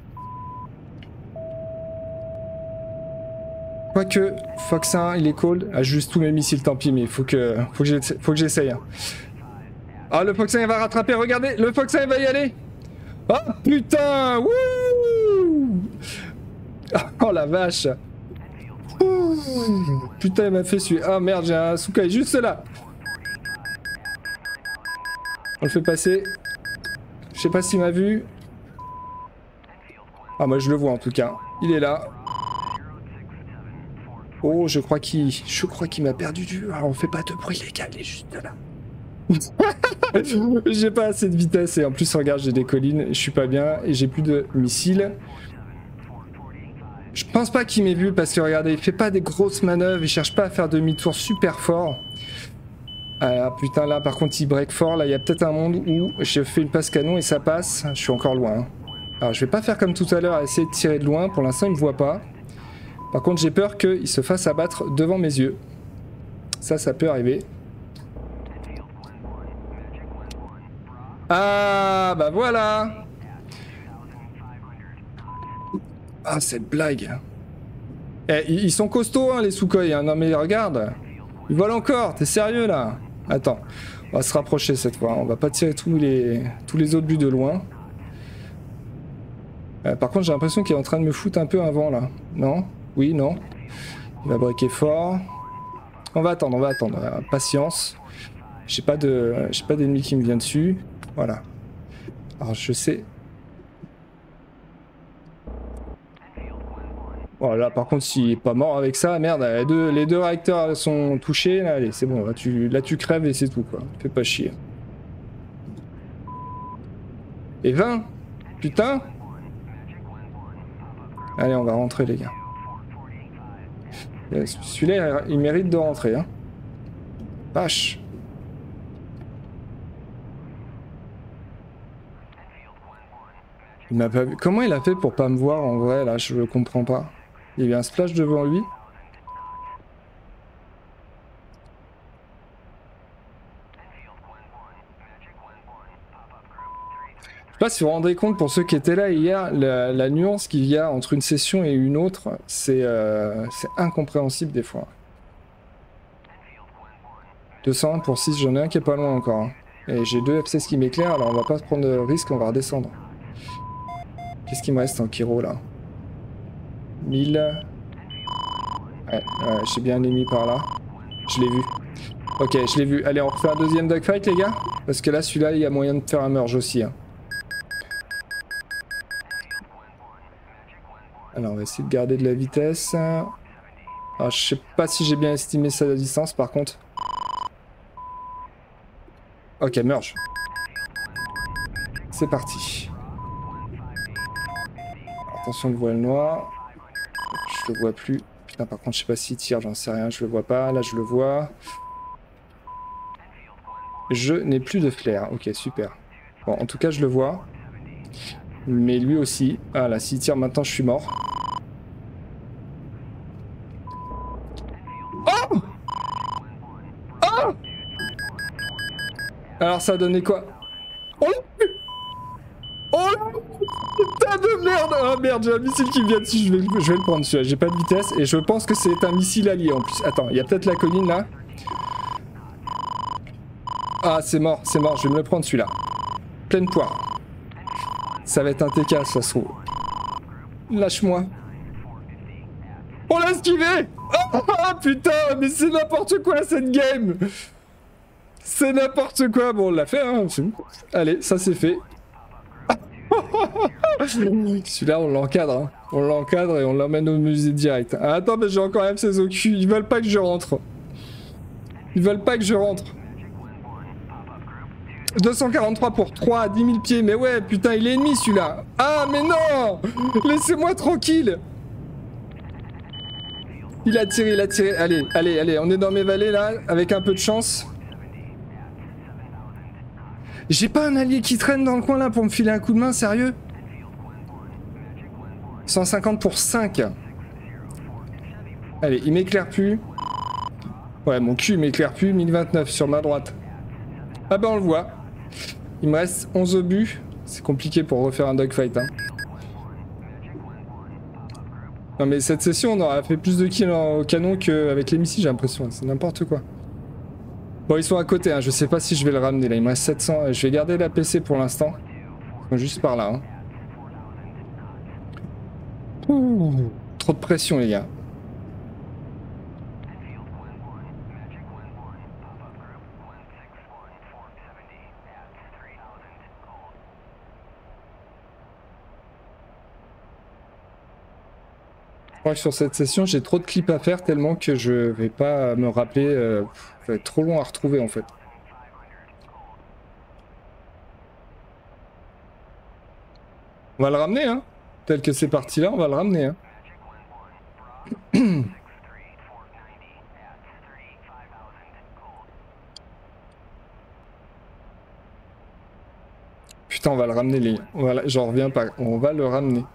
Quoique, Fox 1, il est cold. Ah, juste tous mes missiles, tant pis, mais il faut que j'essaye. Hein. Ah, le Fox 1, il va rattraper, regardez, le Fox 1, il va y aller. Oh, putain, wouh. Oh, la vache. Ouh. Putain, il m'a fait suer. Ah, merde, j'ai un Sukhoi juste là. On le fait passer. Je sais pas s'il m'a vu. Ah, moi, je le vois, en tout cas. Il est là. Oh, je crois qu'il m'a perdu du... Alors, on fait pas de bruit, les gars, il est juste là. J'ai pas assez de vitesse et en plus, regarde, j'ai des collines, je suis pas bien et j'ai plus de missiles. Je pense pas qu'il m'ait vu parce que, regardez, il fait pas des grosses manœuvres, il cherche pas à faire demi-tour super fort. Ah putain, là, par contre, il break fort. Là, il y a peut-être un monde où je fais une passe canon et ça passe. Je suis encore loin. Hein. Alors, je vais pas faire comme tout à l'heure, essayer de tirer de loin. Pour l'instant, il me voit pas. Par contre, j'ai peur qu'il se fasse abattre devant mes yeux. Ça peut arriver. Ah, bah voilà. Ah, cette blague. Eh, ils sont costauds, hein, les Sukhoi. Hein. Non, mais regarde. Ils volent encore. T'es sérieux, là? Attends. On va se rapprocher cette fois. On va pas tirer tous les autres buts de loin. Par contre, j'ai l'impression qu'il est en train de me foutre un peu un vent, là. Non? Oui, non. Il va breaker fort. On va attendre. Patience. J'ai pas d'ennemi qui me vient dessus. Voilà. Alors, je sais... Voilà, par contre, s'il est pas mort avec ça, merde, les deux réacteurs sont touchés. Là, allez, c'est bon, là tu crèves et c'est tout, quoi. Fais pas chier. Et 20? Putain! Allez, on va rentrer, les gars. Celui-là, il mérite de rentrer, hein. Vache. Il m'a pas vu. Comment il a fait pour pas me voir en vrai là? Je comprends pas. Il y avait un splash devant lui. Je sais pas si vous vous rendez compte, pour ceux qui étaient là hier, la nuance qu'il y a entre une session et une autre, c'est incompréhensible des fois. 201 pour 6, j'en ai un qui est pas loin encore. Hein. Et j'ai 2 F16 qui m'éclairent, alors on va pas se prendre de risque, on va redescendre. Qu'est-ce qui me reste en Kiro là? 1000. Ouais, j'ai bien un ennemi par là. Je l'ai vu. Ok, je l'ai vu. Allez, on refait un deuxième dogfight les gars? Parce que là, celui-là, il y a moyen de faire un merge aussi. Hein. Alors, on va essayer de garder de la vitesse. Alors, je sais pas si j'ai bien estimé sa distance, par contre. Ok, merge. C'est parti. Alors, attention le voile noir. Je le vois plus. Putain, par contre, je sais pas s'il tire, j'en sais rien, je le vois pas. Là, je le vois. Je n'ai plus de flair. Ok, super. Bon, en tout cas, je le vois. Mais lui aussi. Ah là, s'il tire maintenant, je suis mort. Oh! Oh! Alors, ça a donné quoi? Oh là! Oh! Putain de merde! Oh merde, j'ai un missile qui me vient dessus, je vais le prendre celui-là, j'ai pas de vitesse et je pense que c'est un missile allié en plus. Attends, il y a peut-être la colline là. Ah c'est mort, je vais me le prendre celui-là. Pleine poire. Ça va être un TK ça se trouve. Lâche-moi. On l'a esquivé! Oh putain, mais c'est n'importe quoi cette game! C'est n'importe quoi, bon on l'a fait hein. Allez, ça c'est fait. Celui-là on l'encadre, hein. On l'encadre et on l'emmène au musée direct. Ah, attends mais j'ai encore F16 au cul, ils veulent pas que je rentre. Ils veulent pas que je rentre. 243 pour 3 à 10 000 pieds, mais ouais putain il est ennemi celui-là. Ah mais non! Laissez-moi tranquille. Il a tiré, allez, allez, allez, on est dans mes vallées là, avec un peu de chance. J'ai pas un allié qui traîne dans le coin là pour me filer un coup de main, sérieux? 150 pour 5. Allez, il m'éclaire plus. Ouais, mon cul m'éclaire plus. 1029 sur ma droite. Ah ben on le voit. Il me reste 11 obus. C'est compliqué pour refaire un dogfight. Hein. Non mais cette session, on aura fait plus de kills au canon qu'avec les missiles, j'ai l'impression. C'est n'importe quoi. Bon, ils sont à côté. Hein. Je sais pas si je vais le ramener là. Il me reste 700. Je vais garder la PC pour l'instant. Juste par là. Hein. Ouh, trop de pression les gars. Je crois que sur cette session j'ai trop de clips à faire tellement que je vais pas me rappeler. Ça va être trop long à retrouver en fait. On va le ramener hein. Tel que c'est parti là, on va le ramener hein. Putain, on va le ramener les gars. Voilà, j'en reviens pas. On va le ramener.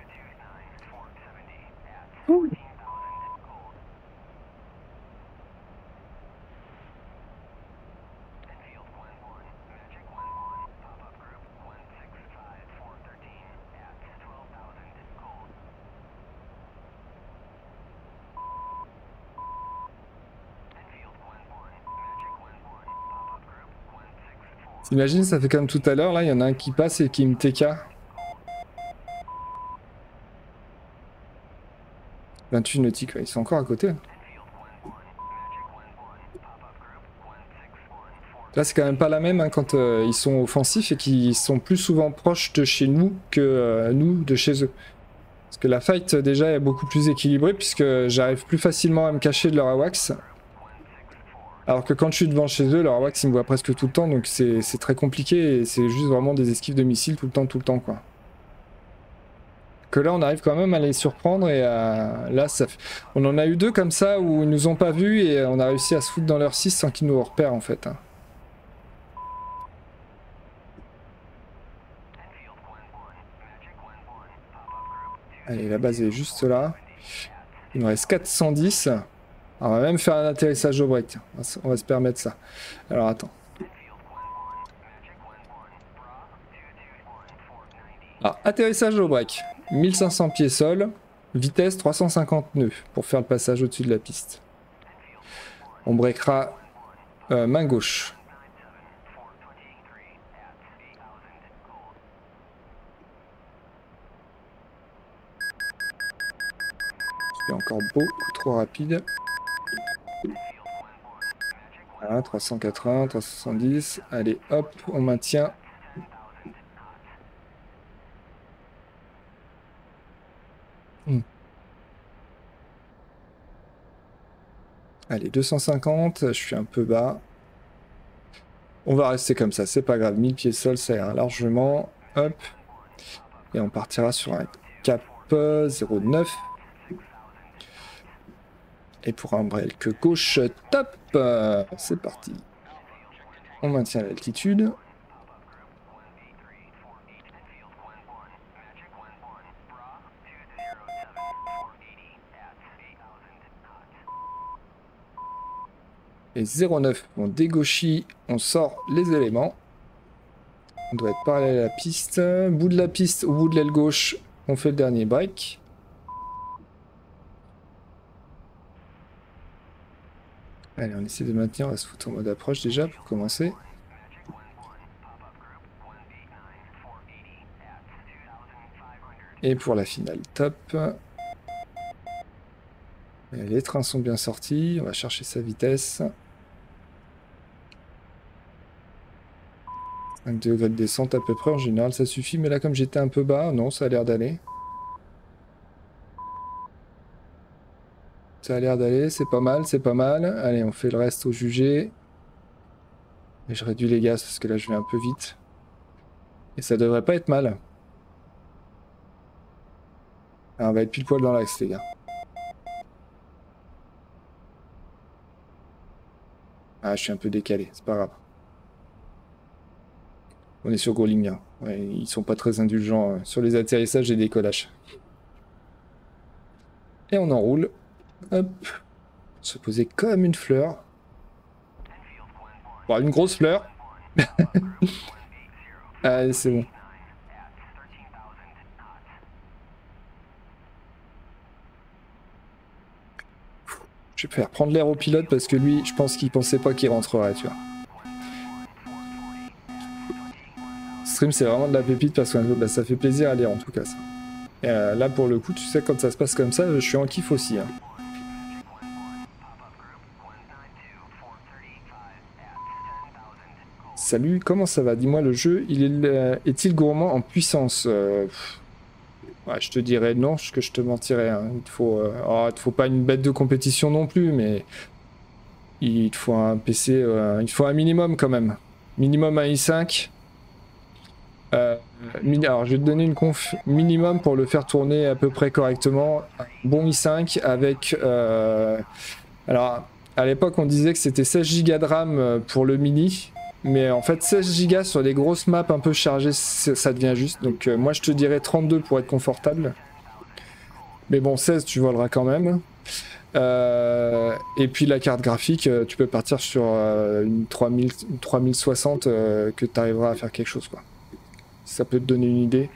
Ouh. T'imagines, ça fait comme tout à l'heure, là, il y en a un qui passe et qui me TK. 28 nautiques, ouais, ils sont encore à côté. Là, c'est quand même pas la même hein, quand ils sont offensifs et qu'ils sont plus souvent proches de chez nous que nous de chez eux. Parce que la fight, déjà, est beaucoup plus équilibrée puisque j'arrive plus facilement à me cacher de leur AWACS. Alors que quand je suis devant chez eux, leur AWACS il me voit presque tout le temps, donc c'est très compliqué et c'est juste vraiment des esquives de missiles tout le temps quoi. Que là on arrive quand même à les surprendre et là ça fait... On en a eu deux comme ça où ils nous ont pas vus et on a réussi à se foutre dans leur 6 sans qu'ils nous repèrent en fait. Hein. Allez, la base est juste là. Il me reste 410. Alors, on va même faire un atterrissage au break. On va se permettre ça. Alors, attends. Alors, atterrissage au break. 1500 pieds sol. Vitesse 350 nœuds pour faire le passage au-dessus de la piste. On breakera main gauche. C'est encore beaucoup trop rapide. Voilà, 380, 370. Allez, hop, on maintient. Allez, 250, je suis un peu bas. On va rester comme ça, c'est pas grave. 1000 pieds sol, ça ira largement. Hop. Et on partira sur un cap 0,9. Et pour un break gauche, top. C'est parti. On maintient l'altitude. Et 0,9, on dégauchit, on sort les éléments. On doit être parallèle à la piste. Bout de la piste, au bout de l'aile gauche, on fait le dernier break. Allez, on essaie de maintenir, on va se foutre en mode approche déjà pour commencer. Et pour la finale, top. Les trains sont bien sortis, on va chercher sa vitesse. 5 degrés de descente à peu près, en général ça suffit, mais là comme j'étais un peu bas, non, ça a l'air d'aller. Ça a l'air d'aller, c'est pas mal, c'est pas mal. Allez, on fait le reste au jugé. Et je réduis les gaz parce que là je vais un peu vite. Et ça devrait pas être mal. Ah, on va être pile poil dans l'axe les gars. Ah, je suis un peu décalé, c'est pas grave. On est sur Grolinga. Ouais, ils sont pas très indulgents sur les atterrissages et décollages. Et on enroule. Hop. Se poser comme une fleur. Bon, une grosse fleur. Allez, c'est bon. Je vais faire prendre l'air au pilote parce que lui, je pense qu'il pensait pas qu'il rentrerait, tu vois. Stream, c'est vraiment de la pépite parce que bah, ça fait plaisir à lire en tout cas ça. Et là pour le coup, tu sais, quand ça se passe comme ça, je suis en kiff aussi. Hein. Salut, comment ça va? Dis-moi, le jeu, est-il gourmand en puissance? Ouais, je te dirais non, que je te mentirais. Hein. Il te faut pas une bête de compétition non plus, mais il te faut un PC, il te faut un minimum quand même. Minimum un i5. Alors, je vais te donner une conf minimum pour le faire tourner à peu près correctement. Un bon i5 avec... alors, à l'époque, on disait que c'était 16 Go de RAM pour le mini. Mais en fait, 16 Go sur des grosses maps un peu chargées, ça devient juste. Donc moi, je te dirais 32 pour être confortable. Mais bon, 16, tu voleras quand même. Et puis la carte graphique, tu peux partir sur une 3060 que tu arriveras à faire quelque chose, quoi. Ça peut te donner une idée.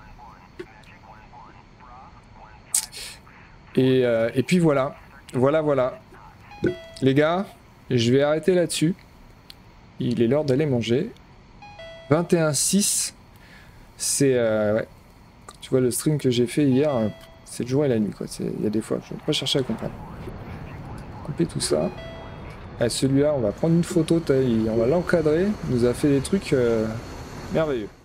Et puis voilà. Voilà. Les gars, je vais arrêter là-dessus. Il est l'heure d'aller manger. 21,6. C'est... ouais. Quand tu vois le stream que j'ai fait hier, c'est le jour et la nuit, quoi. Il y a des fois, je ne vais pas chercher à comprendre. Couper tout ça. Celui-là, on va prendre une photo, on va l'encadrer. Il nous a fait des trucs merveilleux.